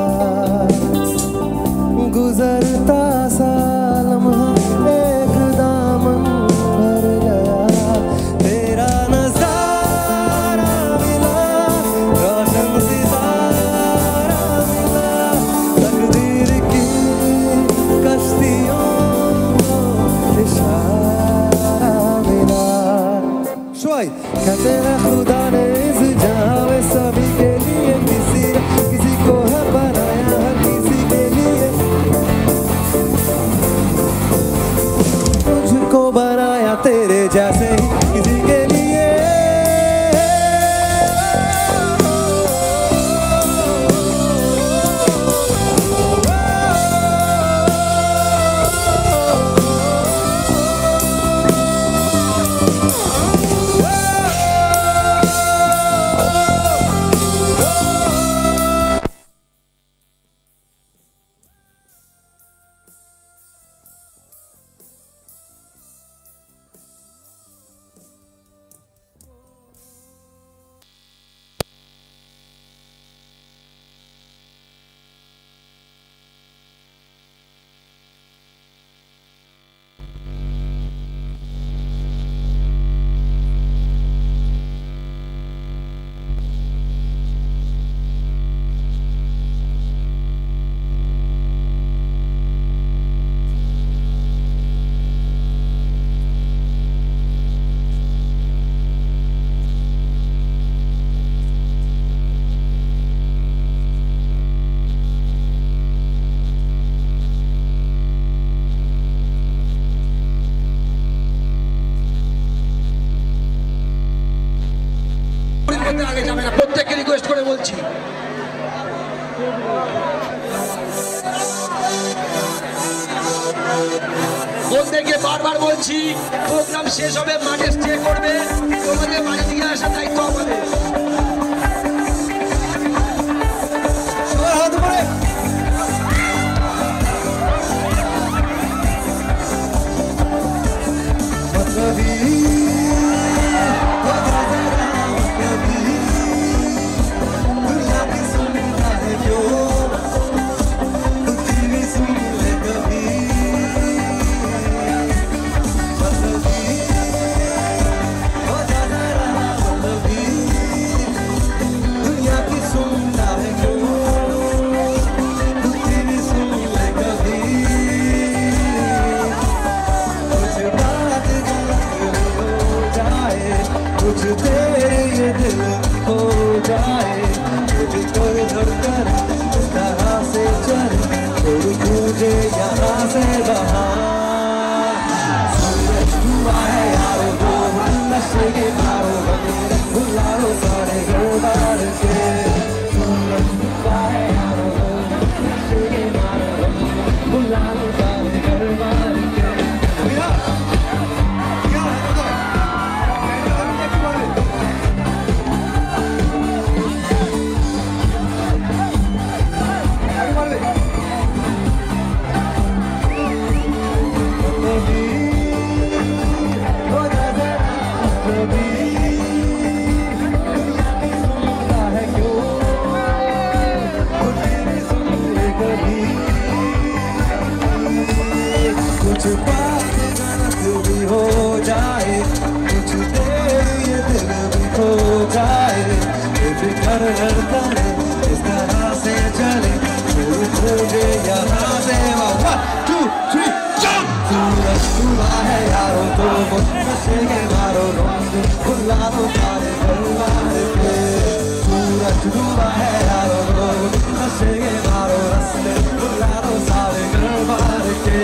गुजरता सा लम्हा एक दामन भर गया। तेरा नजारा मिला, रोशन सितारा मिला, तकदीर की कश्तियों को इशारा मिला। शोई कहते हैं खुदा ने इस जहां में सभी के लिए किसी न किसी को है बनाया हर किसी के लिए। मुझको बनाया तेरे जैसे ही किसी के लिए। আগে যাবে না, প্রত্যেককে রিকোয়েস্ট করে বলছি। বন্ধুদেরকে বারবার বলছি, প্রোগ্রাম শেষ হবে, মাঠে স্টে করবে, তোমাদের বাড়ি দিয়ে আসার দায়িত্ব আমাদের। সবার হাত উপরে। नशे के मारो रंग खुला दो सारे दरबार पे सूरज डूबा है यारो नशे के मारो रस्ते खुला दो सारे दरबार के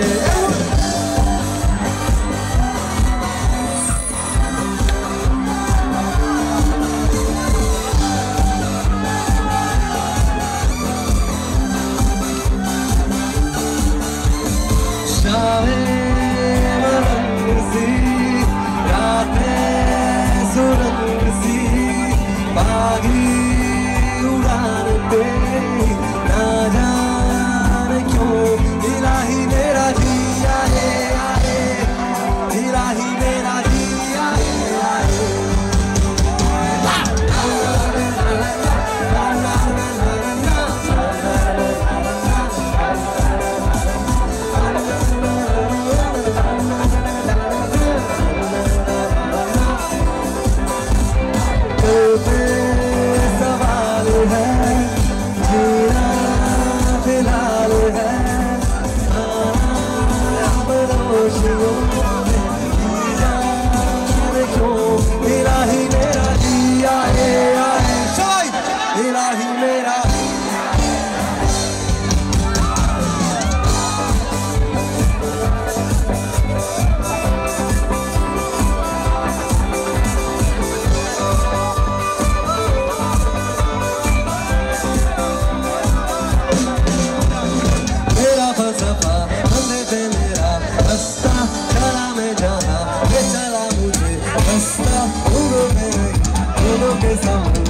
Some